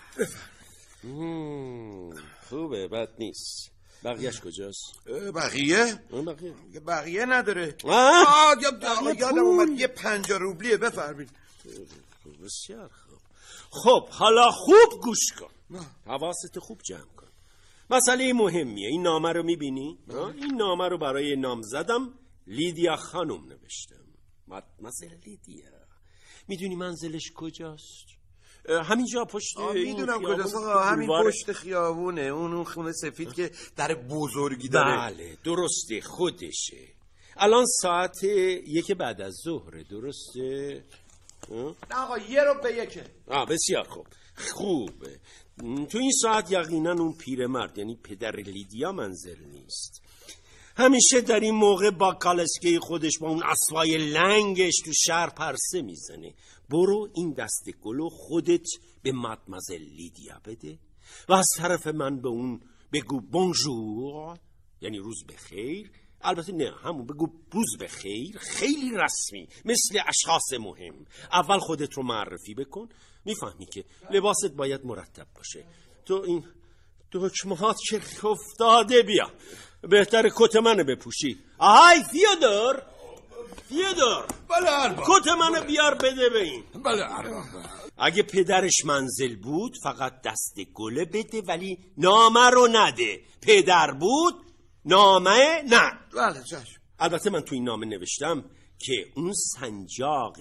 خوبه بد نیست. بقیهش کجاست؟ بقیه؟ بقیه بقیه نداره. آه یادم اومد یه پنجاه روبلیه. بفرمایید. بسیار خوب. خب حالا خوب گوش کن، حواست خوب جمع کن. مسئله مهمیه. این نامه رو میبینی؟ این نامه رو برای نامزدم لیدیا خانم نوشتم. مسئله لیدیا میدونی منزلش کجاست؟ همینجا پشت میدونم کجاست آقا، همین پشت خیابونه، اون اون خونه سفید که در بزرگی داره. بله درسته خودشه. الان ساعت یک بعد از ظهره درسته؟ نه آقا یه رو به یکه. آه بسیار خوب خوبه. تو این ساعت یقینا اون پیرمرد یعنی پدر لیدیا منزل نیست. همیشه در این موقع با کالسکه خودش با اون اسوای لنگش تو شهر پرسه میزنه. برو این دست گلو خودت به مادمازل لیدیا بده و از طرف من به اون بگو بونژور یعنی روز بخیر. البته نه همون بگو روز بخیر، خیلی رسمی مثل اشخاص مهم. اول خودت رو معرفی بکن. میفهمی که لباست باید مرتب باشه. تو این دکمهات که افتاده بیا، بهتر کت منو بپوشی. آهای فیودور فیودور بله ارباب، کت منو بیار بده به این. بله ارباب. اگه پدرش منزل بود فقط دست گله بده ولی نامه رو نده. پدر بود نامه نه. بله چشم. البته من تو این نامه نوشتم که اون سنجاق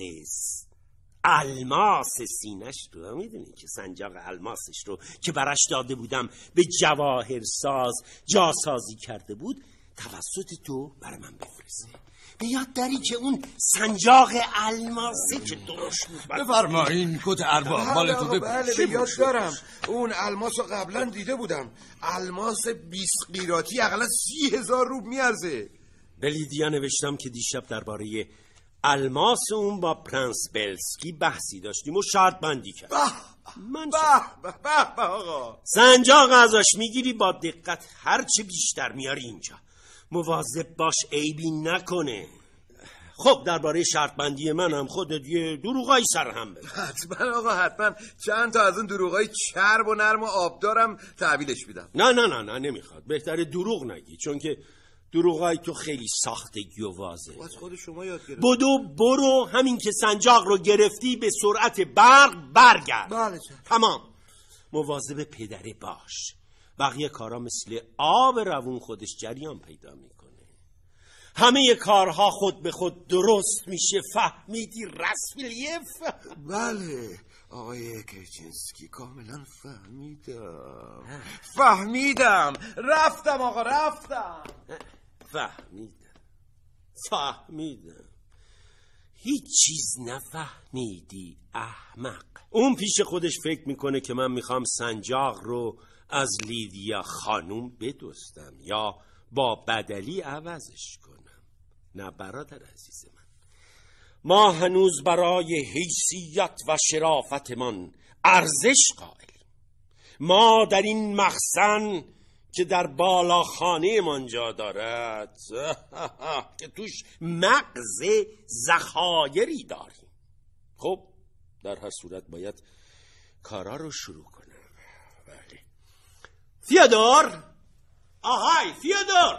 الماس سینش رو میدونی که سنجاق الماسش رو که براش داده بودم به جواهرساز جاسازی کرده بود توسط تو برای من بفرسته. به یاد داری که اون سنجاق الماسی که درشت بود. بفرما این کت ارباب مال تو بپوش. بله به یاد دارم اون الماس رو قبلا دیده بودم. الماس بیست قیراطی اقلا سی هزار روب میارزه. به لیدیا نوشتم که دیشب درباره الماس اون با پرنس بلسکی بحثی داشتیم و شرط بندی کرد. من به به به آقا سنجاق ازش میگیری با دقت، هرچه بیشتر میاری اینجا مواظب باش عیبی نکنه. خب درباره شرط بندی من هم خودت یه دروغای سرهم بده. حتما آقا حتما. چند تا از اون دروغای چرب و نرم و آبدارم تحویلش میدم. نه نه نه نه نمیخواد. بهتره دروغ نگی چون که دروغای تو خیلی ساختگی و واضحه. از خود شما یاد گرفت. بدو برو همین که سنجاق رو گرفتی به سرعت برق برگرد. بله تمام. مواظب پدره باش. بقیه کارا مثل آب روون خودش جریان پیدا میکنه. همه کارها خود به خود درست میشه. فهمیدی رسمیلیف؟ بله آقای کرچینسکی کاملا فهمیدم. فهمیدم رفتم آقا رفتم. فهمیدم فهمیدم هیچ چیز نفهمیدی احمق. اون پیش خودش فکر میکنه که من میخوام سنجاق رو از لیدیا خانوم بدزدم یا با بدلی عوضش کنم. نه برادر عزیز من، ما هنوز برای حیثیت و شرافتمان ارزش قائلیم. ما در این مخزن که در بالا خانه من جا دارد که توش مغز ذخایری داریم. خب در هر صورت باید کارا رو شروع کنم. بله فیودور، آهای فیودور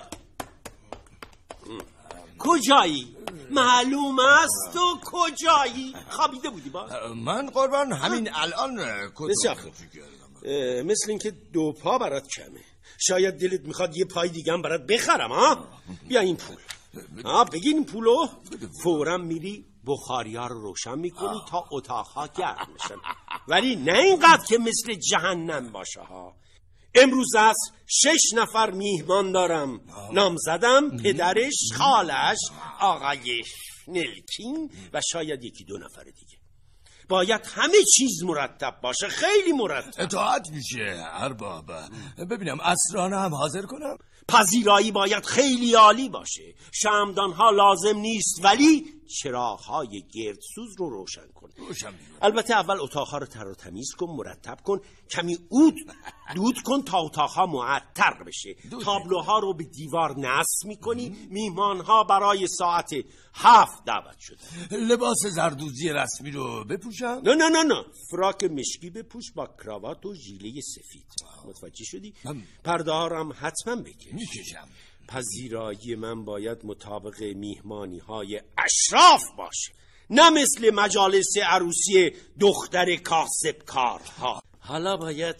کجایی؟ معلوم است تو کجایی؟ خوابیده بودی با؟ من قربان همین الان بسیار خوب. مثل این که دو پا برات کمه. شاید دلت میخواد یه پای دیگه هم برات بخرم. ها بیا این پول. ها بگین این پولو فوراً میری بخاریا رو روشن میکنی تا اتاقها گرم بشن. ولی نه اینقدر که مثل جهنم باشه ها. امروز عصر شش نفر میهمان دارم. نام زدم پدرش، خالش، آقای نلکین و شاید یکی دو نفر دیگه. باید همه چیز مرتب باشه، خیلی مرتب. اطاعت میشه ارباب. ببینم اسرانه هم حاضر کنم. پذیرایی باید خیلی عالی باشه. شمعدان‌ها لازم نیست ولی چراغ‌های گردسوز رو روشن کن. روشن. البته اول اتاق‌ها رو تر و تمیز کن، مرتب کن، کمی عود دود کن تا اتاق‌ها معطر بشه. تابلوها رو به دیوار نصب می‌کنی. میهمان‌ها برای ساعت هفت دعوت شده. لباس زردوزی رسمی رو بپوشم؟ نه نه نه نه فراک مشکی بپوش با کراوات و ژیله سفید. متوجه شدی؟ پرده ها رو هم حتما بکش. میکشم. پذیرایی من باید مطابق میهمانی های اشراف باشه، نه مثل مجالس عروسی دختر کاسب کارها. حالا باید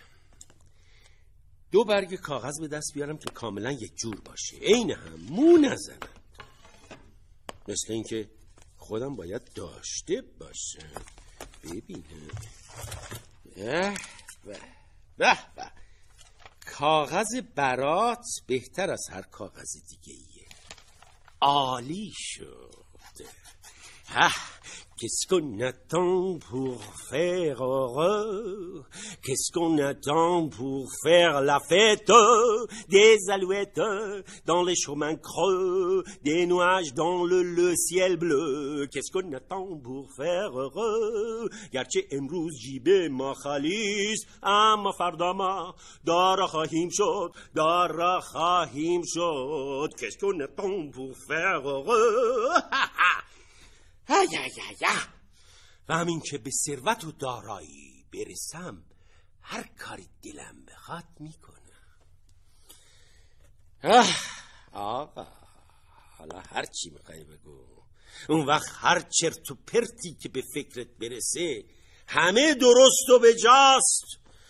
دو برگ کاغذ به دست بیارم که کاملا یک جور باشه، عین هم مو نزنند. مثل اینکه خودم باید داشته باشه. ببینم. به به به کاغذ برات بهتر از هر کاغذ دیگه ایه. عالی شد. ها qu'est-ce qu'on attend pour faire heureux? Qu'est-ce qu'on attend pour faire la fête? Des alouettes dans les chemins creux, des nuages dans le, le ciel bleu. Qu'est-ce qu'on attend pour faire heureux? گرچه امروز جیب ما خالیست، اما فردا ما دارا خواهیم شد، دارا خواهیم شد. Qu'est-ce qu'on attend pour faire heureux? ای ای ای و همین که به ثروت و دارایی برسم هر کاری دلم بخواد میکنم. آقا حالا هر چی میخوای بگو، اون وقت هر چرت و پرتی که به فکرت برسه همه درست و بجاست.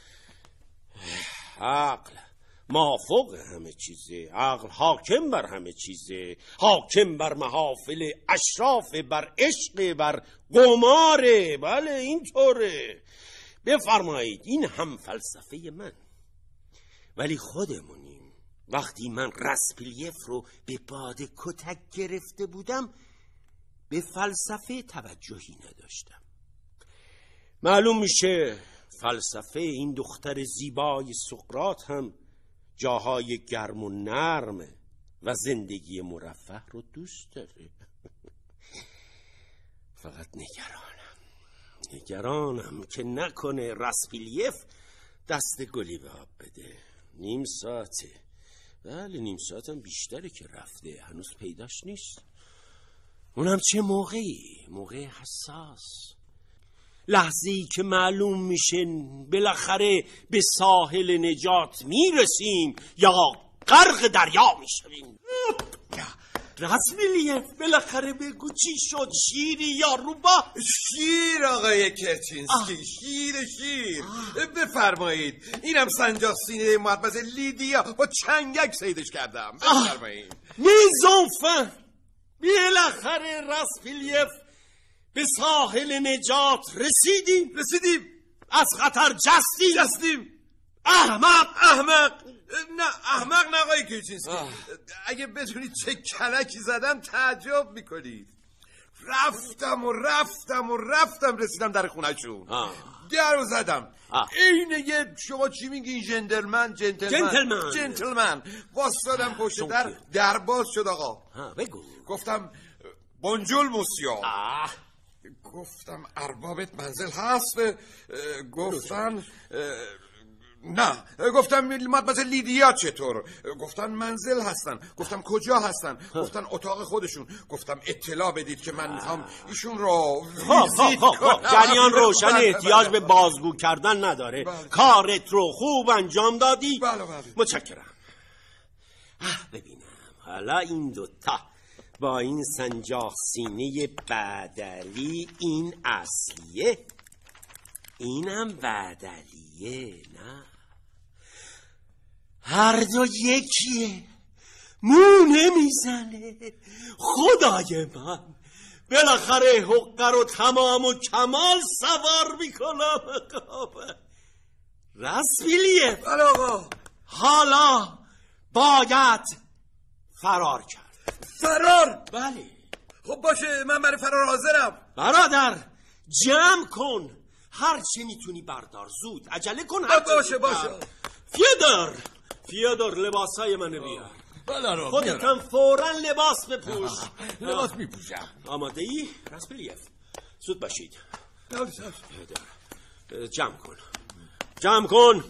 عقل مافوق همه چیزه، عقل حاکم بر همه چیزه، حاکم بر محافل اشراف، بر عشق، بر قماره. بله اینطوره. بفرمایید این هم فلسفه من. ولی خودمونیم. وقتی من راسپیلیف رو به باد کتک گرفته بودم به فلسفه توجهی نداشتم. معلوم میشه فلسفه این دختر زیبای سقراط هم جاهای گرم و نرم و زندگی مرفه رو دوست داره. فقط نگرانم نگرانم که نکنه راسپیلیف دست گلی به آب بده. نیم ساعته. بله نیم ساعتم بیشتره که رفته، هنوز پیداش نیست. اونم چه موقعی؟ موقع حساس، لحظه‌ای که معلوم میشه بالاخره به ساحل نجات میرسیم یا غرق دریا میشویم. راسپیلیف بالاخره بگو چی شد؟ شیری یا روبا؟ شیر آقای کرچینسکی، شیر شیر. بفرمایید اینم سنجاق سینه محبز لیدیا با چنگک سیدش کردم. بفرمایید. میزونفن بالاخره راسپیلیف به ساحل نجات رسیدیم. رسیدیم از خطر جستیم. جستیم احمق احمق نه احمق نه آقای کرچینسکی. اگه بدونید چه کلکی زدم تعجب میکنید. رفتم و رفتم و رفتم رسیدم در خونه‌شون. در رو زدم. اینه یه شما چی میگین جنتلمن جنتلمن جنتلمن جنتلمن واسادم پشت در در باز شد. آقا بگو. گفتم بونجول موسیو. گفتم اربابت منزل هست؟ گفتن نه. گفتم مادمازل لیدیا چطور؟ گفتن منزل هستن. گفتم کجا هستن؟ گفتن اتاق خودشون. گفتم اطلاع بدید که من میخوام ایشون رو ویزیت کنم. جریان روشن، احتیاج به بازگو کردن نداره. بله. کارت رو خوب انجام دادی. بله بله. متشکرم. ببینم حالا این دوتا با این سنجاق سینه بدلی، این اصلیه اینم بدلیه. نه هر دو یکیه، مو نمیزنه. خدای من بالاخره حقه رو تمام و کمال سوار میکنم. راسپیلیف بله آقا. حالا باید فرار کرد. فرار؟ بله. خب باشه من برای فرار حاضرم. برادر جمع کن، هر چی میتونی بردار، زود عجله کن. هر باشه باشه. فیودور فیودور لباسای منو بیار. بله خودتم فوراً لباس بپوش. لباس میپوشم. آماده ای؟ راسپیلیف زود باشید. فیودور جمع کن جمع کن.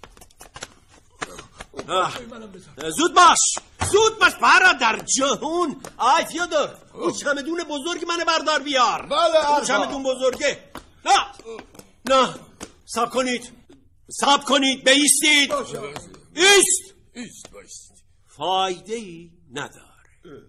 زود باش زود باش برادر جهون. آی فیودور اون چمدون بزرگ منو بردار بیار. بله اون چمدون بزرگه. نه نه ساب کنید ساب کنید بایستید. ایست ایست بایست. فایده ای نداره.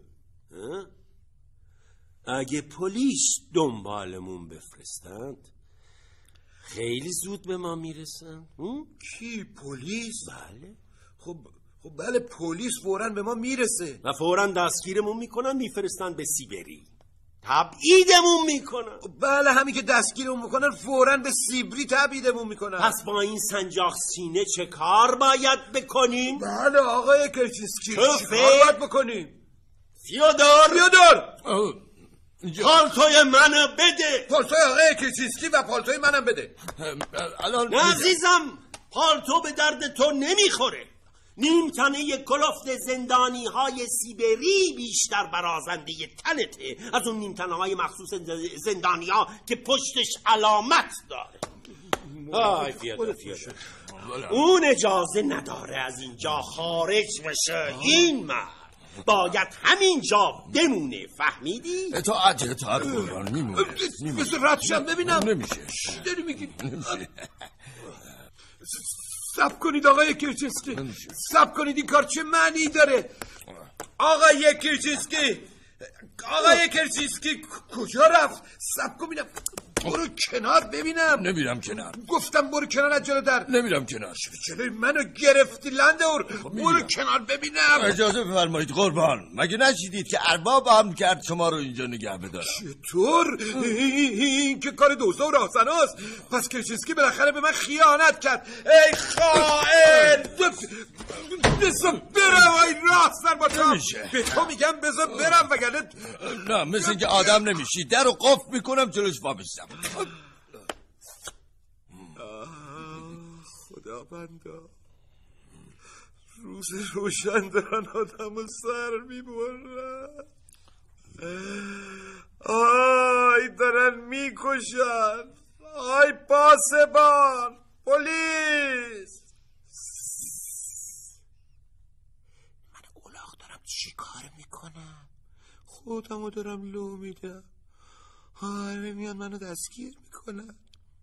اگه پلیس دنبالمون بفرستند خیلی زود به ما میرسن. کی پلیس؟ بله. خب خب بله پلیس فوراً به ما میرسه و فوراً دستگیرمون میکنن میفرستن به سیبری. تبعیدمون میکنن. بله همین که دستگیرمون میکنن فوراً به سیبری تبعیدمون میکنن. پس با این سنجاق سینه چه کار باید بکنیم؟ بله آقای کرچینسکی چه کار باید بکنیم؟ فیودور فیودور پالتوی منو بده. پالتوی آقای کرچینسکی و پالتوی منم بده. نه عزیزم، پالتو به درد تو نمیخوره. نیمتنه کلفت زندانی های سیبری بیشتر برازنده تنته از اون نیمتنه های مخصوص زندانی ها که پشتش علامت داره. آی فیادر فیادر اون اجازه نداره از اینجا خارج بشه. این مرد باید همینجا بمونه. فهمیدی؟ اطاعت اطاعت قربان میمونه. بذار ردشم ببینم. نمیشه. داری میگی؟ سب کنید آقای کرچینسکی، سب کنید. این کار چه معنی داره؟ آقای کرچینسکی، آقای کرچینسکی کجا رفت؟ سب کن ببینم. برو کنار ببینم. نمیرم کنار. گفتم برو کنار از جلو در. نمیرم کنار. جلوی منو گرفتی لندور. برو کنار ببینم. اجازه بفرمایید قربان. مگه نشیدید که ارباب هم کرد شما رو اینجا نگه بدارم؟ چطور؟ این که کار دوستا و راهزناست. پس کرچینسکی بالاخره به من خیانت کرد. ای خائن! بذار برم ای راهزن باشم. به تو میگم بذار برم وگرنه نه مثل اینکه آدم نمیشی. در رو قفل میکنم جلوش وابستم. خدا بندا روز روشن دارن آدم رو سر میبرن. آی دارن میکشن. آی پاسبان، پلیس. من اولاغ دارم چی کار میکنم؟ خودمو دارم لو میدم. آره میان منو دستگیر میکنن.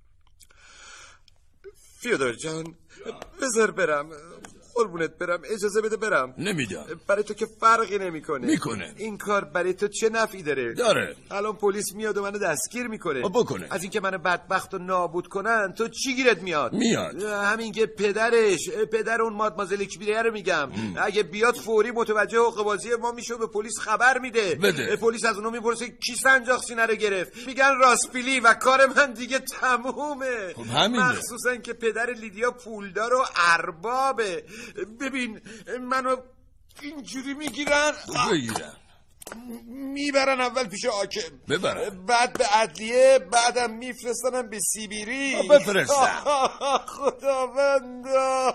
فیودور جان بذار برم. قربونت برم اجازه بده برم. نمیدم. برای تو که فرقی نمیکنه. میکنه. این کار برای تو چه نفعی داره؟ داره. الان پلیس میاد و منو دستگیر میکنه. بکنه. از اینکه منو بدبخت و نابود کنن تو چی گیرت میاد؟ میاد. همین که پدرش پدر اون مادمازل کبیره رو میگم ام. اگه بیاد فوری متوجه حقوق‌بازی ما میشه و به پلیس خبر میده. بده. پلیس از اونو میپرسه کی سنجاق سینه رو گرفت. میگن راسپیلی و کار من دیگه تمومه. خب همینه. مخصوصا که پدر لیدیا پولدار و اربابه. ببین منو اینجوری میگیرن. بگیرن میبرن اول پیش حاکم، ببرن بعد به عدلیه، بعدم میفرستنم به سیبیری. بفرستن. خداوندا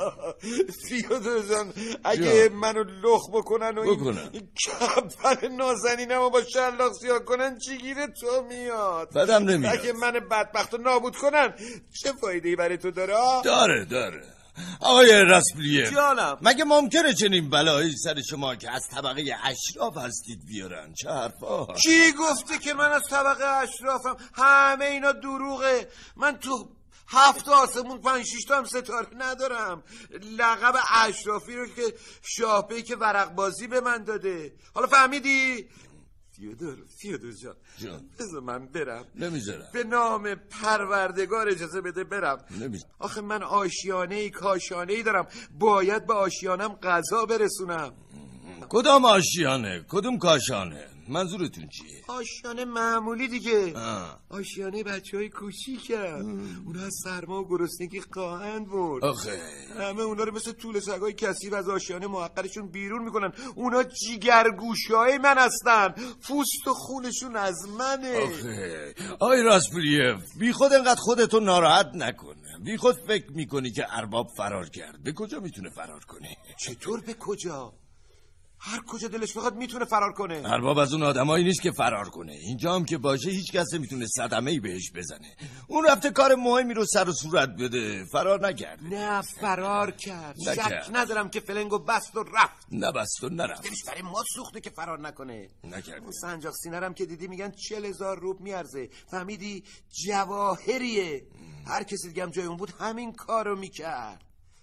فیودور جان اگه منو لخ بکنن و این کپن نازنینمو با شلاق سیاه کنن چی گیره تو میاد؟ بدم نمیاد. اگه من بدبختو نابود کنن چه فایده‌ای برای تو داره؟ داره داره آقای راسپلیه، جانم مگه ممکنه چنین بلایی سر شما که از طبقه اشراف هستید بیارن؟ چه حرفا؟ کی گفته که من از طبقه اشرافم؟ همه اینا دروغه. من تو هفت آسمون پنج شیش تا هم ستاره ندارم. لقب اشرافی رو که شاهپی که ورق بازی به من داده. حالا فهمیدی؟ فیودور فیودور جان جان بذار من برم. نمیذارم. به نام پروردگار اجازه بده برم. نمیذارم. آخه من آشیانه ای کاشانه ای دارم، باید به آشیانم غذا برسونم. کدام آشیانه؟ کدوم کاشانه؟ منظورتون چیه؟ آشیانه معمولی دیگه. آه. آشیانه بچه های کوچیکم، اونا از سرما و گرسنگی خواهند برد. آخه همه اونا رو مثل طول سگای کثیف از آشیانه محقرشون بیرون میکنن. اونا جیگرگوشای من هستن، پوست و خونشون از منه. آخه آی راسپلیف بی خود انقدر خودتو ناراحت نکنه. بی خود فکر میکنی که ارباب فرار کرد. به کجا میتونه فرار کنه؟ چطور به کجا؟ هر کجا دلش بخواد میتونه فرار کنه. ارباب از اون آدمایی نیست که فرار کنه. اینجا هم که باشه هیچ کس میتونه صدمه‌ای بهش بزنه. اون رفته کار مهمی رو سر و صورت بده، فرار نکرد. نه فرار کرد. نکرد. شک ندارم که فلنگو بست و رفت. نه بست و نرفت. دلش برای ما سوخته که فرار نکنه. نکرد. اون سنجاق سینرم که دیدی میگن چل هزار روب میارزه. فهمیدی؟ جواهریه. هر کسی دیگه هم جای اون بود همین کارو میکرد.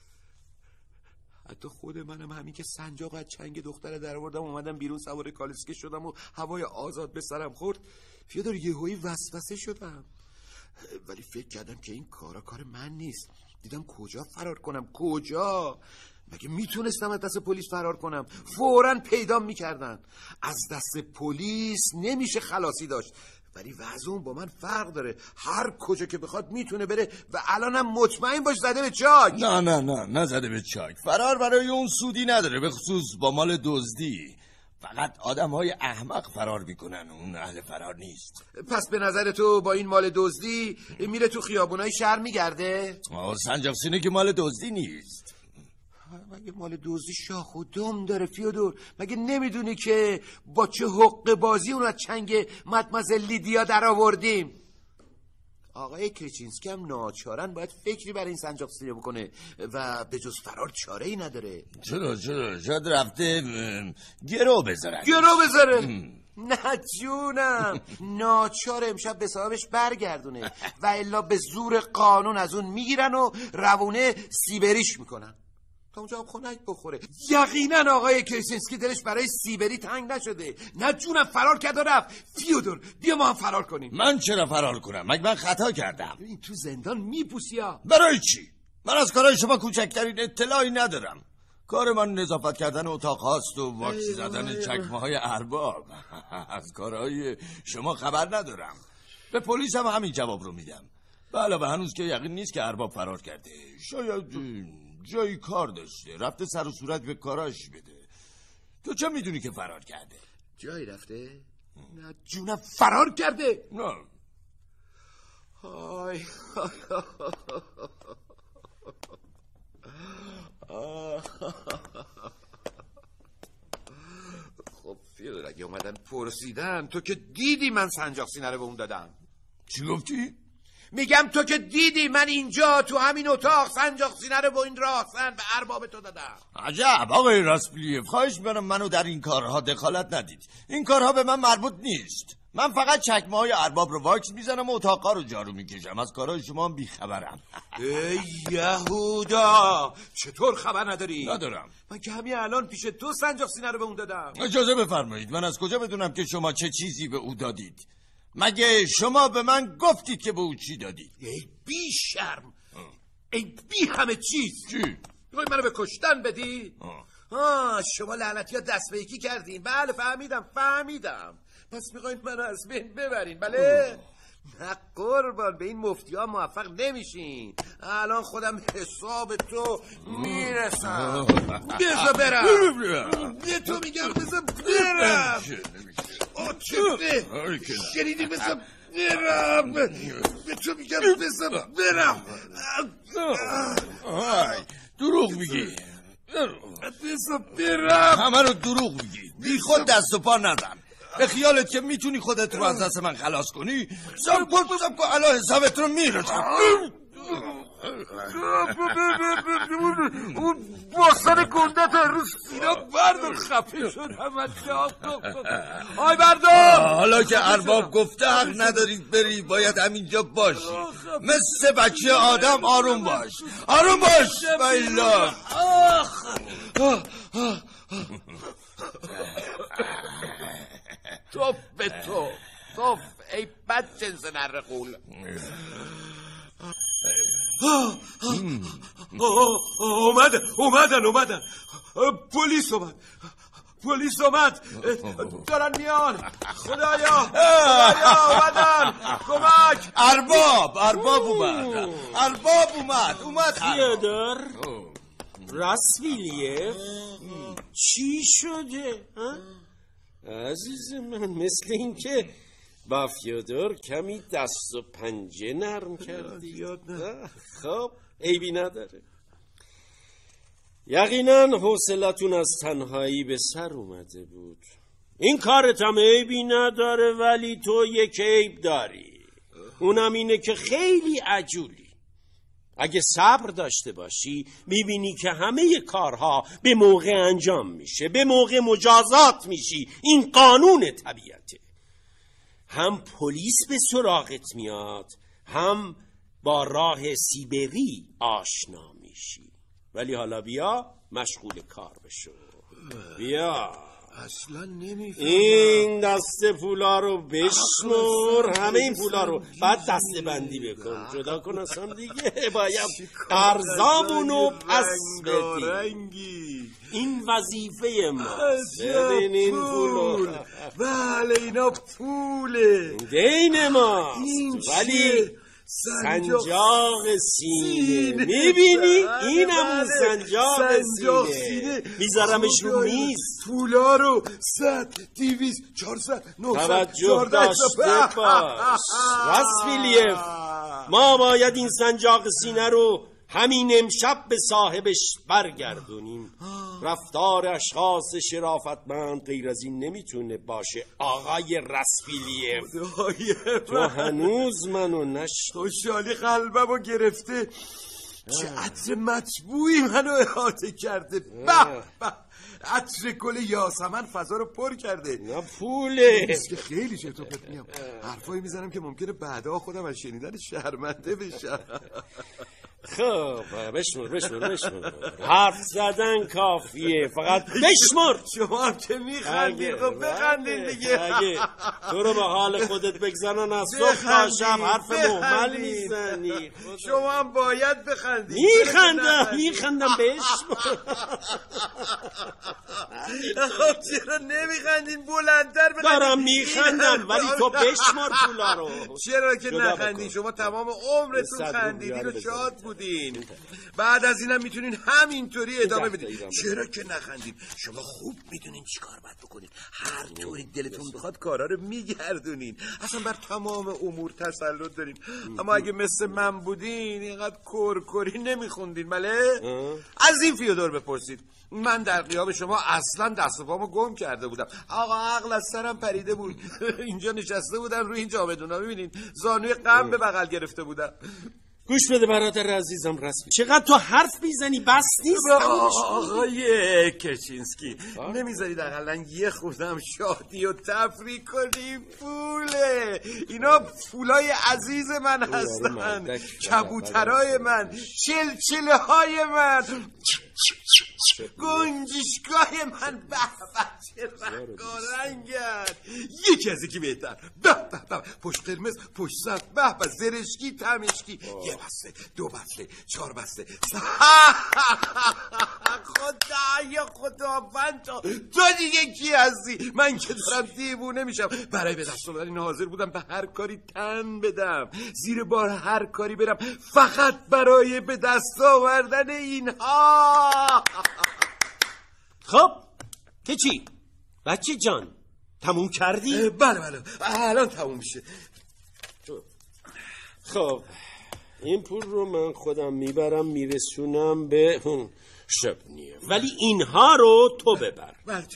حتی خود منم همین که سنجاق از چنگ دختر در آوردم اومدم بیرون سوار کالسکه شدم و هوای آزاد به سرم خورد. فیودور یهویی وسوسه شدم، ولی فکر کردم که این کارا کار من نیست. دیدم کجا فرار کنم، کجا؟ مگه میتونستم از دست پلیس فرار کنم؟ فوراً پیدام میکردن. از دست پلیس نمیشه خلاصی داشت، ولی وضع اون با من فرق داره. هر کجا که بخواد میتونه بره و الانم مطمئن باش زده به چاک. نه نه نه نه زده به چاک. فرار برای اون سودی نداره، به خصوص با مال دزدی. فقط آدم های احمق فرار میکنن، اون اهل فرار نیست. پس به نظر تو با این مال دزدی میره تو خیابونای شهر میگرده؟ آه سنجاق سینه که مال دزدی نیست. مگه مال دزدی شاخ و دم داره فیودور؟ مگه نمیدونی که با چه حق بازی اون از چنگ مدمزل لیدیا در آوردیم؟ آقای کرچینسکی هم ناچارن باید فکری برای این سنجاق سینه بکنه و به جز فرار چاره ای نداره. چرا چرا شاید رفته گرو بذاره. گرو بذاره؟ نه جونم، ناچار امشب به صاحبش برگردونه و الا به زور قانون از اون میگیرن و روونه سیبریش میکنن تا اونجا هم خنک بخوره. یقینا آقای کرسینسکی دلش برای سیبری تنگ نشده. نه جونم، فرار کرد و رفت. فیودور بیا ما هم فرار کنیم. من چرا فرار کنم؟ مگه من خطا کردم؟ این تو زندان میپوسی ها. برای چی؟ من از کارهای شما کوچکترین اطلاعی ندارم. کار من نظافت کردن اتاق هاست و واکس زدن چکمه های ارباب. از کارهای شما خبر ندارم. به پلیس هم همین جواب رو میدم. بله، به هنوز که یقین نیست که ارباب فرار کرده. شاید جایی کار داشته، رفته سر و صورت به کاراش بده. تو چه میدونی که فرار کرده؟ جایی رفته؟ نه جونم، فرار کرده. نه. آی خب فیلر، اگه اومدن پرسیدن تو که دیدی من سنجاق سینه رو به اون دادم. چی گفتی؟ میگم تو که دیدی من اینجا تو همین اتاق سنجاق سینه رو با این راهزن به ارباب تو دادم. عجب آقای راسپلیف، خواهش می‌کنم منو در این کارها دخالت ندید. این کارها به من مربوط نیست. من فقط چکمه های ارباب رو واکس میزنم و اتاقا رو جارو میکشم. از کارهای شما هم بیخبرم. ای یهودا، چطور خبر نداری؟ ندارم. من که همین الان پیش تو سنجاق سینه رو به اون دادم. اجازه بفرمایید، من از کجا بدونم که شما چه چیزی به او دادید؟ مگه شما به من گفتید که به او چی دادید؟ ای بی شرم، ای بی همه چیز. چی؟ میخوای منو به کشتن بدی؟ آه شما لعنتی ها دست به یکی کردین. بله فهمیدم فهمیدم. پس میخواین منو از بین ببرین؟ بله؟ نه قربان، به این مفتی ها موفق نمیشین. الان خودم حساب تو میرسم. بذار برم. به تو میگم بذار برم. آچه شنیدی؟ بذار برم. به تو میگم بذار برم. دروغ میگی. بذار برم. همه رو دروغ میگی. بی خود دست و پا نزن. به خیالت که میتونی خودت رو از دست من خلاص کنی؟ سب کن سب کن الان حسابت رو میرسم. اون باستان گنده تا روز سینا بردار خفه شد. همه آی بردار. حالا که ارباب گفته حق ندارید بری، باید همینجا باشی. مثل بچه آدم آروم باش. آروم باش. بایلا توف به تو، توف ای بد جنس نرقول. اومدن اومدن اومدن پلیس اومد، پلیس اومد، دارن میان. خدایا خدایا اومدن، کمک. ارباب ارباب اومد، ارباب اومد اومد فیودور راسپلیف، چی شده؟ عزیز من، مثل این که با فیودور کمی دست و پنجه نرم کردی. خب عیبی نداره. یقینا حوصلتون از تنهایی به سر اومده بود. این کارت هم عیبی نداره، ولی تو یک عیب داری. اونم اینه که خیلی عجولی. اگه صبر داشته باشی میبینی که همه کارها به موقع انجام میشه، به موقع مجازات میشی. این قانون طبیعته. هم پلیس به سراغت میاد، هم با راه سیبری آشنا میشی. ولی حالا بیا مشغول کار بشو. بیا. اصلا نمیفهمم. این دسته پولا رو بشمر، همه این پولا رو بعد دسته بندی بکن، جدا کن اصلا دیگه. باید قرضامونو پس بدیم، این وظیفه ماست. ببین این پول، بله اینا پوله، دین ماست. ولی سنجاق سینه میبینی؟ این همون سنجاق سینه، میذارمش رو میز. پولا رو صد دیویز چهارصد نهصد توجه داشته باش راسپیلیف، ما باید این سنجاق سینه رو همین امشب به صاحبش برگردونیم. رفتار اشخاص شرافتمند غیر از این نمیتونه باشه آقای راسپیلیف. تو هنوز منو نشت. خوشحالی قلبمو گرفته، چه عطر مطبوعی منو احاطه کرده. به به، عطر گل یاسمن فضا رو پر کرده. نه پوله نیست که خیلی چرت و پرت میام، حرفایی میزنم که ممکنه بعدا خودم از شنیدن شرمنده بشم. خب بشمر بشمر بشمر، حرف زدن کافیه، فقط بشمر. شما هم که میخندید خب بخندید دیگه. اگه تو رو به حال خودت بگذارن از صبح تا شب حرف مهمل میزنی. شما هم باید بخندید. میخندم میخندم بشمر. خب چرا نمیخندین؟ بلندتر بخندید. دارم میخندم ولی تو بشمر پولا رو. چرا که نخندین؟ شما تمام عمرتون خندیدین و شاد بودین. بعد از اینم میتونین همینطوری ادامه بدین. چرا که نخندین؟ شما خوب میدونین چیکار باید بکنین. هر طوری دلتون بخواد کارا رو میگردونین. اصلا بر تمام امور تسلط داریم. اما اگه مثل من بودین اینقدر کرکری نمیخوندین. بله؟ از این فیودور بپرسید. من در غیاب شما اصلا دست و پامو گم کرده بودم. آقا عقل از سرم پریده بود. اینجا نشسته بودم روی این جامدونا، ببینین زانوی غم به بغل گرفته بودم. گوش بده برادر عزیزم رسمی، چقدر تو حرف میزنی بس نیست. آقای کرچینسکی نمیذارید اقلا یه خودم شادی و تفریح کنیم؟ پوله اینا پولای عزیز من هستن، کبوترای من، چلچله های من، گنجشگاه من. به به چه رنگارنگن، یکی از یکی بهتر. به به به، پشت قرمز پشت سبز، به به زرشکی تمشکی، یه بسته دو بسته چهار بسته. خدای خداوند، تو دیگه کی هستی؟ من که دارم دیوونه میشم. برای به دست آوردن این حاضر بودم به هر کاری تن بدم، زیر بار هر کاری برم، فقط برای به دست آوردن اینها. خب که چی؟ بچه جان تموم کردی؟ بله بله الان تموم میشه. خب این پول رو من خودم میبرم میرسونم به شبنیه، ولی اینها رو تو ببر. بله.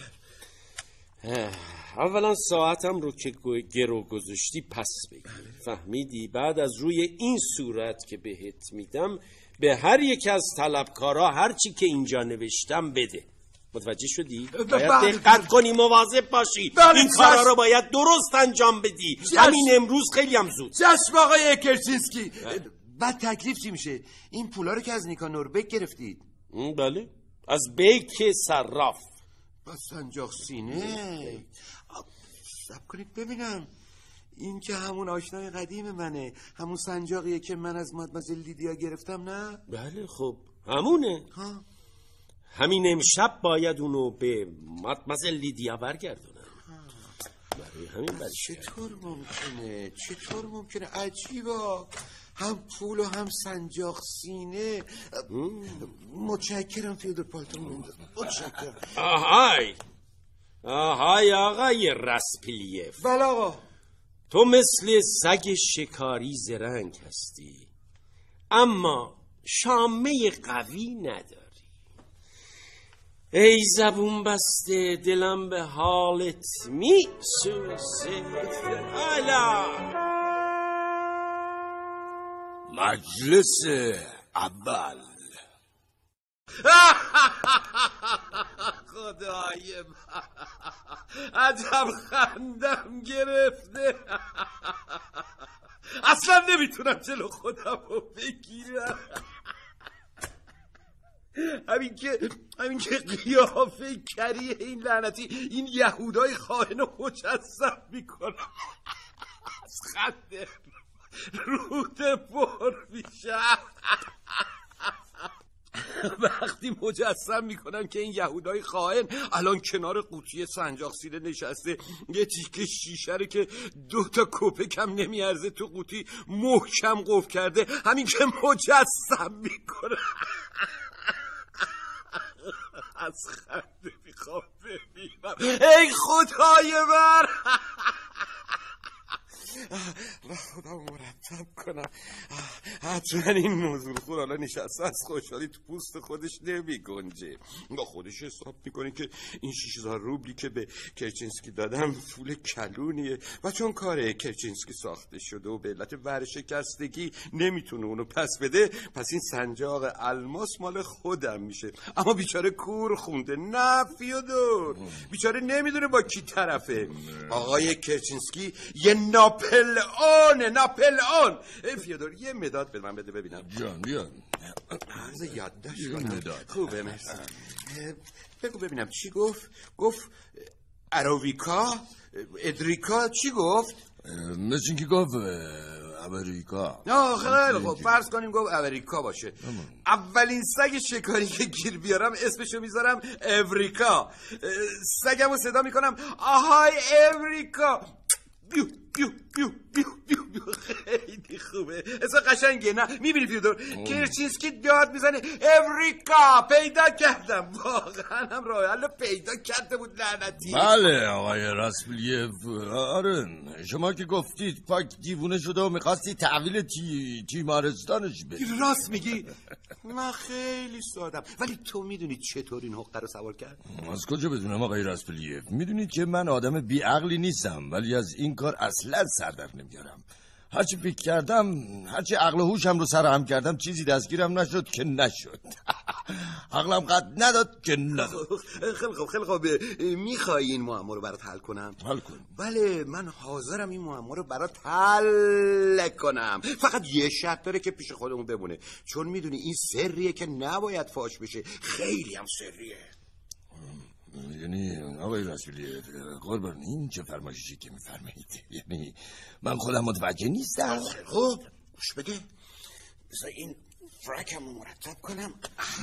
اولا ساعتم رو که گرو گذاشتی پس بگیر. فهمیدی؟ بعد از روی این صورت که بهت میدم به هر یک از طلبکارا هر چی که اینجا نوشتم بده. متوجه شدی؟ باید دقت کنی، مواظب باشی. این کارا رو باید درست انجام بدی. همین امروز، خیلی هم زود. چشم آقای کرچینسکی. بعد تکلیف چی میشه؟ این پولا رو که از نیکانور بیک گرفتید؟ بله، از بیک صراف. با سنجاق سینه. صبر کنید ببینم، این که همون آشنای قدیم منه، همون سنجاقیه که من از مادمازل لیدیا گرفتم، نه؟ بله خب همونه. ها؟ همین امشب باید اونو به مادمازل لیدیا برگردونم. برای همین برای چطور ممکنه؟ چطور ممکنه؟ عجیبا، هم پول و هم سنجاق سینه. متشکرم فیودور پالتون. متشکرم. آهای آهای آقای راسپیلیف. بله آقا. تو مثل سگ شکاری زرنگ هستی، اما شامه قوی نداری. ای زبون بسته، دلم به حالت می سوزه. حالا مجلس اول. خدای من، عجب خندم گرفته. اصلا نمیتونم جلو خودم رو بگیرم. همین که همین که قیافه کریه این لعنتی این یهودای خائن رو مجسم میکنه. از خنده روده پر میشه. وقتی مجسم میکنن که این یهودای خائن الان کنار قوطی سنجاق سینه نشسته، یه تیکه شیشه رو که دو تا کپه کم نمیارزه تو قوطی محکم قفل کرده، همین که مجسم میکنه. از خنده میخوام ببینم. ای خدای من، و خدا مرتب کنم. حتما این موضوع خور حالا نشسته از خوشحالی تو پوست خودش نمی گنجه. با خودش حساب میکنه که این شش هزار روبلی که به کرچینسکی دادم پول کلونیه و چون کار کرچینسکی ساخته شده و به علت ورشکستگی نمیتونه اونو پس بده، پس این سنجاق الماس مال خودم میشه. اما بیچاره کور خونده. نه فیودور، بیچاره نمیدونه با کی طرفه. آقای کرچینسکی یه ناپلئون ناپلئون فیودور یه مداد به من بده ببینم. جان جان از یادداشت کنم. خوبه مرسی. بگو ببینم چی گفت؟ گفت ارویکا ادریکا چی گفت؟ مثل اینکه گفت امریکا. نه خیلی خوب، فرض کنیم گفت امریکا باشه. اولین سگ شکاری که گیر بیارم اسمشو میذارم امریکا. سگمو صدا میکنم آهای امریکا. بیو بیو بیو بیو بیو بیو. خیلی خوبه، اصلا قشنگه. نه میبینی فیودور کرچینسکی داد میزنه امریکا پیدا کردم. واقعا هم راه حل پیدا کرده بود لعنتی. بله آقای راسپلیف. آره شما که گفتید پاک دیوونه شده و میخواستی تحویل تی... تیمارستانش بدی. راست میگی. من خیلی سادم، ولی تو میدونی چطور این حقه رو سوار کرد؟ از کجا بدونم آقای راسپلیف؟ میدونید که من آدم بی عقلی نیستم، ولی از این کار اصلا سر در نمیارم. هرچی فکر کردم، هرچی عقل و هوشم رو سرهم کردم، چیزی دستگیرم نشد که نشد. عقلم قد نداد که نداد. خیلی خوب خیلی خوب. میخوای این معما رو برات حل کنم؟ حل کن. بله من حاضرم این معما رو برات حل کنم. فقط یه شرط داره که پیش خودمون بمونه، چون میدونی این سریه که نباید فاش بشه. خیلی هم سریه. یعنی آقای راسپلیف قربان این چه فرمایشی که میفرمایید؟ یعنی من خودم متوجه نیستم. خب گوش بده، بذار این فرکم رو مرتب کنم.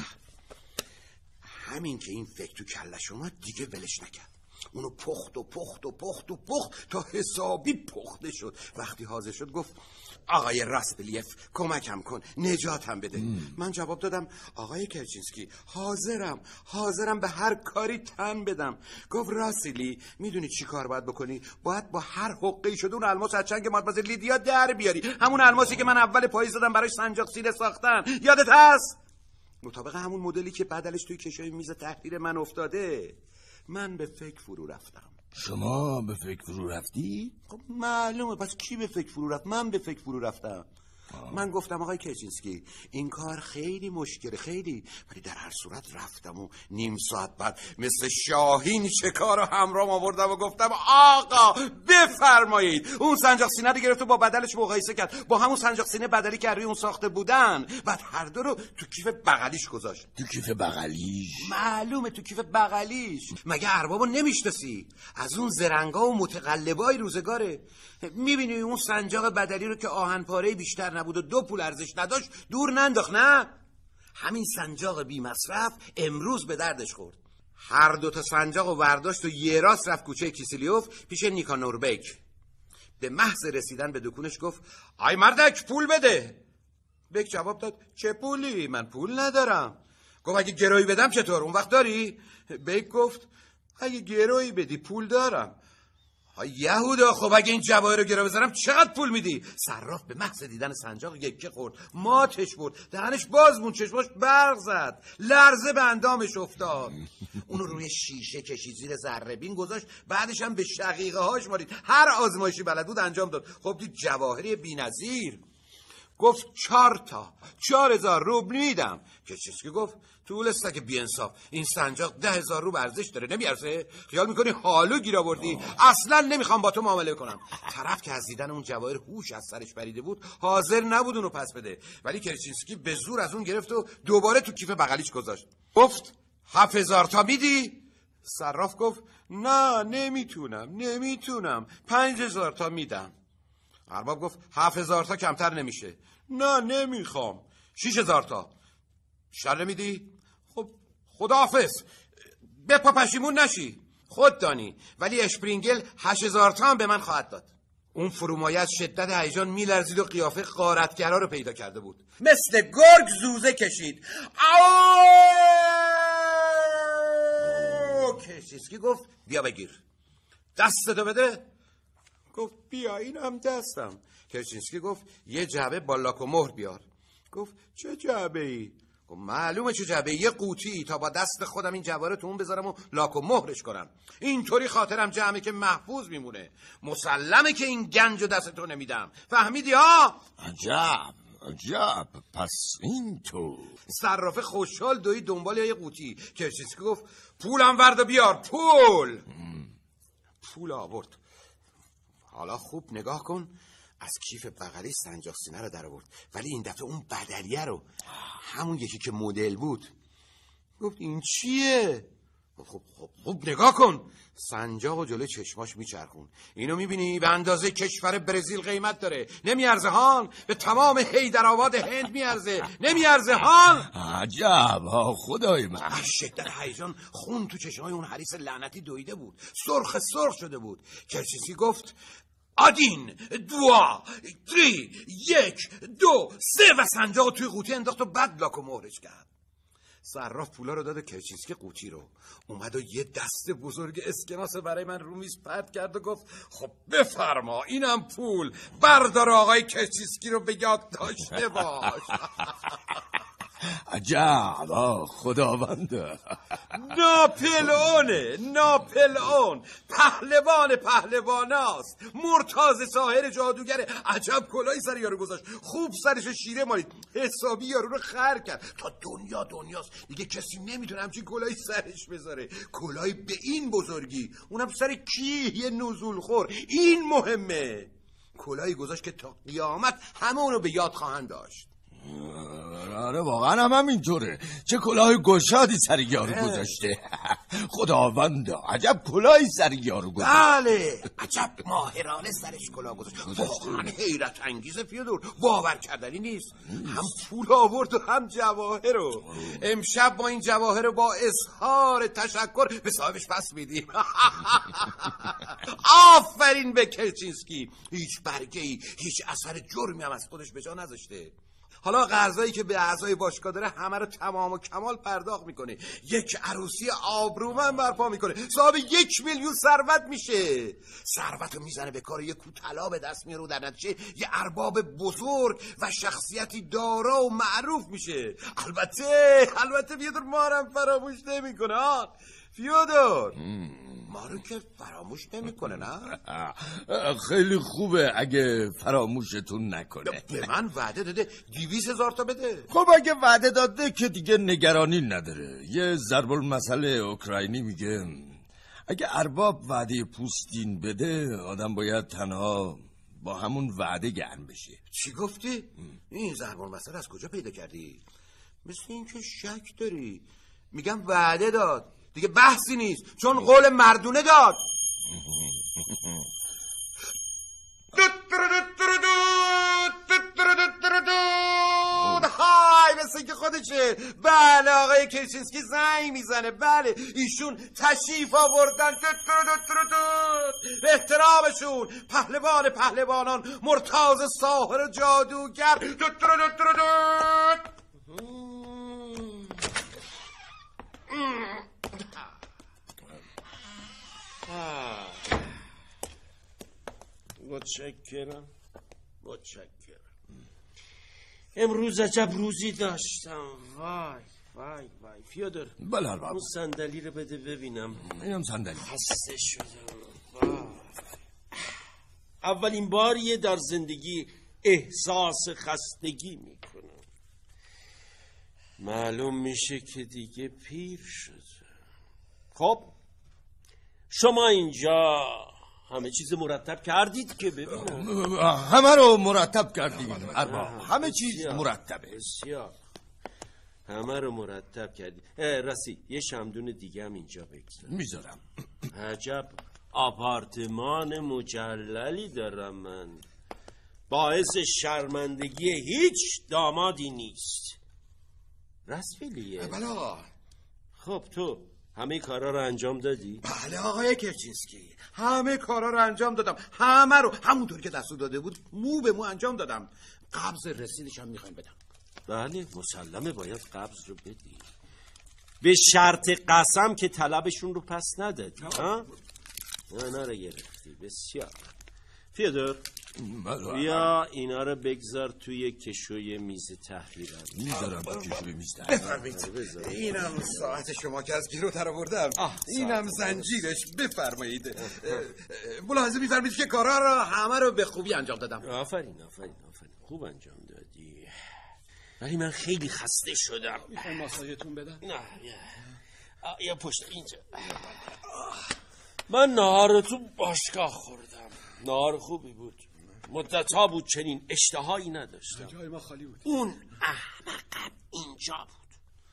همین که این فکر تو کلش اومد دیگه ولش نکرد. اونو پخت و پخت و پخت و پخت تا حسابی پخته شد. وقتی حاضر شد گفت آقای راسپلیف کمکم کن، نجاتم بده. ام. من جواب دادم آقای کرچینسکی حاضرم حاضرم به هر کاری تن بدم. گفت راسلی میدونی چی کار باید بکنی؟ باید با هر حقه‌ای شده اون الماس از چنگ مادمازل لیدیا در بیاری، همون الماسی که من اول پاییز دادم برای سنجاق سینه ساختن. یادت هست؟ مطابق همون مدلی که بدلش توی کشوی میز تحریر من افتاده. من به فکر فرو رفتم. شما به فکر فرو رفتی؟ خب معلومه، پس کی به فکر فرو رفت؟ من به فکر فرو رفتم. آه. من گفتم آقای کرچینسکی این کار خیلی مشکله، خیلی، ولی در هر صورت رفتم و نیم ساعت بعد مثل شاهین شکار رو همراه آوردم و گفتم آقا بفرمایید. اون سنجاق سینه رو گرفت و با بدلش مقایسه کرد با همون سنجاق سینه بدلی که روی اون ساخته بودن، بعد هر دو رو تو کیف بغلیش گذاشت. تو کیف بغلیش؟ معلومه تو کیف بغلیش. مگه اربابو نمیشناسی؟ از اون زرنگا و متقلبای روزگاره. میبینی اون سنجاق بدلی رو که آهن پاره بیشتر نبود و دو پول ارزش نداشت دور ننداخت؟ نه، همین سنجاق بی مصرف امروز به دردش خورد. هر دو تا سنجاق رو برداشت و یه راست رفت کوچه کیسیلیوف پیش نیکانور بیک. به محض رسیدن به دکونش گفت آی مردک پول بده. بیک جواب داد چه پولی؟ من پول ندارم. گفت اگه گرویی بدم چطور؟ اون وقت داری؟ بیک گفت اگه گرویی بدی پول دارم. یهودا خب اگه این جواهر رو گرو بزنم چقدر پول میدی؟ صراف به محض دیدن سنجاق یکه خورد، ماتش برد، دهنش باز مون، چشماش برق زد، لرزه به اندامش افتاد. اونو روی شیشه کشید، زیر ذره بین گذاشت، بعدش هم به شقیقه هاش مارید. هر آزمایشی بلد بود انجام داد. خب دید جواهری بی‌نظیر. گفت چهار تا چهار هزار روبل میدم. کرچینسکی گفت طول استک بیانصاف، این سنجاق ده هزار روبل ارزش داره، نمیارزه؟ خیال میکنی حالو گیر آوردی؟ اصلا نمیخوام با تو معامله کنم. طرف که از دیدن اون جواهر هوش از سرش پریده بود حاضر نبود اونو پس بده، ولی کرچینسکی به زور از اون گرفت و دوباره تو کیف بغلیش گذاشت. گفت هفت هزار تا میدی؟ صراف گفت نه نمیتونم نمیتونم پنج هزار تا میدم. ارباب گفت هفت هزار تا کمتر نمیشه. نه نمیخوام. شیش هزار تا. بیشتر نمیدی؟ خب خداحافظ، بپا پشیمون نشی، خود دانی. ولی اشپرینگل هشت هزار تا هم به من خواهد داد. اون فرومایه از شدت هیجان میلرزید و قیافه غارتگرا رو پیدا کرده بود. مثل گرگ زوزه کشید. آو! کرچینسکی گفت بیا بگیر. دستتو بده. گفت بیا اینم دستم. کرچینسکی گفت یه جعبه با لاک و مهر بیار. گفت چه جعبه ای؟ گفت معلومه چه جعبه، یه قوطی تا با دست خودم این جواهر تو اون بذارم و لاک و مهرش کنم. اینطوری خاطرم جمعه که محفوظ میمونه. مسلمه که این گنج و دست تو نمیدم. فهمیدی ها؟ عجب عجب. پس این تو. صرافه خوشحال دوید دنبال یه قوطی. کرچینسکی گفت پولم ورد و بیار. پول پول آورد. حالا خوب نگاه کن. از کیف بغلی سنجاق سینه رو در آورد، ولی این دفعه اون بدلیه رو، همون یکی که مدل بود. گفت این چیه؟ خب خب خب نگاه کن. سنجاق و جلوی چشماش میچرخون. اینو میبینی؟ به اندازه کشور برزیل قیمت داره. نمیارزه هان؟ به تمام حیدرآباد هند میارزه. نمیارزه هان؟ عجب ها خدای من. از شدت هیجان خون تو چشمای اون حریص لعنتی دویده بود. سرخ سرخ شده بود. کرچینسکی گفت آدین دوا تری یک دو سه و سنجاق توی قوطی انداخت و بعد لاک و مهرش کرد. صراف پولا رو داد و کرچینسکی قوطی رو. اومد و یه دست بزرگ اسکناس برای من رو میز پرت کرد و گفت خب بفرما اینم پول، بردار آقای کرچینسکی رو به یاد داشته باش. عجب خداونده. ناپلئونه ناپلئون پهلوان پهلواناست. مرتاض ساحر جادوگر. عجب کلاهی سر یارو گذاشت، خوب سرش شیره مالید، حسابی یارو رو خر کرد. تا دنیا دنیاست دیگه کسی نمیتونه همچین کلاهی سرش بذاره. کلاهی به این بزرگی، اونم سر کی؟ یه نزول خور. این مهمه. کلاهی گذاشت که تا قیامت همه اونو به یاد خواهند داشت. آره واقعا هم همینطوره. چه کلاه گشادی سر یارو گذاشته. خداونده عجب کلاهی سر یارو گذاشته. بله عجب ماهرانه سرش کلاه گذاشته. واقعا حیرت انگیزه فیودور، باور کردنی نیست. هم پول آورد و هم جواهر رو. امشب ما این جواهر رو با اظهار تشکر به صاحبش پس میدیم. آفرین به کرچینسکی. هیچ برگه‌ای، هیچ اثر جرمی هم از خودش به جا نذاشته. حالا قرضایی که به اعضای باشگاه داره همه رو تمام و کمال پرداخت میکنه. یک عروسی آبرومند برپا میکنه. صاحب یک میلیون ثروت میشه. ثروت رو میزنه به کار، یک کو طلا به دست میاره و در نتیجه یه ارباب بزرگ و شخصیتی دارا و معروف میشه. البته البته فیودور ما رو فراموش نمیکنه. ها فیودور ما رو که فراموش نمیکنه نه؟ خیلی خوبه اگه فراموشتون نکنه. به من وعده داده دیویس هزار تا بده. خب اگه وعده داده که دیگه نگرانی نداره. یه ضرب المثل اوکراینی میگه اگه ارباب وعده پوستین بده آدم باید تنها با همون وعده گرم بشه. چی گفتی؟ این ضرب المثل از کجا پیدا کردی؟ مثل این که شک داری. میگم وعده داد دیگه، بحثی نیست، چون قول مردونه داد. های مثل که خودشه. بله آقای کرچینسکی زنگ میزنه. بله ایشون تشریف آوردن. به احترامشون پهلوان پهلوانان مرتاض ساحر و جادوگر. متشکرم متشکرم. امروز عجب روزی داشتم. وای وای وای فیودور. بله ارباب. اون صندلی رو بده ببینم. اینم صندلی. خسته شدم. وای. اولین باریه در زندگی احساس خستگی میکنم. معلوم میشه که دیگه پیر شده. خب شما اینجا همه چیز مرتب کردید که ببینم. همه رو مرتب کردیم ارباب، همه چیز مرتبه. بسیار همه رو مرتب کردی. راستی یه شمدون دیگه هم اینجا بگذار. میذارم. عجب آپارتمان مجللی دارم من، باعث شرمندگی هیچ دامادی نیست. رسفیلیه؟ بله آقا. خب تو همه کارا رو انجام دادی؟ بله آقای کرچینسکی، همه کارا رو انجام دادم، همه رو همونطور که دستور داده بود مو به مو انجام دادم. قبض رسیدش هم میخوایم بدم. بله مسلمه باید قبض رو بدی، به شرط قسم که طلبشون رو پس ندادی. ها؟ اینا رو گرفتی. بسیار. فیودور بیا اینا رو بگذار توی کشوی میز تحریر. میذارم با کشوی میز تحریر. اینم ساعت شما که از گیرو تر آوردم، اینم زنجیرش. بفرمایید. ملاحظه میفرمایید که کارا رو همه رو به خوبی انجام دادم. آفرین آفرین آفرین، خوب انجام دادی. ولی من خیلی خسته شدم. میخواین ماساژتون بدم؟ نه یا پشت اینجا. من نهار رو تو باشگاه خوردم، نهار خوبی بود، مدت‌ها بود چنین اشتهایی نداشتم. جای ما خالی بود. اون احمقم اینجا بود.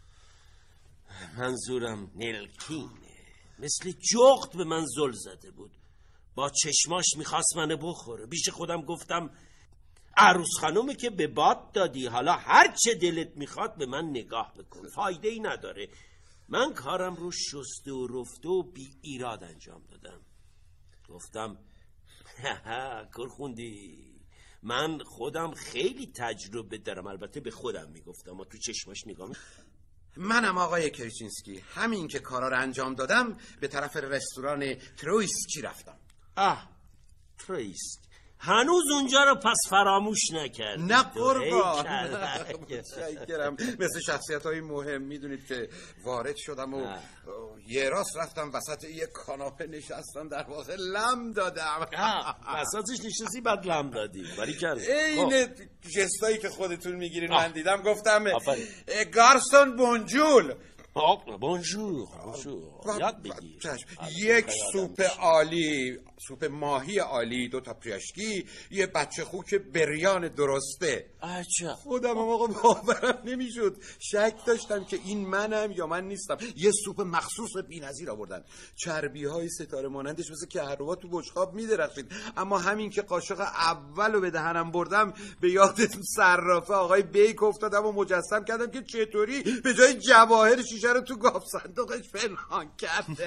منظورم نلکینه، مثل جغد به من زل زده بود، با چشماش میخواست منو بخوره. پیش خودم گفتم عروس خانومی که به باد دادی، حالا هر چه دلت میخواد به من نگاه بکن، فایده ای نداره. من کارم رو شسته و رفته و بی ایراد انجام دادم. گفتم کار خوندی، من خودم خیلی تجربه دارم. البته به خودم میگفتم و تو چشماش نگاه می... منم آقای کرچینسکی، همین که کارا رو انجام دادم به طرف رستوران ترویسکی رفتم. آه ترویسک، هنوز اونجا رو پس فراموش نکرد. نه قربان، متشکرم. مثل شخصیت های مهم میدونید که وارد شدم و یه راست رفتم وسط یه کاناپه نشستم، در واقع لم دادم. وسطش نشستی بعد لم دادی. باری کرد این جستایی که خودتون میگیرین من دیدم. گفتم گارسون بونجول. بونجور بونجور یاد بگیر. یک سوپ عالی، سوپ ماهی عالی، دو تا پریاشکی، یه بچه خوک بریان درسته. عجب. خودم آقا باورم نمیشد، شک داشتم که این منم یا من نیستم. یه سوپ مخصوص بی‌نظیر آوردن، چربی های ستاره مانندش مثل کهربا تو بشقاب میدرخشید. اما همین که قاشق اولو به دهنم بردم به یادتون صرافه آقای بیک افتادم و مجسم کردم که چطوری به جای جواهر شیشه رو تو گاف صندوقش پنهان کرده.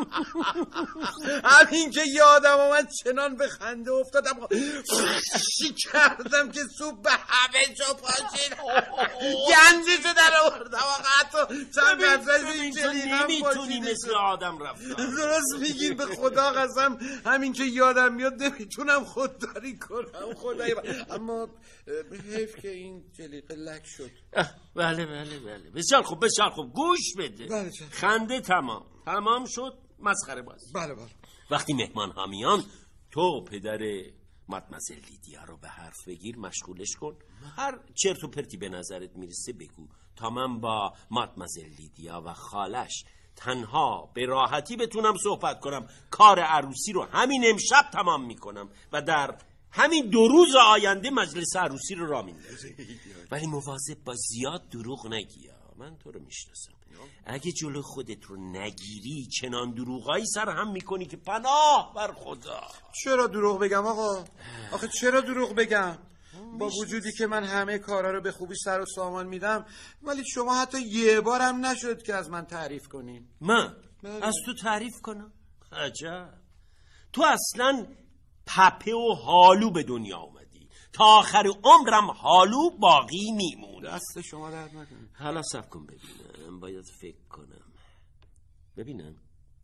همین که یادم اومد چنان به خنده افتادم، شی کردم که سوپ به همه جا پاشید، گنجشو در آوردم. آقا حتی چند قطره این جلیقم نمیتونی مثل آدم رفتم. درست میگین، به خدا قسم همین که یادم میاد نمیتونم خودداری کنم. خدای من. اما حیف که این جلیقه لک شد. بله بله بله بسیار خوب بسیار خوب. گوش بده. بله. خنده تمام تمام شد، مسخره باز. بله بله. وقتی مهمان ها میان تو پدر مادمزل لیدیا رو به حرف بگیر، مشغولش کن. هر چرت و پرتی به نظرت میرسه بگو تا من با مادمزل لیدیا و خالش تنها به راحتی بتونم صحبت کنم. کار عروسی رو همین امشب تمام میکنم و در همین دو روز آینده مجلس عروسی رو راه میندازم. ولی مواظب با زیاد دروغ نگی، من تو رو میشناسم. اگه جلو خودت رو نگیری چنان دروغایی سر هم میکنی که پناه بر خدا. چرا دروغ بگم آقا؟ آخه چرا دروغ بگم؟ با وجودی که من همه کارا رو به خوبی سر و سامان میدم، ولی شما حتی یه بارم نشد که از من تعریف کنین. من بله. از تو تعریف کنم؟ عجب. تو اصلا پپه و حالو به دنیا اومدی، تا آخر عمرم حالو باقی میمونه. دست شما درد نکنه. حالا صبر کن ببینم، باید فکر کنم. ببینم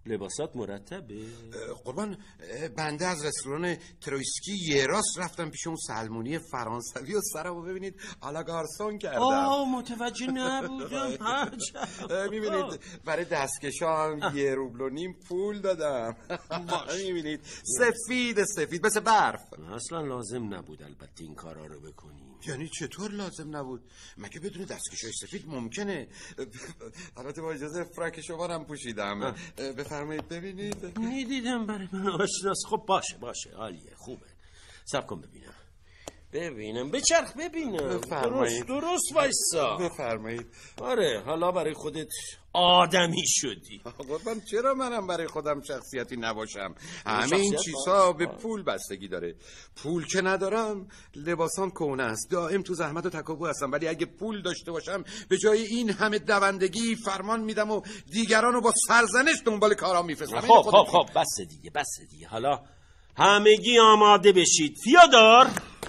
لباسات مرتبه؟ قربان بنده از رستوران ترویسکی یه راست رفتم پیش اون سلمونی فرانسوی و سرمو ببینید آلا گارسون کردم. آه متوجه نبودم. میبینید برای دستکشا هم یه روبل و نیم پول دادم. میبینید سفید سفید مثل برف. اصلا لازم نبود البته این کارا رو بکنی. یعنی چطور لازم نبود؟ مگه بدون دستکشای سفید ممکنه؟ البته با اجازه فراک شمارم پوشیدم. بفرمایید ببینید. میدیدم برای من آشناس. خب باشه باشه عالیه خوبه. صبر کن ببینم ببینم بچرخ ببینم. بفرمایید. درست درست وایسا. بفرمایید. آره حالا برای خودت آدمی شدی. قربان چرا منم برای خودم شخصیتی نباشم؟ همه این چیزها به پول بستگی داره. پول که ندارم لباسام کهنه است، دائم تو زحمت و تکاپو هستم، ولی اگه پول داشته باشم به جای این همه دوندگی فرمان میدم و دیگرانو با سرزنش دنبال کارام میفرستم. خب خب خب بس دیگه بس دیگه. حالا همگی آماده بشید. فیادور.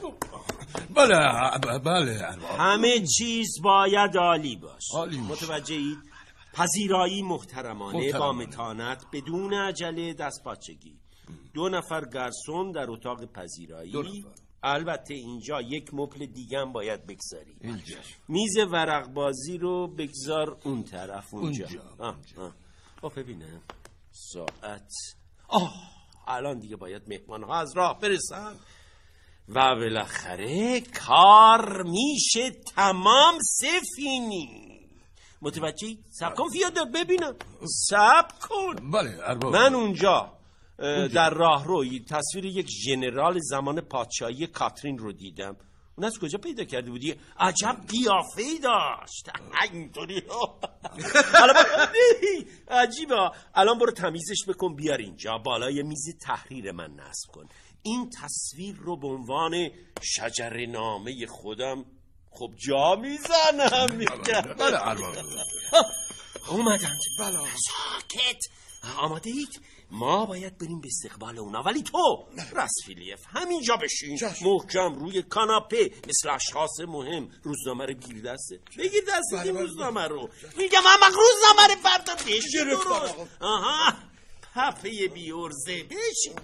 بله بله. همه چیز باید عالی باش. عالی متوجهید؟ پذیرایی محترمانه با متانت بدون عجله دستپاچگی. دو نفر گرسون در اتاق پذیرایی. البته اینجا یک مبل دیگه هم باید بگذاری. اینجا میز ورق بازی رو بگذار اون طرف اونجا. اونجا. آه آه. آه ببینم ساعت. آه الان دیگه باید مهمان ها از راه برسن و بالاخره کار میشه تمام. سفینی متوجهی؟ سب کن فیادور ببینم. سب کن. بله ارباب. من اونجا در راه روی تصویر یک ژنرال زمان پادشاهی کاترین رو دیدم. اون از کجا پیدا کرده بودی؟ عجب قیافه‌ای داشت. اینطوری حالا عجیبه. الان برو تمیزش بکن بیار اینجا بالای میز تحریر من نصب کن. این تصویر رو به عنوان شجر نامه خودم خب جا میزنم. بله ارباب. اومدند. بله ساکت. آماده اید؟ ما باید بریم به استقبال اونا، ولی تو رسفیلیف همینجا بشین محکم روی کاناپه مثل اشخاص مهم. روزنامه رو گیر دسته بگیر دسته این روزنامه رو. میگم اما روزنامه رو بردا بشین درست. آها پپه بیورزه بشین.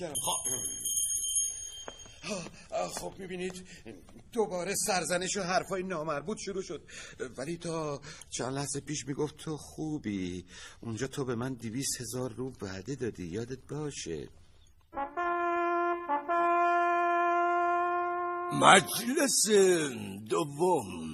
خب میبینید دوباره سرزنش و حرفای نامربوط شروع شد، ولی تا چند لحظه پیش میگفت تو خوبی. اونجا تو به من دویست هزار رو وعده دادی، یادت باشه. مجلس دوم.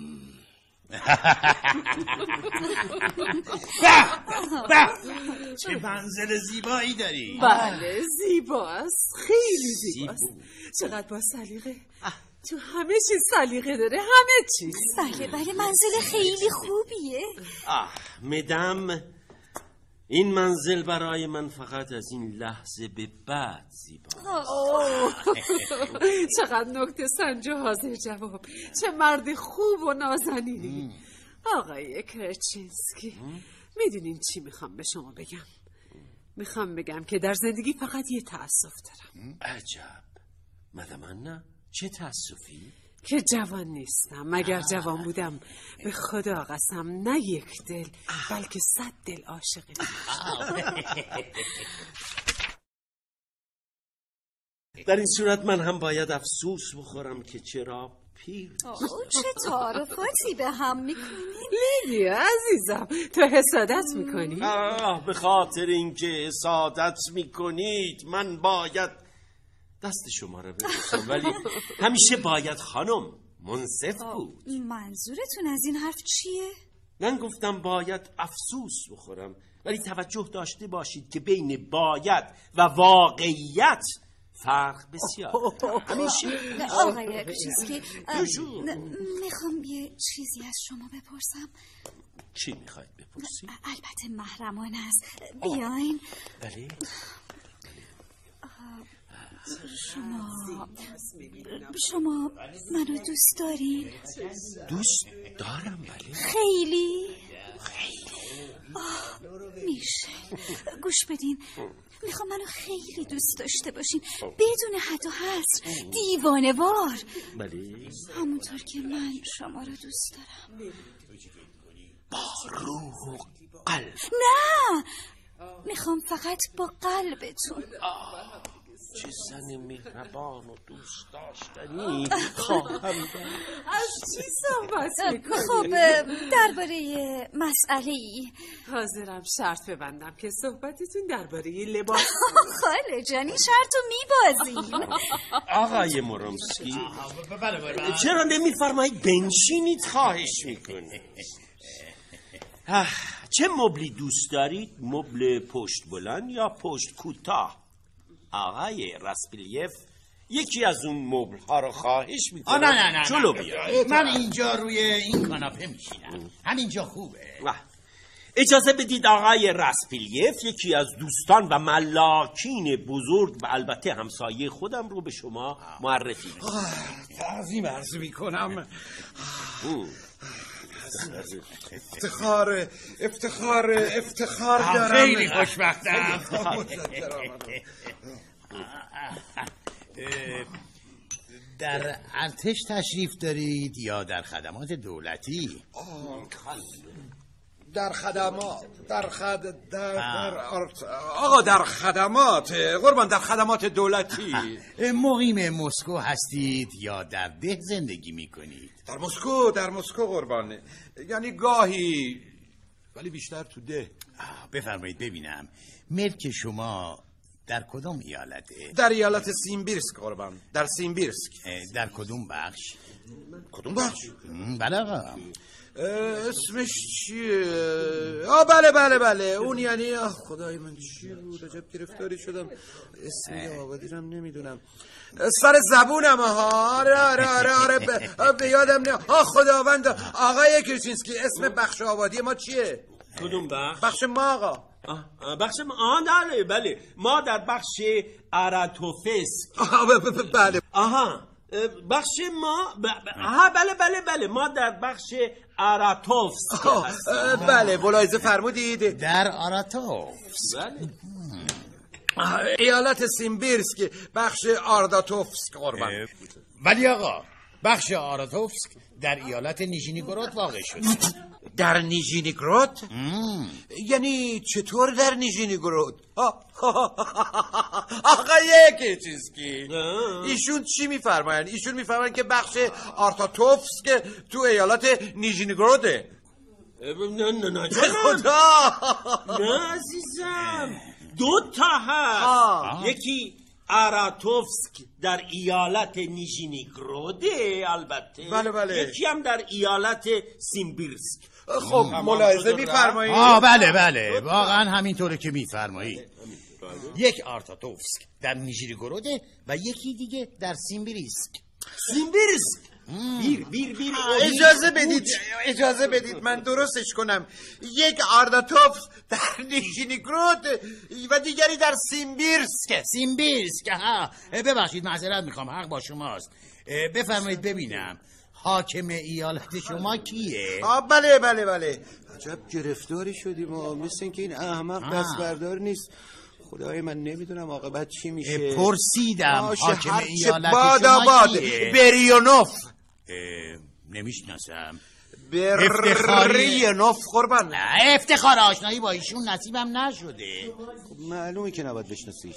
چه منزل زیبایی داری. بله زیباست، خیلی زیباست. چقدر با سلیقه. تو همه چیز سلیقه داره، همه چیز. بله بله منزل خیلی خوبیه. آه مدام این منزل برای من فقط از این لحظه به بعد زیباست. چقدر نکته سنج و حاضر جواب. چه مرد خوب و نازنینی. آقای کرچینسکی میدونین چی میخوام به شما بگم؟ میخوام بگم که در زندگی فقط یه تأسف دارم. عجب. مدام نه؟ چه تأسفی؟ که جوان نیستم. اگر جوان بودم به خدا قسم نه یک دل بلکه صد دل عاشق در این صورت من هم باید افسوس بخورم که چرا پیر. چه تعارفاتی به هم میکنی؟ لیدیا عزیزم تو حسادت میکنی؟ آه به خاطر اینکه حسادت میکنید من باید دست شما رو ببوسم، ولی همیشه باید خانم منصف بود. منظورتون از این حرف چیه؟ من گفتم باید افسوس بخورم، ولی توجه داشته باشید که بین باید و واقعیت فرق بسیار. همیشه. آقای کچینسکی میخوام یه چیزی از شما بپرسم. چی میخواید بپرسید؟ البته محرمانه است. بیاین. بله. شما شما منو دوست دارین؟ دوست دارم بله. خیلی؟ آه میشه گوش بدین. میخوام منو خیلی دوست داشته باشین بدون حد و حصر، دیوانه وار. بله. همونطور که من شما رو دوست دارم. با روح و قلب. نه میخوام فقط با قلبتون. چه زن مهربان و دوست داشتنی خواهم. از چی صحبت میکنی؟ خب درباره مسئله ای حاضرم شرط ببندم که صحبتتون درباره لباس. خاله جانی شرطو میبازی. آقای مرومسکی چرا نمیفرمایید بنشینید خواهش میکنه. چه مبلی دوست دارید؟ مبل پشت بلند یا پشت کوتاه؟ آقای راسپیلیف یکی از اون مبل ها رو خواهش میکنم. نه نه نه جلو بیا. من اینجا روی این کاناپه میشینم. همینجا خوبه. اجازه بدید آقای راسپیلیف یکی از دوستان و ملاکین بزرگ و البته همسایه خودم رو به شما معرفی کنم. تعظیم عرض میکنم. افتخار افتخار افتخار دارم. خیلی خوشبختم. در ارتش تشریف دارید یا در خدمات دولتی؟ در خدمات در خد در, در آرت... آقا در خدمات قربان در خدمات دولتی. مقیم مسکو هستید یا در ده زندگی میکنید؟ در مسکو در مسکو قربان، یعنی گاهی ولی بیشتر تو ده. بفرمایید ببینم ملک شما در کدوم ایالته؟ در ایالت سیمبیرسک قربان، در سیمبیرسک. در کدوم بخش؟ کدوم بخش؟ بله آقا. اسمش چیه؟ آه بله بله بله اون یعنی آه خدای من چی بود؟ عجب گرفتاری شدم اسم یه آبادی رو نمیدونم سر زبونم. ها آره آره آره آره ب... به یادم نه. آه خداوند آقای کرچینسکی اسم بخش آبادی ما چیه؟ کدوم بخش؟ بخش ما آقا. بخش ما آه بله بله ما در بخش آراتوفسک. آه بله. آها بخش ما ب... آها بله بله بله ما در بخش آراتوفسک هستیم. بله ملاحظه فرمودید در آراتوفسک. بله ایالت سیمبیرسک بخش آرداتوفسک قربان. ولی آقا بخش آراتوفسک در ایالت نیژنیگورود واقع شده. در نیژنیگورود؟ یعنی چطور در نیژنیگورود؟ آقای کرچینسکی ایشون چی میفرماین؟ ایشون میفرماین که بخش آرتاتوفسک تو ایالت نیژنیگوروده. نه نه نه خدا نه عزیزم دو تا هست. یکی آراتوفسک در ایالت نیژنیگروده البته. بله بله. یکی هم در ایالت سیمبیرسک. خب ملاحظه میفرمایید؟ آه بله بله واقعا همینطوره که میفرمایید. یک آرتاتوفسک در نیژنیگوروده و یکی دیگه در سیمبیرسک. سیمبیرسک بیر بیر بیر اجازه بدید اجازه بدید من درستش کنم. یک آرداتوفس در نیژنیگرود و دیگری در سیمبیرسک. سیمبیرسک ها ببخشید معذرت میخوام حق با شماست. بفرمایید ببینم حاکم ایالت شما کیه؟ آه بله بله بله. عجب گرفتاری شدیم و مثل اینکه این احمق دست بردار نیست. خدای من نمیدونم عاقبت چی میشه. پرسیدم حاکم ایالت باد شما آباد. کیه؟ بریونوف. نمیشناسم. بریونوف قربان. افتخار آشنایی با ایشون نصیبم نشده. معلومه که نباید بشناسیش.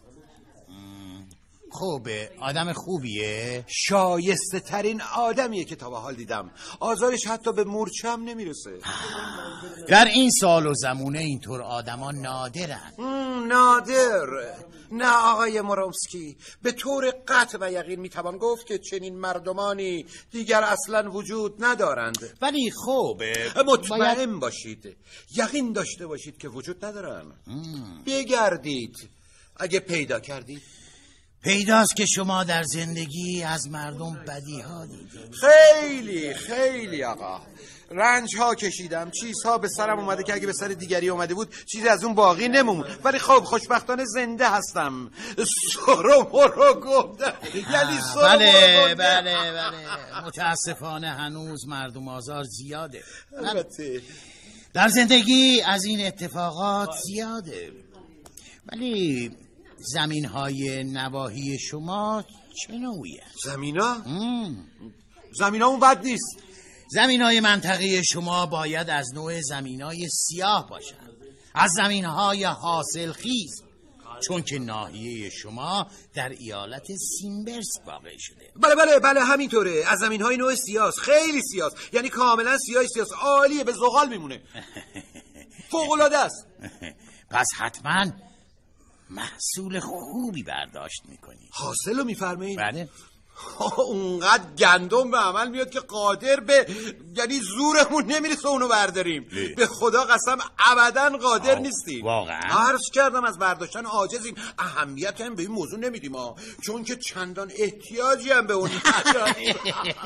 خوبه آدم خوبیه، شایسته ترین آدمیه که تا به حال دیدم. آزارش حتی به مورچم نمیرسه. در این سال و زمونه اینطور آدما نادرن. نادر نه آقای مرومسکی، به طور قطع و یقین میتوان گفت که چنین مردمانی دیگر اصلا وجود ندارند. ولی خوبه مطمئن باید... باشید یقین داشته باشید که وجود ندارن. بگردید اگه پیدا کردید. پیداست که شما در زندگی از مردم بدی ها دیدید. خیلی خیلی آقا رنج ها کشیدم، چیزها به سرم اومده که اگه به سر دیگری اومده بود چیزی از اون باقی نمون. ولی خب خوشبختانه زنده هستم. سرو مرو گفتم یعنی سرو بله بله بله متاسفانه هنوز مردم آزار زیاده. البته در زندگی از این اتفاقات زیاده. ولی زمین های نواحی شما چه نوعیه؟ زمین ها؟ زمین ها اون بد نیست. زمین های منطقه شما باید از نوع زمین های سیاه باشن. از زمینهای حاصل خیز، چون که ناحیه شما در ایالت سیمبرسک واقع شده. بله بله بله همینطوره. از زمینهای نوع سیاس، خیلی سیاس، یعنی کاملا سیاه سیاس، عالیه، به زغال میمونه. فوق‌العاده است. پس حتما محصول خوبی برداشت میکنی. حاصل رو میفرمایید؟ بله. اونقدر گندم به عمل میاد که قادر به، یعنی زورمون نمیرسه اونو برداریم. لی. به خدا قسم ابدا قادر نیستیم. واقعا عرض کردم از برداشتن عاجزیم. اهمیت هم به این موضوع نمیدیم ها، چون که چندان احتیاجی هم به اون نداریم.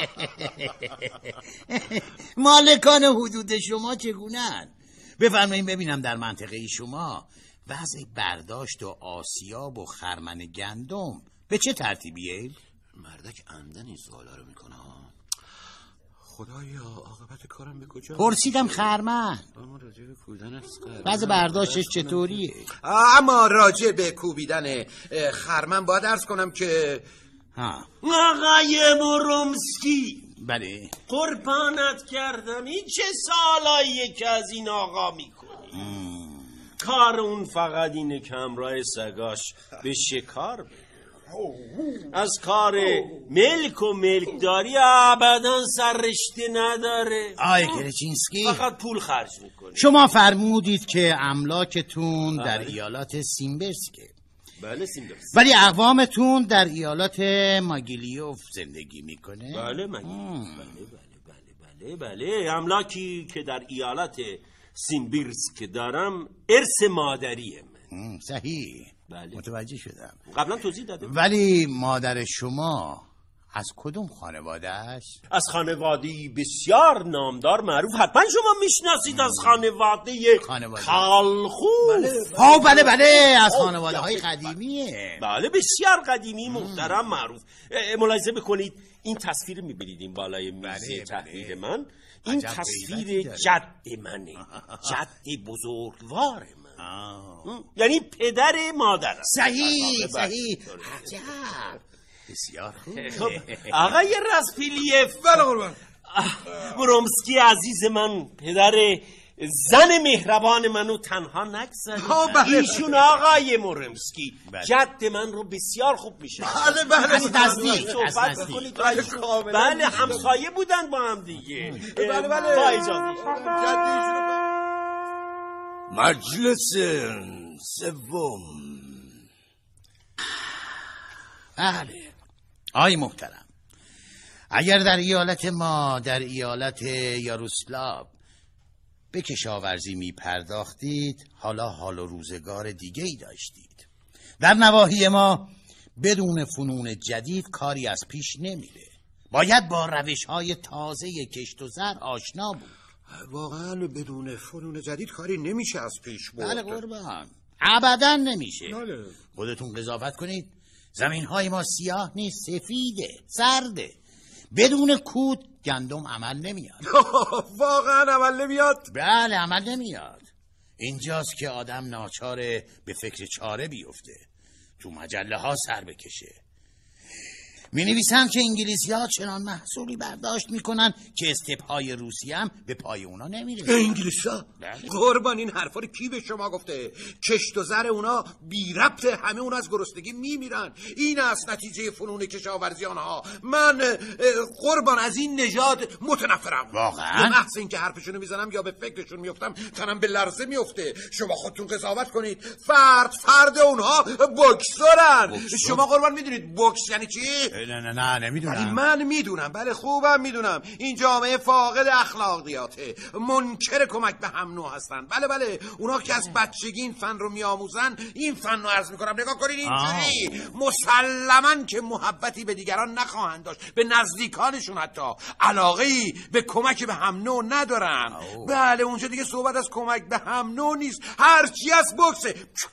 مالکان حدود شما چگونه‌اند؟ بفرمایید ببینم در منطقه شما وضع برداشت و آسیاب و خرمن گندم به چه ترتیبیه؟ مردک عمدن این سوالا رو میکنه. خدایا عاقبت کارم به کجا؟ پرسیدم خرمن. اما راجع به کوبیدن وضع برداشتش چطوریه؟ اما راجع به کوبیدن خرمن باید عرض کنم که ها. آقای مرومسکی، بله قربانت کردم، این چه سالاییه که از این آقا میکنی؟ کار اون فقط اینه که همراه سگاش به شکار بره. از کار ملک و ملکداری ابدا سررشته نداره. آقای کرچینسکی فقط پول خرج میکنه. شما فرمودید که املاکتون در ایالات سیمبرسکه. بله سیمبرسک. ولی اقوامتون در ایالات ماگیلیوف زندگی میکنه. بله ماگیلیوف. بله بله بله بله بله. املاکی که در ایالات سیمبرسک دارم ارث مادریه من. صحیح. بله. متوجه شدم. قبلا توضیح دادم. ولی مادر شما از کدوم خانواده است؟ از خانواده‌ای بسیار نامدار معروف. حتما شما میشناسید از خانواده کالخوف. ها بله بله از خانواده های قدیمیه. بله بسیار قدیمی، محترم، معروف. ملاحظه بکنید این تصویر میبینید این بالای میز تحریر من، این تصویر جد منه، جد بزرگوار من، یعنی پدر مادرم. صحیح صحیح. عجب، بسیار خوب. خب آقای راسپیلیف، بله قربان. مرومسکی عزیز من، پدر زن مهربان منو تنها نگذارید. ایشون آقای مرومسکی جد من رو بسیار خوب میشه. بله بله از نزدیک صحبت بکنید. بله همسایه بودن با هم دیگه. بله بله با اجازه. مجلس سوم. بله آقای محترم، اگر در ایالت ما در ایالت یاروسلاو به کشاورزی می پرداختید، حالا حال و روزگار دیگه ای داشتید. در نواحی ما بدون فنون جدید کاری از پیش نمیره. باید با روش های تازه کشت و زر آشنا بود. واقعا بدون فنون جدید کاری نمیشه از پیش برد. بله قربان، ابدا نمیشه. بله. خودتون قضاوت کنید. زمین های ما سیاه نیست، سفیده، سرده. بدون کود گندم عمل نمیاد. واقعا عمل نمیاد؟ بله عمل نمیاد. اینجاست که آدم ناچاره به فکر چاره بیفته، تو مجله ها سر بکشه. می نویسن که انگلیسی ها چنان محصولی برداشت میکنن که استپ های روسی هم به پای اونا نمیره. انگلیسی ها؟ قربان این حرفا رو کی به شما گفته؟ کشت و زر اونا بی ربطه، همه اونا از گرسنگی میمیرن. این است نتیجه فنون کشاورزی آنها. من قربان از این نژاد متنفرم. واقعا؟ به محض اینکه حرفشونو میزنم یا به فکرشون میفتم تنم به لرزه میفته. شما خودتون قضاوت کنید. فرد فرد اونها بوکسورن. شما قربان میدونید بوکس یعنی چی؟ نه نه نه نمیدونم. من میدونم، بله خوبم میدونم. این جامعه فاقد اخلاقیاته، منکر کمک به هم نوع هستن. بله بله اونا که از بچگی این فن رو میآموزن، این فن رو عرض میکنم نگاه کنید اینجوری مسلماً که محبتی به دیگران نخواهند داشت، به نزدیکانشون حتی علاقه‌ای به کمک به هم نوع ندارن. آه. بله اونجا دیگه صحبت از کمک به هم نوع نیست، هرچی از بوکسه.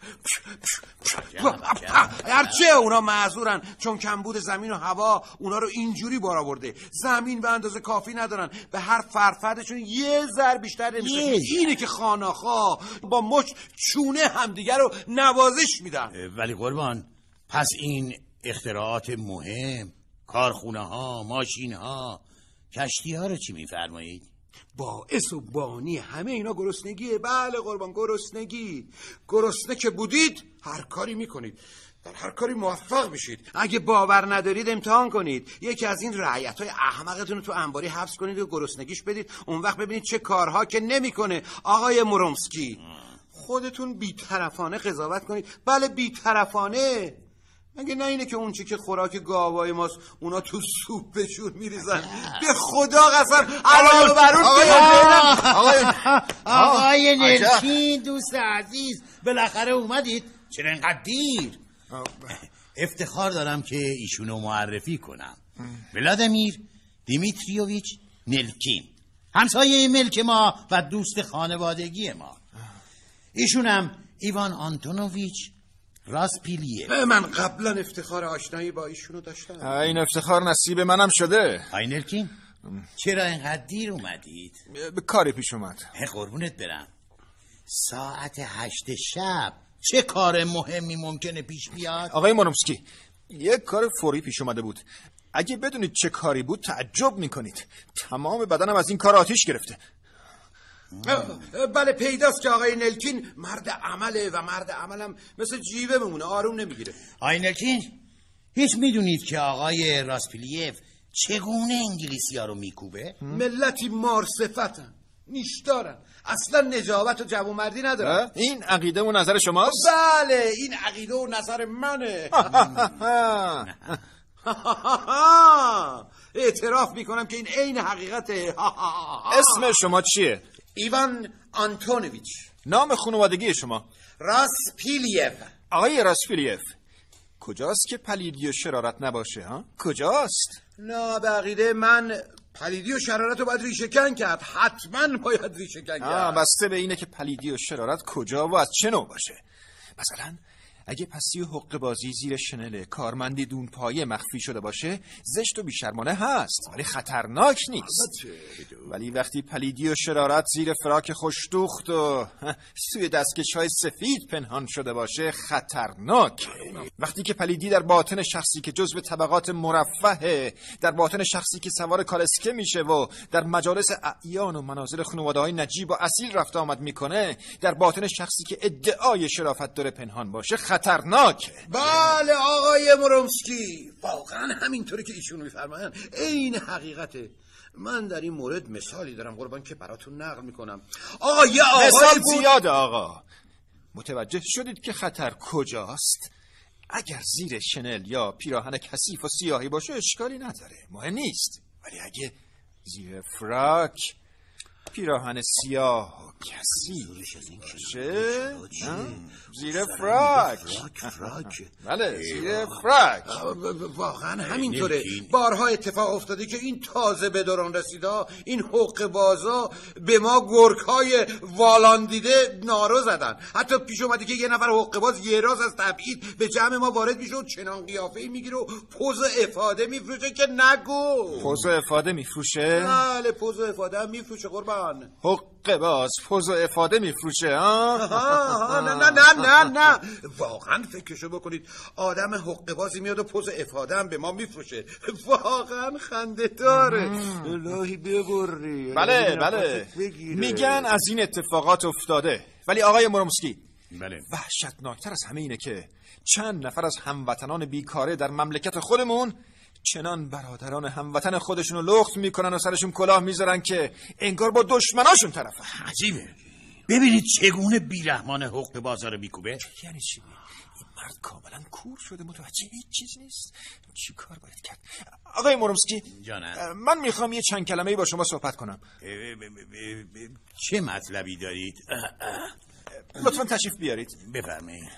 هرچی اونا معذورن چون کمبود زمین و هوا اونا رو اینجوری بار آورده. زمین به اندازه کافی ندارن، به هر فرفردشون یه ذره بیشتر نمیشه. اینه که خاناخا با مچ چونه همدیگه رو نوازش میدن. ولی قربان پس این اختراعات مهم، کارخونه ها، ماشین ها، کشتی ها رو چی میفرمایید؟ باعث و بانی همه اینا گرسنگیه. بله قربان، گرسنگی. گرسنه که بودید هر کاری میکنید، در هر کاری موفق بشید. اگه باور ندارید امتحان کنید، یکی از این رعیت‌های احمقتون رو تو انباری حبس کنید و گرسنگیش بدید، اون وقت ببینید چه کارها که نمیکنه. آقای مرومسکی خودتون بی‌طرفانه قضاوت کنید. بله بی‌طرفانه. مگه نه اینه که اون چی که خوراک گاوای ماست اونا تو سوپشون میریزن؟ به خدا قسم علاوه بر اون آقای آقای نلکین دوست عزیز، بالاخره اومدید. چرا اینقدر دیر؟ افتخار دارم که ایشونو معرفی کنم. ولادیمیر دیمیتریوویچ نلکین، همسایه ملک ما و دوست خانوادگی ما. ایشونم ایوان آنتونوویچ راسپیلیف. من قبلا افتخار آشنایی با ایشونو داشتم. این افتخار نصیب منم شده. آی نلکین، چرا اینقدر دیر اومدید؟ به کاری پیش اومد. قربونت برم. ساعت هشت شب چه کار مهمی ممکنه پیش بیاد؟ آقای مرومسکی، یک کار فوری پیش اومده بود. اگه بدونید چه کاری بود تعجب میکنید. تمام بدنم از این کار آتیش گرفته. بله پیداست که آقای نلکین مرد عمله و مرد عملم مثل جیوه بمونه، آروم نمیگیره. آقای نلکین، هیچ میدونید که آقای راسپیلیف چگونه انگلیسی ها رو میکوبه؟ ملتی مارصفتن، نیشدارن، اصلا نجابت و جوانمردی ندارن. این عقیده و نظر شماست؟ بله این عقیده و نظر منه. اعتراف میکنم که این عین حقیقته. اسم شما چیه؟ ایوان آنتونوویچ. نام خانوادگی شما؟ راسپیلیف. آقای راسپیلیف، کجاست که پلیدی و شرارت نباشه ها؟ کجاست؟ نه به عقیده من پلیدی و شرارت رو باید ریشه کن کرد. حتما باید ریشه کن کرد. بسته به اینه که پلیدی و شرارت کجا و از چه نوع باشه. مثلا اگه پسی و حق بازی زیر شنل کارمندی دون پایه مخفی شده باشه زشت و بیشرمانه هست ولی خطرناک نیست. ولی وقتی پلیدی و شرارت زیر فراک خوشدوخت و سوی دستکش‌های سفید پنهان شده باشه خطرناک. وقتی که پلیدی در باطن شخصی که جزو طبقات مرفهه، در باطن شخصی که سوار کالسکه میشه و در مجالس اعیان و منازل خانواده‌های نجیب و اصیل رفت آمد میکنه، در باطن شخصی که ادعای شرافت داره پنهان باشه خطرناکه. بله آقای مرومسکی، واقعا همینطوری که ایشون میفرمایند عین حقیقته. من در این مورد مثالی دارم قربان که براتون نقل میکنم. آقا یه آقای مثال بود... زیاده آقا. متوجه شدید که خطر کجاست؟ اگر زیر شنل یا پیراهن کثیف و سیاهی باشه اشکالی نداره، مهم نیست. ولی اگه زیر فراک پیراهن سیاه و کثیف باشه، زیر فراک بله زیر فراک. واقعا همینطوره. بارها اتفاق افتاده که این تازه به دوران رسیده این حق بازا به ما گرگ‌های والان دیده نارو زدن. حتی پیش اومده که یه نفر حق باز یه راز از تبعید به جمع ما وارد میشه و چنان قیافه‌ای میگیره و پوز افاده میفروشه که نگو. پوز افاده میفروشه؟ بله پوز افاده هم میفروشه قربان. حق باز پوز افاده میفروشه ها؟ نه نه نه نه نه واقعا فکرشو بکنید. آدم حق بازی میاد و پوز افاده هم به ما میفروشه. واقعا خنده داره. الهی ببری. بله بله میگن از این اتفاقات افتاده. ولی آقای مرومسکی، بله وحشتناکتر از همه اینه که چند نفر از هموطنان بیکاره در مملکت خودمون چنان برادران هموطن خودشونو لخت میکنن و سرشون کلاه میذارن که انگار با دشمناشون طرفن. عجیبه. ببینید چگونه بیرحمانه حق بازار میکوبه. یعنی چی؟ این مرد کاملا کور شده، متوجه هیچ چیز نیست. چی کار باید کرد؟ آقای مرومسکی جانم، من میخوام یه چند کلمه‌ای با شما صحبت کنم. چه مطلبی دارید؟ لطفا تشریف بیارید. بفرمایید.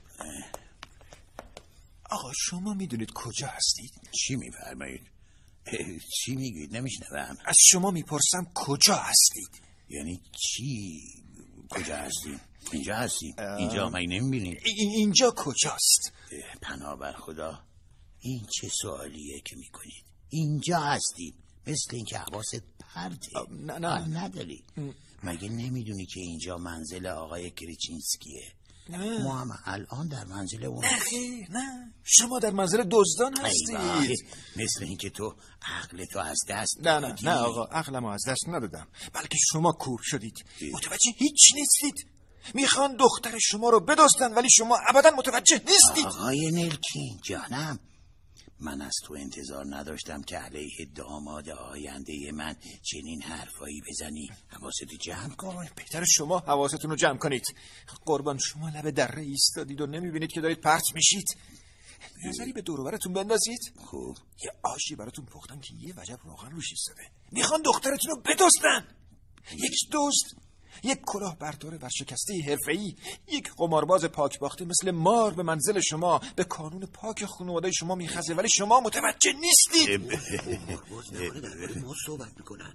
آقا شما میدونید کجا هستید؟ چی میفرمایید؟ چی میگید؟ نمیشنوم. از شما میپرسم کجا هستید؟ یعنی چی؟ کجا هستیم؟ اینجا هستیم. اینجا مگه نمیبینید؟ اینجا کجاست؟ پناه بر خدا، این چه سوالیه که میکنید؟ اینجا هستیم، مثل اینکه حواست پرته. نه نه نداری. مگه نمیدونی که اینجا منزل آقای کریچینسکیه؟ ما هم الان در منزل اون. نه خیر نه، شما در منزل دزدان هستید. مثل اینکه تو عقل تو از دست نه نه نه آقا، عقلمو از دست ندادم، بلکه شما کور شدید، متوجه هیچ نیستید. میخوان دختر شما رو بدزدن ولی شما ابدا متوجه نیستید. آقای نلکین جانم، من از تو انتظار نداشتم که علیه داماد آینده من چنین حرفایی بزنی. حواستو جمع کن. بهتر شما حواستون رو جمع کنید. قربان شما لب دره ایستادید و نمیبینید که دارید پرت میشید؟ نظری به دور و برتون بندازید. خوب یه آشی براتون پختم که یه وجب روغن روش ایستاده. میخوان دخترتون رو بدزدن. یک دزد، یک کلاه بردار ورشکسته حرفه‌ای، یک قمارباز پاک باخته مثل مار به منزل شما، به قانون پاک خانواده شما میخزه ولی شما متوجه نیستید. ما صحبت میکنن.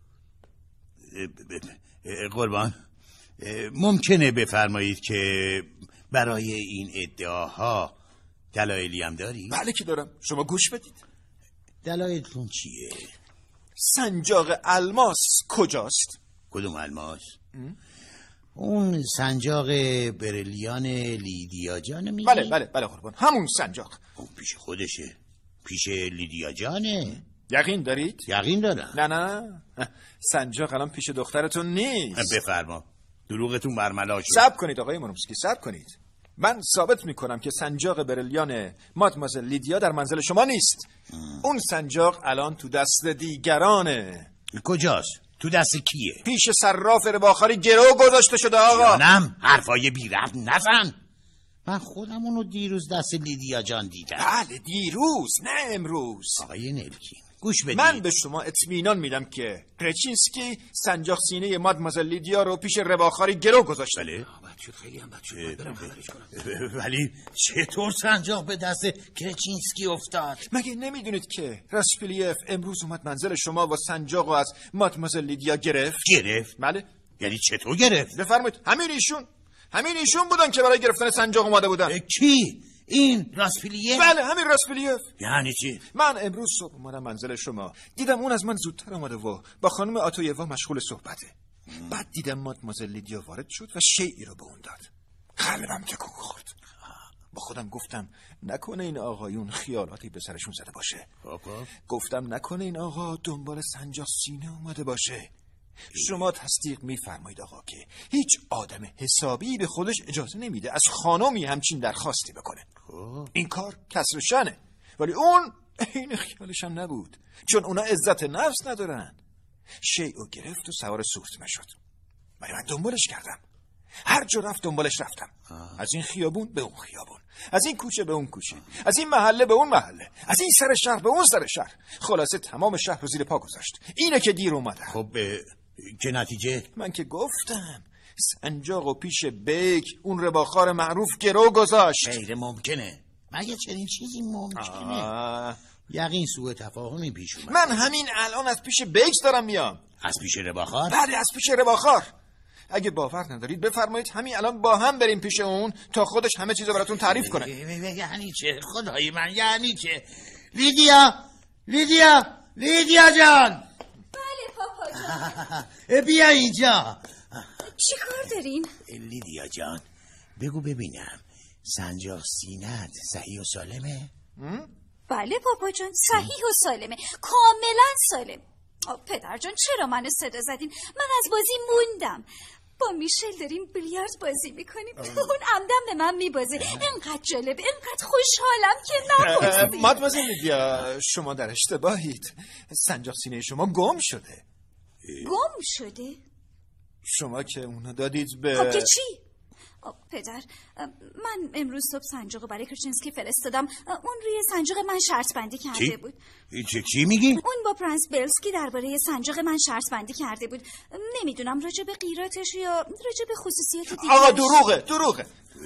قربان ممکنه بفرمایید که برای این ادعاها دلایلی هم داری؟ بله که دارم، شما گوش بدید. دلایلتون چیه؟ سنجاق الماس کجاست؟ کدوم الماس؟ اون سنجاق بریلیان لیدیا جان میگی؟ بله بله بله قربان، همون سنجاق. اون پیش خودشه، پیش لیدیا جانه. یقین دارید؟ یقین دارم. نه نه سنجاق الان پیش دخترتون نیست. بفرما، دروغتون برملا شد. صبر کنید آقای مونومسکی، صبر کنید. من ثابت میکنم که سنجاق بریلیان مادمازل لیدیا در منزل شما نیست. ام. اون سنجاق الان تو دست دیگرانه. کجاست؟ تو دست کیه؟ پیش صراف رباخاری گرو گذاشته شده آقا. جانم حرفای بی ربط نزن. من خودم اونو دیروز دست لیدیا جان دیدم. بله دیروز، نه امروز. آقای نلکین گوش بدید، من به شما اطمینان میدم که کرچینسکی سنجاق سینه مادمازل لیدیا رو پیش رباخاری گرو گذاشته. بله خیلی هم بد شد. برم خبرش کنم. ولی چطور سنجاق به دست کرچینسکی افتاد؟ مگه نمیدونید که راسپیلیف امروز اومد منزل شما و سنجاق رو از مادمازل لیدیا گرفت؟ گرفت؟ بله. یعنی چطور گرفت؟ بفرمایید. همین ایشون همین ایشون بودن که برای گرفتن سنجاق اومده بودن. کی؟ این راسپیلیف؟ بله همین راسپیلیف. یعنی چی؟ من امروز صبح اومدم منزل شما، دیدم اون از من زودتر اومده و با خانم آتویوا مشغول صحبته. بعد دیدم مادمازل لیدیا وارد شد و شیئی رو به اون داد. قلبم تکون خورد. با خودم گفتم نکنه این آقایون خیالاتی به سرشون زده باشه. بابا گفتم نکنه این آقا دنبال سنجاق سینه اومده باشه. شما تصدیق میفرمایید آقا که هیچ آدم حسابی به خودش اجازه نمیده از خانمی همچین درخواستی بکنه. این کار کسر شأنه، ولی اون این خیالش هم نبود، چون اونا عزت نفس ندارن. شیء و گرفت و سوار سورتمه شد. ولی من دنبالش کردم، هر جا رفت دنبالش رفتم. آه. از این خیابون به اون خیابون، از این کوچه به اون کوچه، از این محله به اون محله، از این سر شهر به اون سر شهر. خلاصه تمام شهر رو زیر پا گذاشت. اینه که دیر اومده. خب که نتیجه؟ من که گفتم سنجاق و پیش بیک اون رباخار معروف گرو گذاشت. غیر ممکنه. مگه چنین چیزی ممکنه؟ آه. یقین سوء تفاهمی پیش اومد. من همین الان از پیش بیک دارم میام. از پیش رباخار؟ بله از پیش رباخار. اگه باور ندارید بفرمایید همین الان با هم بریم پیش اون تا خودش همه چیزو براتون تعریف کنه. یعنی چه خدای من؟ یعنی چه؟ لیدیا لیدیا لیدیا جان. بله پاپا جان. بیا اینجا. چی کار دارین؟ لیدیا جان بگو ببینم سنجاق سینت صحیح و سالمه؟ بله پاپا جان صحیح و سالمه، کاملا سالم. پدر جان چرا منو صدا زدین؟ من از بازی موندم. با میشل داریم بیلیارد بازی میکنیم. اون عمدن به من میبازه. اینقدر جالبه، اینقدر خوشحالم که نپرسید. مادمازل لیدیا شما در اشتباهید. سنجاق سینه شما گم شده. گم شده؟ شما که اونو دادید به خب که چی؟ پدر من امروز صبح سنجاق برای کرچینسکی فرستادم. اون روی سنجاق من شرط بندی کرده چی؟ بود. چی چی میگی؟ اون با پرنس بلسکی درباره سنجاق من شرط بندی کرده بود. نمیدونم راجع به غیرتش یا راجع به خصوصیات دیگه. آقا دروغه دروغه.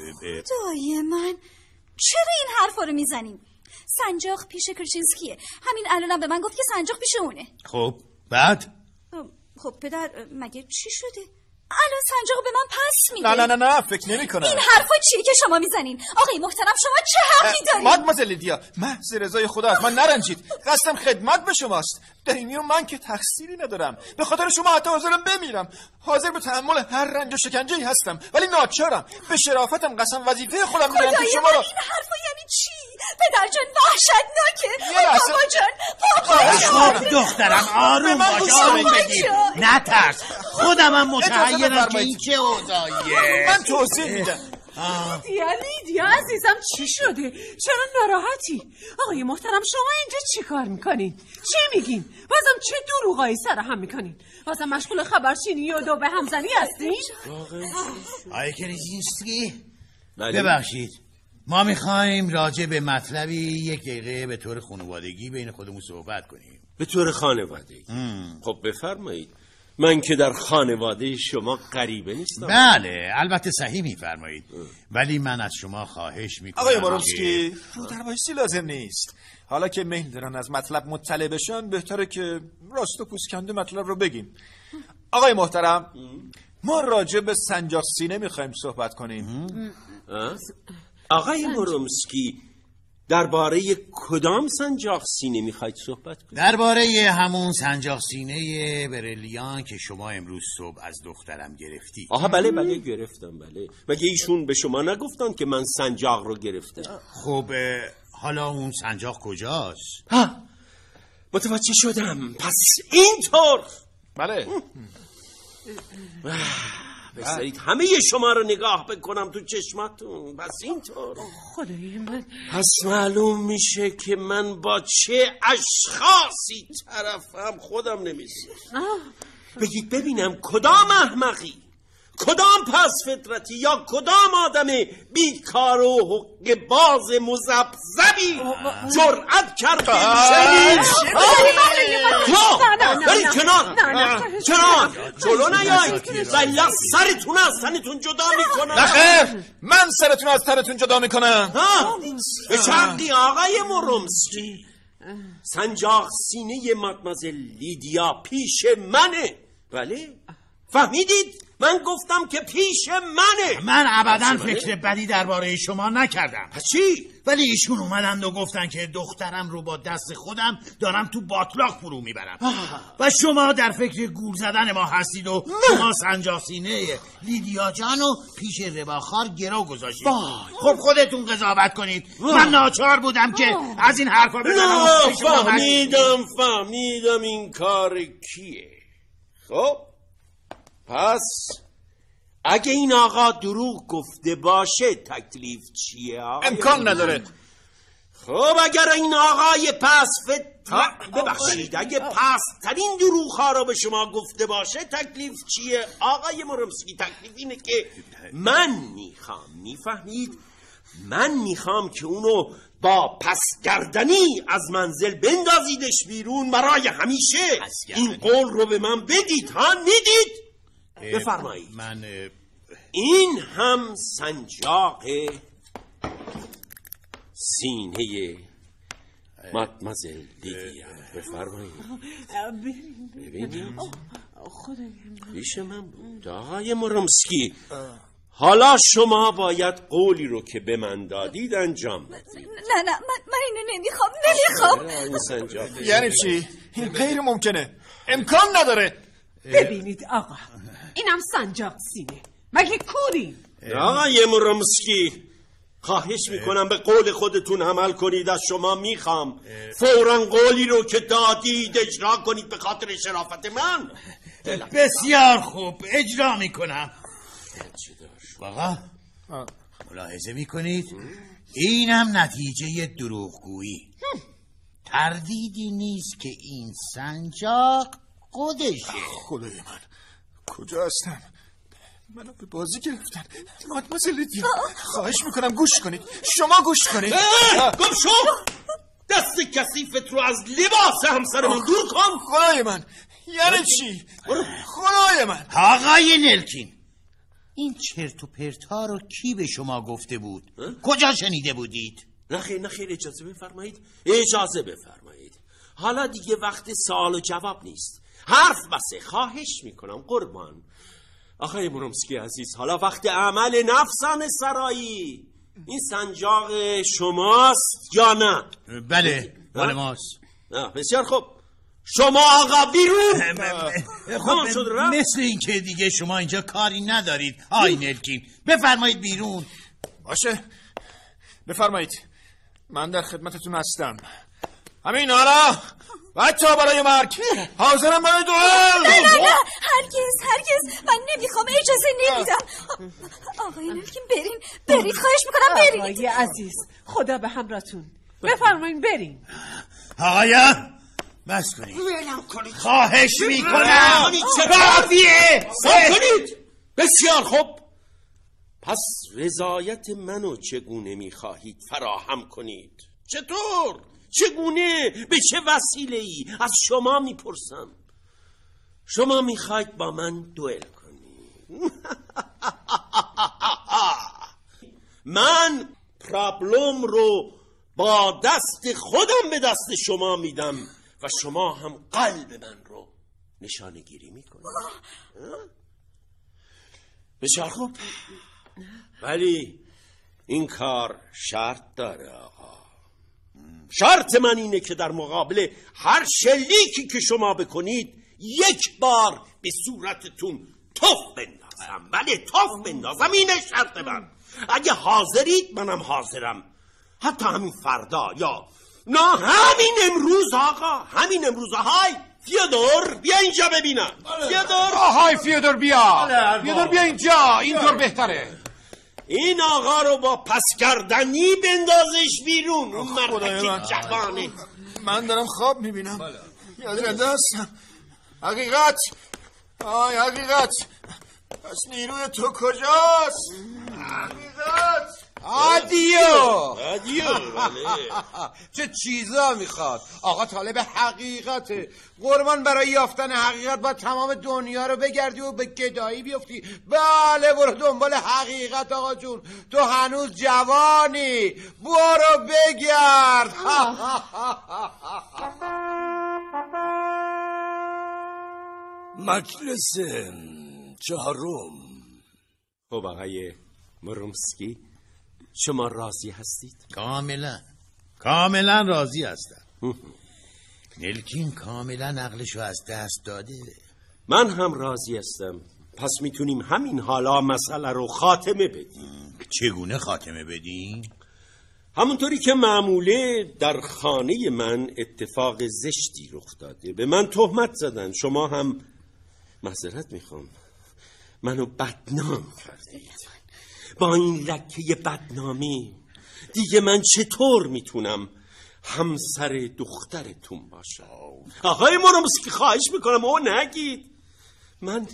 دایی من چرا این حرفا رو میزنیم؟ سنجاق پیش کرچینسکیه. همین الانم به من گفت که سنجاق پیش اونه. خب بعد؟ خب پدر مگه چی شده؟ الان سنجاق به من پس میده. نه نه نه نه فکر نمی کنم. این حرفا چیه که شما میزنین؟ آقای محترم شما چه حقی دارید؟ مادمازل لیدیا، محض رضای خدا از من نرنجید. قصدم خدمت به شماست. در این میون من که تقصیری ندارم. به خاطر شما حتی حاضرم بمیرم. حاضر به تحمل هر رنج و شکنجه‌ای هستم، ولی ناچارم. به شرافتم قسم وظیفه خودم میدونم که شما را. این حرفا یعنی چی؟ پدر جان وحشتناکه. بابا جان، بابا خب دخترم آروم باش، آروم بگیر، نترس. خودم هم متحیرم که این چه اوضاعیه. من توضیح میدم. لیدیا لیدیا عزیزم چی شده؟ چرا ناراحتی؟ آقای محترم شما اینجا چی کار میکنین؟ چی میگین؟ بازم چه دروغایی سر هم میکنین؟ بازم مشغول خبرچینی و دو به همزنی هستین؟ آقای کرچینسکی ببخشید، ما میخوایم راجع به مطلبی یک دقیقه به طور خانوادگی بین خودمون صحبت کنیم. به طور خانوادگی؟ خب بفرمایید. من که در خانواده شما غریبه نیستم. بله البته صحیح میفرمایید، ولی من از شما خواهش میکنم آقای موروفسکی رو در بایستی لازم نیست. حالا که میل دارن از مطلب مطلع بشن بهتره که راست و پوسکنده مطلب رو بگیم. آقای محترم ما راجع به سنجاق سینه میخوایم صحبت کنیم. آقای موروفسکی درباره کدام سنجاق سینه میخواید صحبت کنید؟ درباره همون سنجاق سینه بریلیان که شما امروز صبح از دخترم گرفتی. آها بله بله گرفتم. بله مگه ایشون به شما نگفتن که من سنجاق رو گرفتم؟ خب حالا اون سنجاق کجاست؟ ها متوجه شدم. پس اینطور. بله بذارید همه شما رو نگاه بکنم تو چشماتون. پس اینطور. خدای من. پس معلوم میشه که من با چه اشخاصی طرفم خودم نمی‌شناسم. بگید ببینم کدام احمقی، کدام پس فطرتی یا کدام آدم بیکار و حقه باز مزبزبی جرأت کرد چنین تو برید کنار کنار جلو نیایید ولی سرتون از تنتون جدا میکنم. نخیر من سرتون از تنتون جدا میکنم. به چرقی آقای موروفسکی سنجاق سینه مادمازل لیدیا پیش منه. بله فهمیدید؟ من گفتم که پیش منه. من ابداً فکر بدی درباره شما نکردم. پس چی؟ ولی ایشون اومدند و گفتن که دخترم رو با دست خودم دارم تو باطلاق فرو میبرم و شما در فکر گول زدن ما هستید و شما سنجاق سینه لیدیا جانو پیش رباخار گرو گذاشتید. خب خودتون قضاوت کنید. من ناچار بودم که از این حرفا بزنم. فهمیدم فهمیدم این کار کیه. خب پس اگه این آقا دروغ گفته باشه تکلیف چیه آقا؟ امکان نداره. خب اگر این آقای پس فت... ببخشید اگه پس ترین دروغ ها رو به شما گفته باشه تکلیف چیه آقای موروفسکی؟ تکلیف اینه که من میخوام، میفهمید؟ من میخوام که اونو با پس گردنی از منزل بندازیدش بیرون برای همیشه. این قول رو به من بدید. ها میدید؟ بفرمایید. من این هم سنجاق سینه مادمازل لیدیا. بفرمایید. ببینید پیش من بود آقای موروفسکی. حالا شما باید قولی رو که به من دادید انجام بدید. نه نه من, من اینو نمیخوام نمیخوام. یعنی چی؟ این غیر ممکنه. امکان نداره. ببینید آقا اینم سنجاق سینه مگه کوری؟ آقای موروفسکی خواهش میکنم به قول خودتون عمل کنید. از شما میخوام فوراً قولی رو که دادید اجرا کنید به خاطر شرافت من. بسیار خوب اجرا میکنم. آقا ملاحظه میکنید اینم نتیجه دروغگویی. تردیدی نیست که این سنجاق خودشه. خدای من کجا هستم؟ منو به بازی گرفتن. مادمازل لیدیا خواهش میکنم گوش کنید. شما گوش کنید. گم شو. دست کثیفت رو از لباس همسر من دور کن. خدای من یعنی چی؟ خدای من. آقای نلکین این چرت و پرت ها رو کی به شما گفته بود؟ کجا شنیده بودید؟ نخیر نخیر اجازه بفرمایید. اجازه بفرمایید. حالا دیگه وقت سوال و جواب نیست. حرف بسه. خواهش میکنم قربان. آقای مرومسکی عزیز، حالا وقت عمل نفسان سرایی. این سنجاق شماست یا نه؟ بله مال ماست. بسیار خوب. شما آقا بیرون. خب مثل این که دیگه شما اینجا کاری ندارید آی نلکین، بفرمایید بیرون. باشه بفرمایید، من در خدمتتون هستم. همین حالا و حتی برای مرگ حاضرم برای دوئل. نه نه نه هرگز هرگز من نمیخوام، اجازه نمیدم. آقای نلکین برین برید، خواهش میکنم برید. آقای عزیز خدا به همراهتون، بفرمایید برین. آقایا بس کنید، خواهش میکنم. چرافیه سب کنید. بسیار خوب، پس رضایت منو چگونه میخواهید فراهم کنید؟ چطور؟ چگونه؟ به چه وسیله ای؟ از شما میپرسم. شما میخواید با من دوئل کنید؟ من پرابلم رو با دست خودم به دست شما میدم و شما هم قلب من رو نشانه گیری میکنید. بسیار خوب، ولی این کار شرط داره آقا. شرط من اینه که در مقابل هر شلیکی که شما بکنید یک بار به صورتتون توف بندازم. بله توف بندازم، اینه شرط من. اگه حاضرید منم حاضرم، حتی همین فردا یا نه همین امروز آقا، همین امروز. های فیودور بیا اینجا ببینم. فیودور های فیودور بیا. فیودور بیا اینجا، اینطور بهتره. این آقا رو با پس کردنی بندازش بیرون. اون مردک جوانه. من دارم خواب میبینم. یادرنده هستم. حقیقت آی حقیقت، پس نیروی تو کجاست؟ حقیقت آدیو آدیو. چه چیزا میخواد آقا؟ طالب حقیقته. قربان برای یافتن حقیقت باید تمام دنیا رو بگردی و به گدایی بیفتی. بله برو دنبال حقیقت آقا جون، تو هنوز جوانی، برو بگرد. مجلس چهارم. خب آقای مرومسکی شما راضی هستید؟ کاملا کاملا راضی هستم. نلکین کاملا عقلشو از دست داده. من هم راضی هستم. پس میتونیم همین حالا مسئله رو خاتمه بدیم. چگونه خاتمه بدیم؟ همونطوری که معموله در خانه من اتفاق زشتی رخ داده، به من تهمت زدن، شما هم معذرت میخوام منو بدنام کردید. با این لکه بدنامی دیگه من چطور میتونم همسر دخترتون باشم؟ آقای مرومسکی خواهش میکنم او نگید. من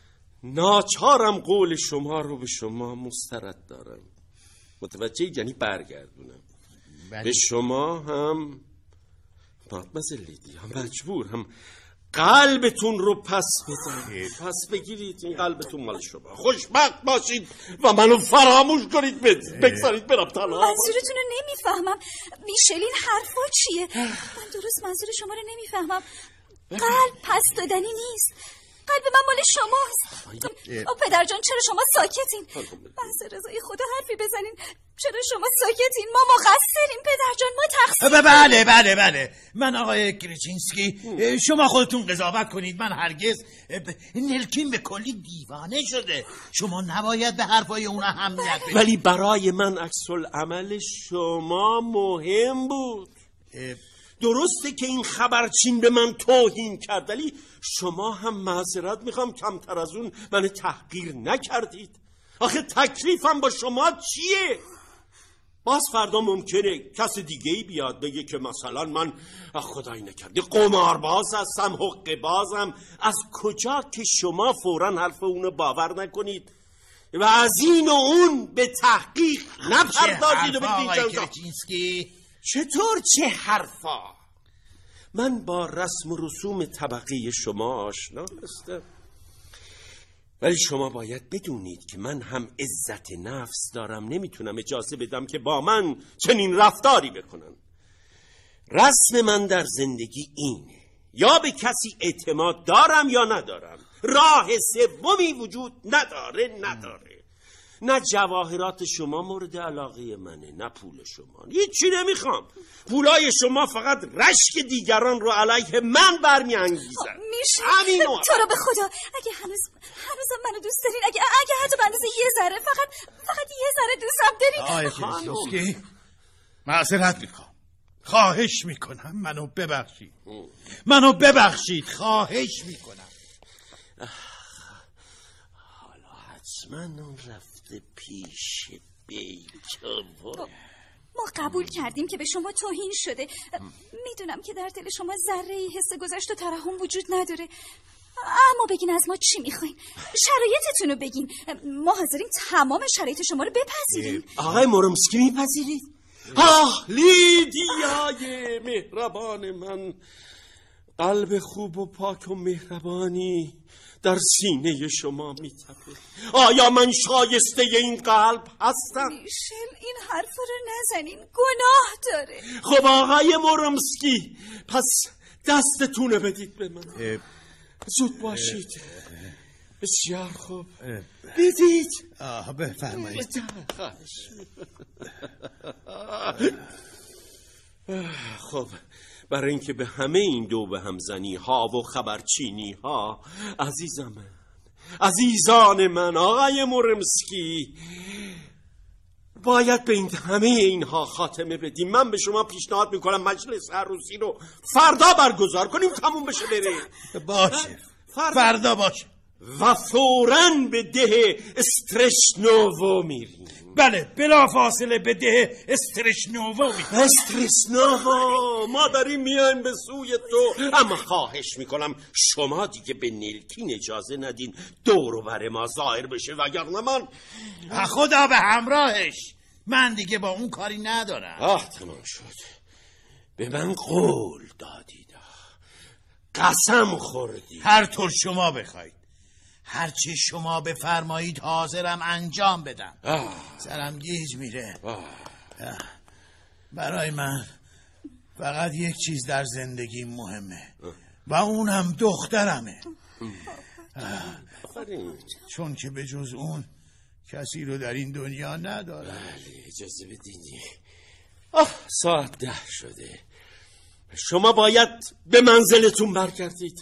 ناچارم قول شما رو به شما مسترد دارم. متوجه؟ یعنی برگردونم. بله. به شما هم مادمزلیدی هم مجبور هم قلبتون رو پس بدم. پس بگیرید، این قلبتون مال شما. خوشبخت باشید و منو فراموش کنید. بگذارید برم تنها. منظورتون رو نمیفهمم. میشلین حرفا چیه؟ من درست منظور شما رو نمیفهمم. قلب پس دادنی نیست. قلب من مال شماست. او پدر جان چرا شما ساکتین؟ بحث رضای خدا حرفی بزنین. چرا شما ساکتین؟ ما مقصریم پدر جان، ما تقصیر. بله بله بله من آقای کرچینسکی، شما خودتون قضاوت کنید. من هرگز نلکین به کلی دیوانه شده. شما نباید به حرفای اون اهمیت بدید. ولی برای من عکس العمل شما مهم بود. درسته که این خبرچین به من توهین کرد، ولی شما هم معذرت میخوام کمتر از اون من تحقیر نکردید. آخه تکلیفم با شما چیه؟ باز فردا ممکنه کس دیگه ای بیاد بگه که مثلا من خدایی نکرده قمارباز هستم، حقه بازم. از کجا که شما فوراً حرف اونو باور نکنید و از این و اون به تحقیق نپردازید و بگید چطور چه حرفا؟ من با رسم و رسوم طبقه شما آشنا هستم، ولی شما باید بدونید که من هم عزت نفس دارم. نمیتونم اجازه بدم که با من چنین رفتاری بکنن. رسم من در زندگی اینه، یا به کسی اعتماد دارم یا ندارم. راه سومی وجود نداره نداره. نه جواهرات شما مورد علاقه منه، نه پول شما، هیچی نمیخوام. پولای شما فقط رشک دیگران رو علیه من برمیانگیزن. میشه همین تو رو به خدا اگه هنوز هنوزم منو دوست دارین، اگه اگه حتی به اندازه یه ذره، فقط فقط یه ذره دوستم دارین. آقای کریچینسکی معذرت میخوام، خواهش میکنم منو ببخشید، منو ببخشید، خواهش میکنم. حالا حتما اون رفته پیش بیچاره. ما قبول کردیم که به شما توهین شده. میدونم که در دل شما ذره‌ای حس گذشت و ترحم وجود نداره، اما بگین از ما چی میخواین؟ شرایطتون رو بگین، ما حاضرین تمام شرایط شما رو بپذیریم. آقای مورمسکی میپذیرید؟ آه لیدیای مهربان من، قلب خوب و پاک و مهربانی در سینه شما میتپه. آیا من شایسته این قلب هستم؟ میشل این حرف رو نزنین، گناه داره. خب آقای مورمسکی، پس دستتونه بدید به من. زود باشید. بسیار خوب، بدید. آه بفرمایید. خب برای اینکه به همه این دو به همزنی ها و خبرچینی ها، عزیزم من، عزیزان من، آقای مورمسکی، باید به این همه اینها خاتمه بدیم. من به شما پیشنهاد میکنم مجلس عروسی رو فردا برگزار کنیم، تموم بشه بره. باشه فردا, فردا باشه و فوراً به ده استرشنوو میریم. بله بلا فاصله به ده استرشنوو میریم. استرشنوو، ما داریم میایم به سوی تو. اما خواهش میکنم شما دیگه به نیلکین اجازه ندین دور و بر ما ظاهر بشه، وگرنه من خدا به همراهش، من دیگه با اون کاری ندارم. آه تمام شد. به من قول دادید، قسم خوردید. هر طور شما بخواید، هرچی شما بفرمایید حاضرم انجام بدم. سرم گیج میره. برای من فقط یک چیز در زندگی مهمه و اونم دخترمه، چون که به جز اون کسی رو در این دنیا ندارم. بله اجازه بدینی. آه ساعت ده شده، شما باید به منزلتون برگردید.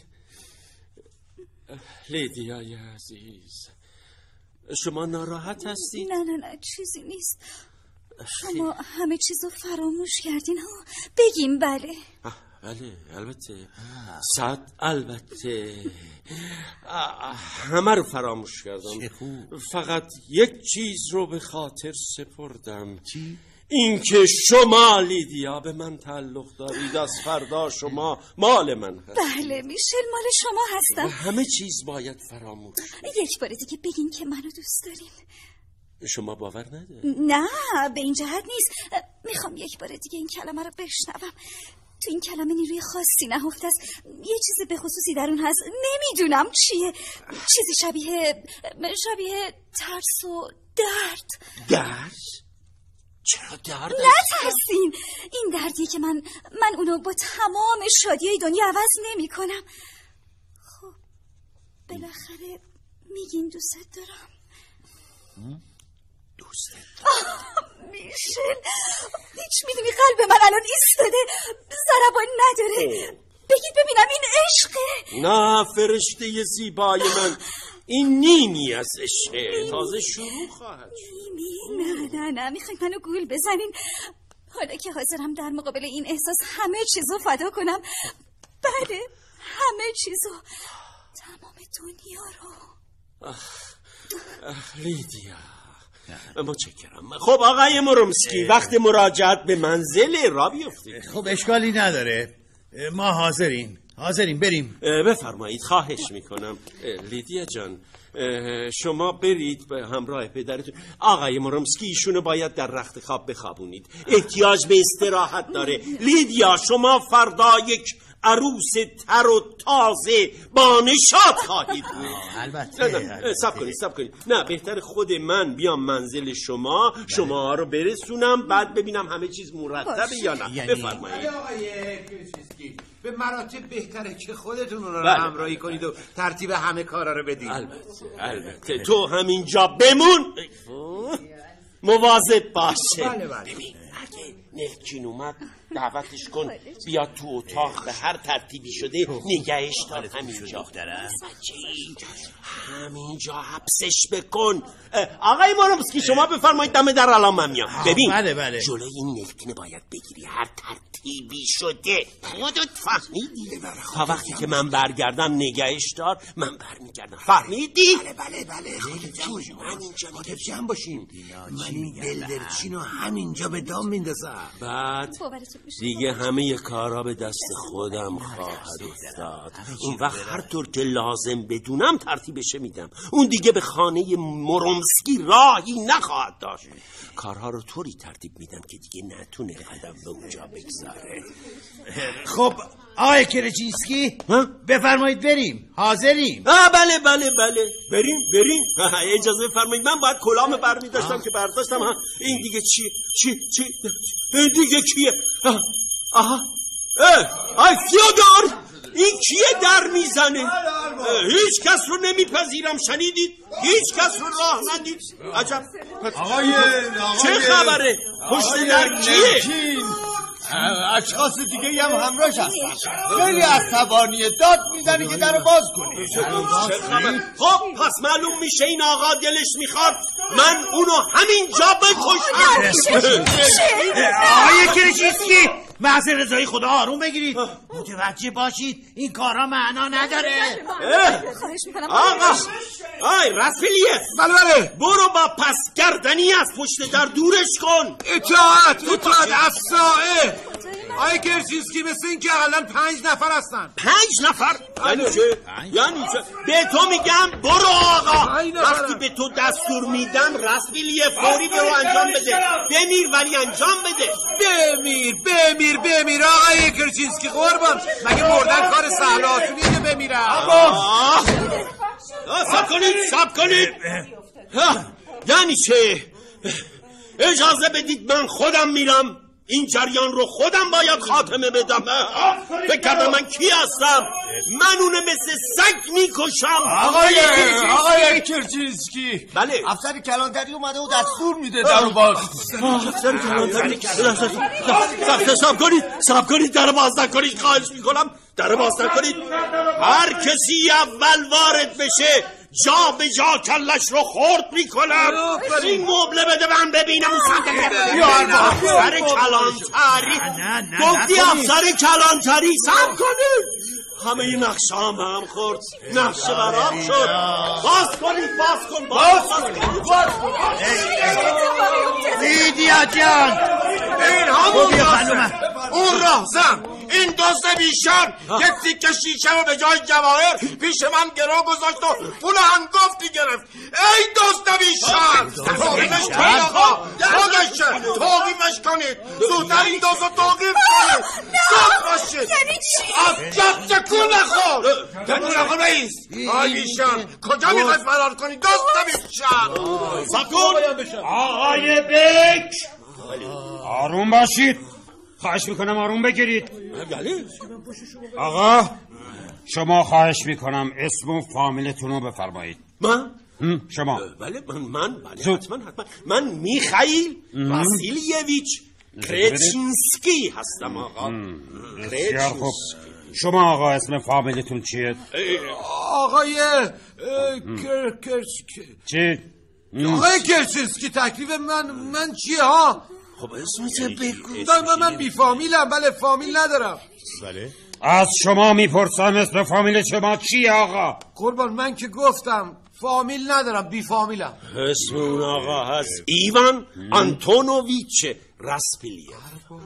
لیدیای عزیز، شما ناراحت هستید؟ نه نه نه چیزی نیست. شما همه چیزو فراموش کردین ها. بگیم بله. بله البته. صد البته همه رو فراموش کردم. فقط یک چیز رو به خاطر سپردم. چی؟ اینکه شما لیدیا به من تعلق دارید. از فردا شما مال من هست. بله میشل مال شما هستم. همه چیز باید فراموش. یک بار دیگه بگین که منو دوست دارین. شما باور نده؟ نه به این جهت نیست. میخوام یک بار دیگه این کلمه رو بشنوم. تو این کلمه نیروی خاصی نهفته است. یه چیز به خصوصی در اون هست، نمیدونم چیه. چیزی شبیه شبیه ترس و درد. درد؟ چرا درد؟ نترسین، این دردیه که من من اونو با تمام شادیای دنیا عوض نمی کنم. خب بالاخره میگین دوست دارم. دوست دارم میشل، هیچ میدونی قلب من الان ایستاده، ضربان نداره. بگید ببینم این عشقه؟ نه فرشته زیبای من، این نیمی از عشقه، تازه شروع خواهد شد. نیمی؟ نه نه نه میخواید منو گول بزنین؟ حالا که حاضرم در مقابل این احساس همه چیزو فدا کنم. بله همه چیزو، تمام دنیا رو. لیدیا متشکرم. خب آقای مورمسکی، وقت مراجعت به منزل را بیفتید. خب اشکالی نداره، ما حاضرین حاضرین بریم. بفرمایید، خواهش میکنم. لیدیا جان شما برید به همراه پدرتون. آقای مورمسکی ایشونو باید در رخت خواب بخوابونید، احتیاج به استراحت داره. لیدیا شما فردا یک عروس تر و تازه با نشاط خواهید بود. البته سب کنید سب کنید نه بهتر خود من بیام منزل شما، شما رو برسونم، بعد ببینم همه چیز مرتبه یا نه. یعنی... بفرمایید. به مراتب بهتره که خودتون رو بله. همراهی کنید و ترتیب همه کارا رو بدید. البته البته تو همینجا بمون، مواظب باشه. بله بله. ببین اگه نفچین اومد دعوتش کن بیاد تو اتاق، به هر ترتیبی شده نگهش دار همینجا. همینجا حبسش بکن. آقای مورمسکی شما بفرمایید دم در الان من میام. ببین بله بله. جلوی این نفتینه باید بگیری، هر ترتیبی شده خودت فهمیدی. تا وقتی که من برگردم نگهش دار، من برمیگردم. فهمیدی؟ بله بله بله. من اینجا نگه جمع باشیم. من این بلدرچین رو همینجا به دام میندازم. بعد دیگه همه کارا به دست خودم خواهد افتاد. اون وقت هر طور که لازم بدونم ترتیبش میدم. اون دیگه به خانه مورمسکی راهی نخواهد داشت. کارها رو طوری ترتیب میدم که دیگه نتونه قدم به اونجا بگذاره. خب آقای کرچینسکی بفرمایید بریم، حاضریم. آه بله بله بله بریم بریم. اجازه بفرمایید، من باید کلام برمی داشتم که برداشتم. ها این دیگه چی چی چی این دیگه کیه؟ آها آی فیودور، این کیه در میزنه؟ هیچ کس رو نمیپذیرم، شنیدید؟ هیچ کس رو راه ندید. عجب آقای چه خبره؟ پشت در کیه؟ اشخاص دیگه هم همراهش هستن. خیلی عصبانیه، داد میزنی که در باز کنی. خب پس معلوم میشه این آقا دلش میخواد من اونو همینجا بکشم. آقای کرچینسکی محض رضای خدا آروم بگیرید، متوجه باشید این کارا معنا نداره. خواهش میکنم آقا آی رسفیلیه، بله بله. برو با پس گردنی از پشت در دورش کن. اطاعت اطاعت افسائه. آی کرچینسکی مثل این که اقلا پنج نفر هستن. پنج نفر؟ یعنی چه؟ یعنی چه؟ به تو میگم برو آقا. وقتی به تو دستور میدم رسفیلیه فوری برو انجام بده. بمیر ولی انجام بده. بمیر بمیر بمیر آقای کرچینسکی قربان، مگه مردن کار سهل و آسونیه که بمیرم؟ سب کنید سب کنید. یعنی چه؟ اجازه بدید من خودم میرم، این جریان رو خودم باید خاتمه بدم. فکر کردم من کی هستم؟ من اونه مثل سگ میکشم. آقای آقای کرچینسکی، بله افسر کلانتری اومده و دستور میده درو باز. افسر کلانتری سب کنید سب کنید در باز نکنید، خواهش میکنم در باز نکنید. هر کسی اول وارد بشه جا به جا کلش رو خورد میکنم. این مبله بده من ببینم اون صندلی. افسر کلانتری گفتی افسر کلانتری سب کنید. همه این نقشه هم هم خورد، نقشه برام شد. باز کنید باز کن باز کن. لیدیا جان این همون دازه، اون راهزن، این دازه بیشان یک تیکه شیشه رو به جای جواهر پیش من گرو گذاشت و پول هنگفتی گرفت. ای دازه بیشان توقیفش کنید آقا، خودشه توقیفش کنید. زودتر این دازه توقیف کنید. سب باشید. یعنی چی؟ از جب تکون نخور. تکون نخور رئیس. آی بیشان کجا میخواید فرار کنید دازه بیشان؟ سکون آقای بک آروم باشید، خواهش میکنم آروم بگیرید. آقا شما خواهش میکنم اسم و فامیلتون رو بفرمایید. من؟ شما بله من من بله حتما حتما من میخائیل واسیلیویچ کرچینسکی هستم آقا. بسیار خوب. شما آقا اسم فامیلتون چیه؟ آقای کرچ چی؟ آقای کرچینسکی تکلیف من من چیه ها؟ خب اسمت بگو. من من بی فامیلم. بله فامیل ندارم. بله از شما میپرسم اسم فامیل شما چیه آقا؟ قربان من که گفتم فامیل ندارم، بی فامیلم. اسم اون آقا هست ایوان آنتونوویچ راسپیلیف.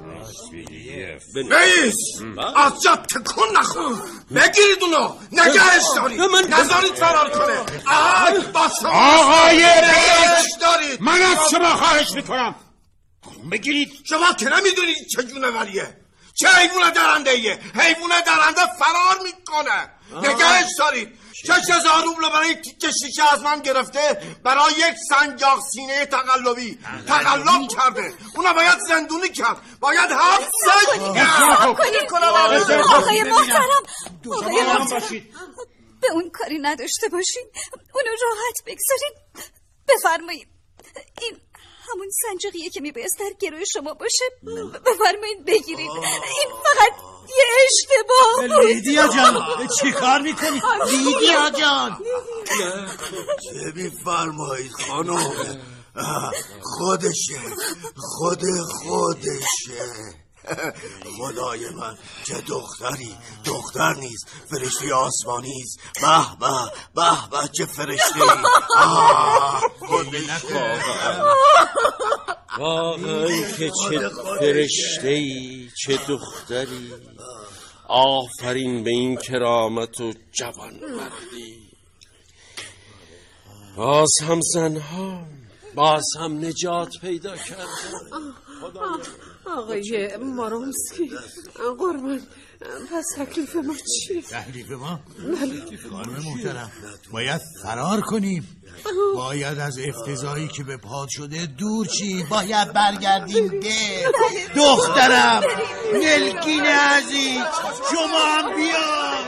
رئیس از جا تکون نخون، بگیرید اونو، نگهش دارید، نذارید فرار کنه. آقای رئیس، من از شما خواهش میکنم بگیرید. شما که نمیدونید چه جونوریه، چه حیوان درنده ایه. حیوان درنده فرار میکنه، نگهش دارید. شش هزار روبل برای تیکه شیشه از من گرفته، برای یک سنجاق سینه تقلبی تقلب کرده. اونا باید زندونی کرد، باید حبس کنید. آقای محترم، آقای محترم، به اون کاری نداشته باشین، اونو راحت بگذارین. بفرمایید، این همون سنجاقیه که میبایست در گروه شما باشه. بفرمایید بگیرید. این فقط یه اشتباه. لیدیا جان چی کار میکنی؟ لیدیا جان چه میفرمایید خانم؟ خودشه، خود خودشه. خدای من چه دختری، دختر نیست، فرشته آسمانی است. به به به به چه فرشته ای. واقعا که چه فرشته ای، چه دختری. آفرین به این کرامت و جوانمردی. باز هم زنها، باز هم نجات پیدا کردن. آقای مارامسکی قربان، پس تکلیف ما چی؟ تکلیف ما؟ خانم محترم باید فرار کنیم، باید از افتضاحی که به پا شده دور چی، باید برگردیم ده. دخترم ملکین عزیز شما هم بیا.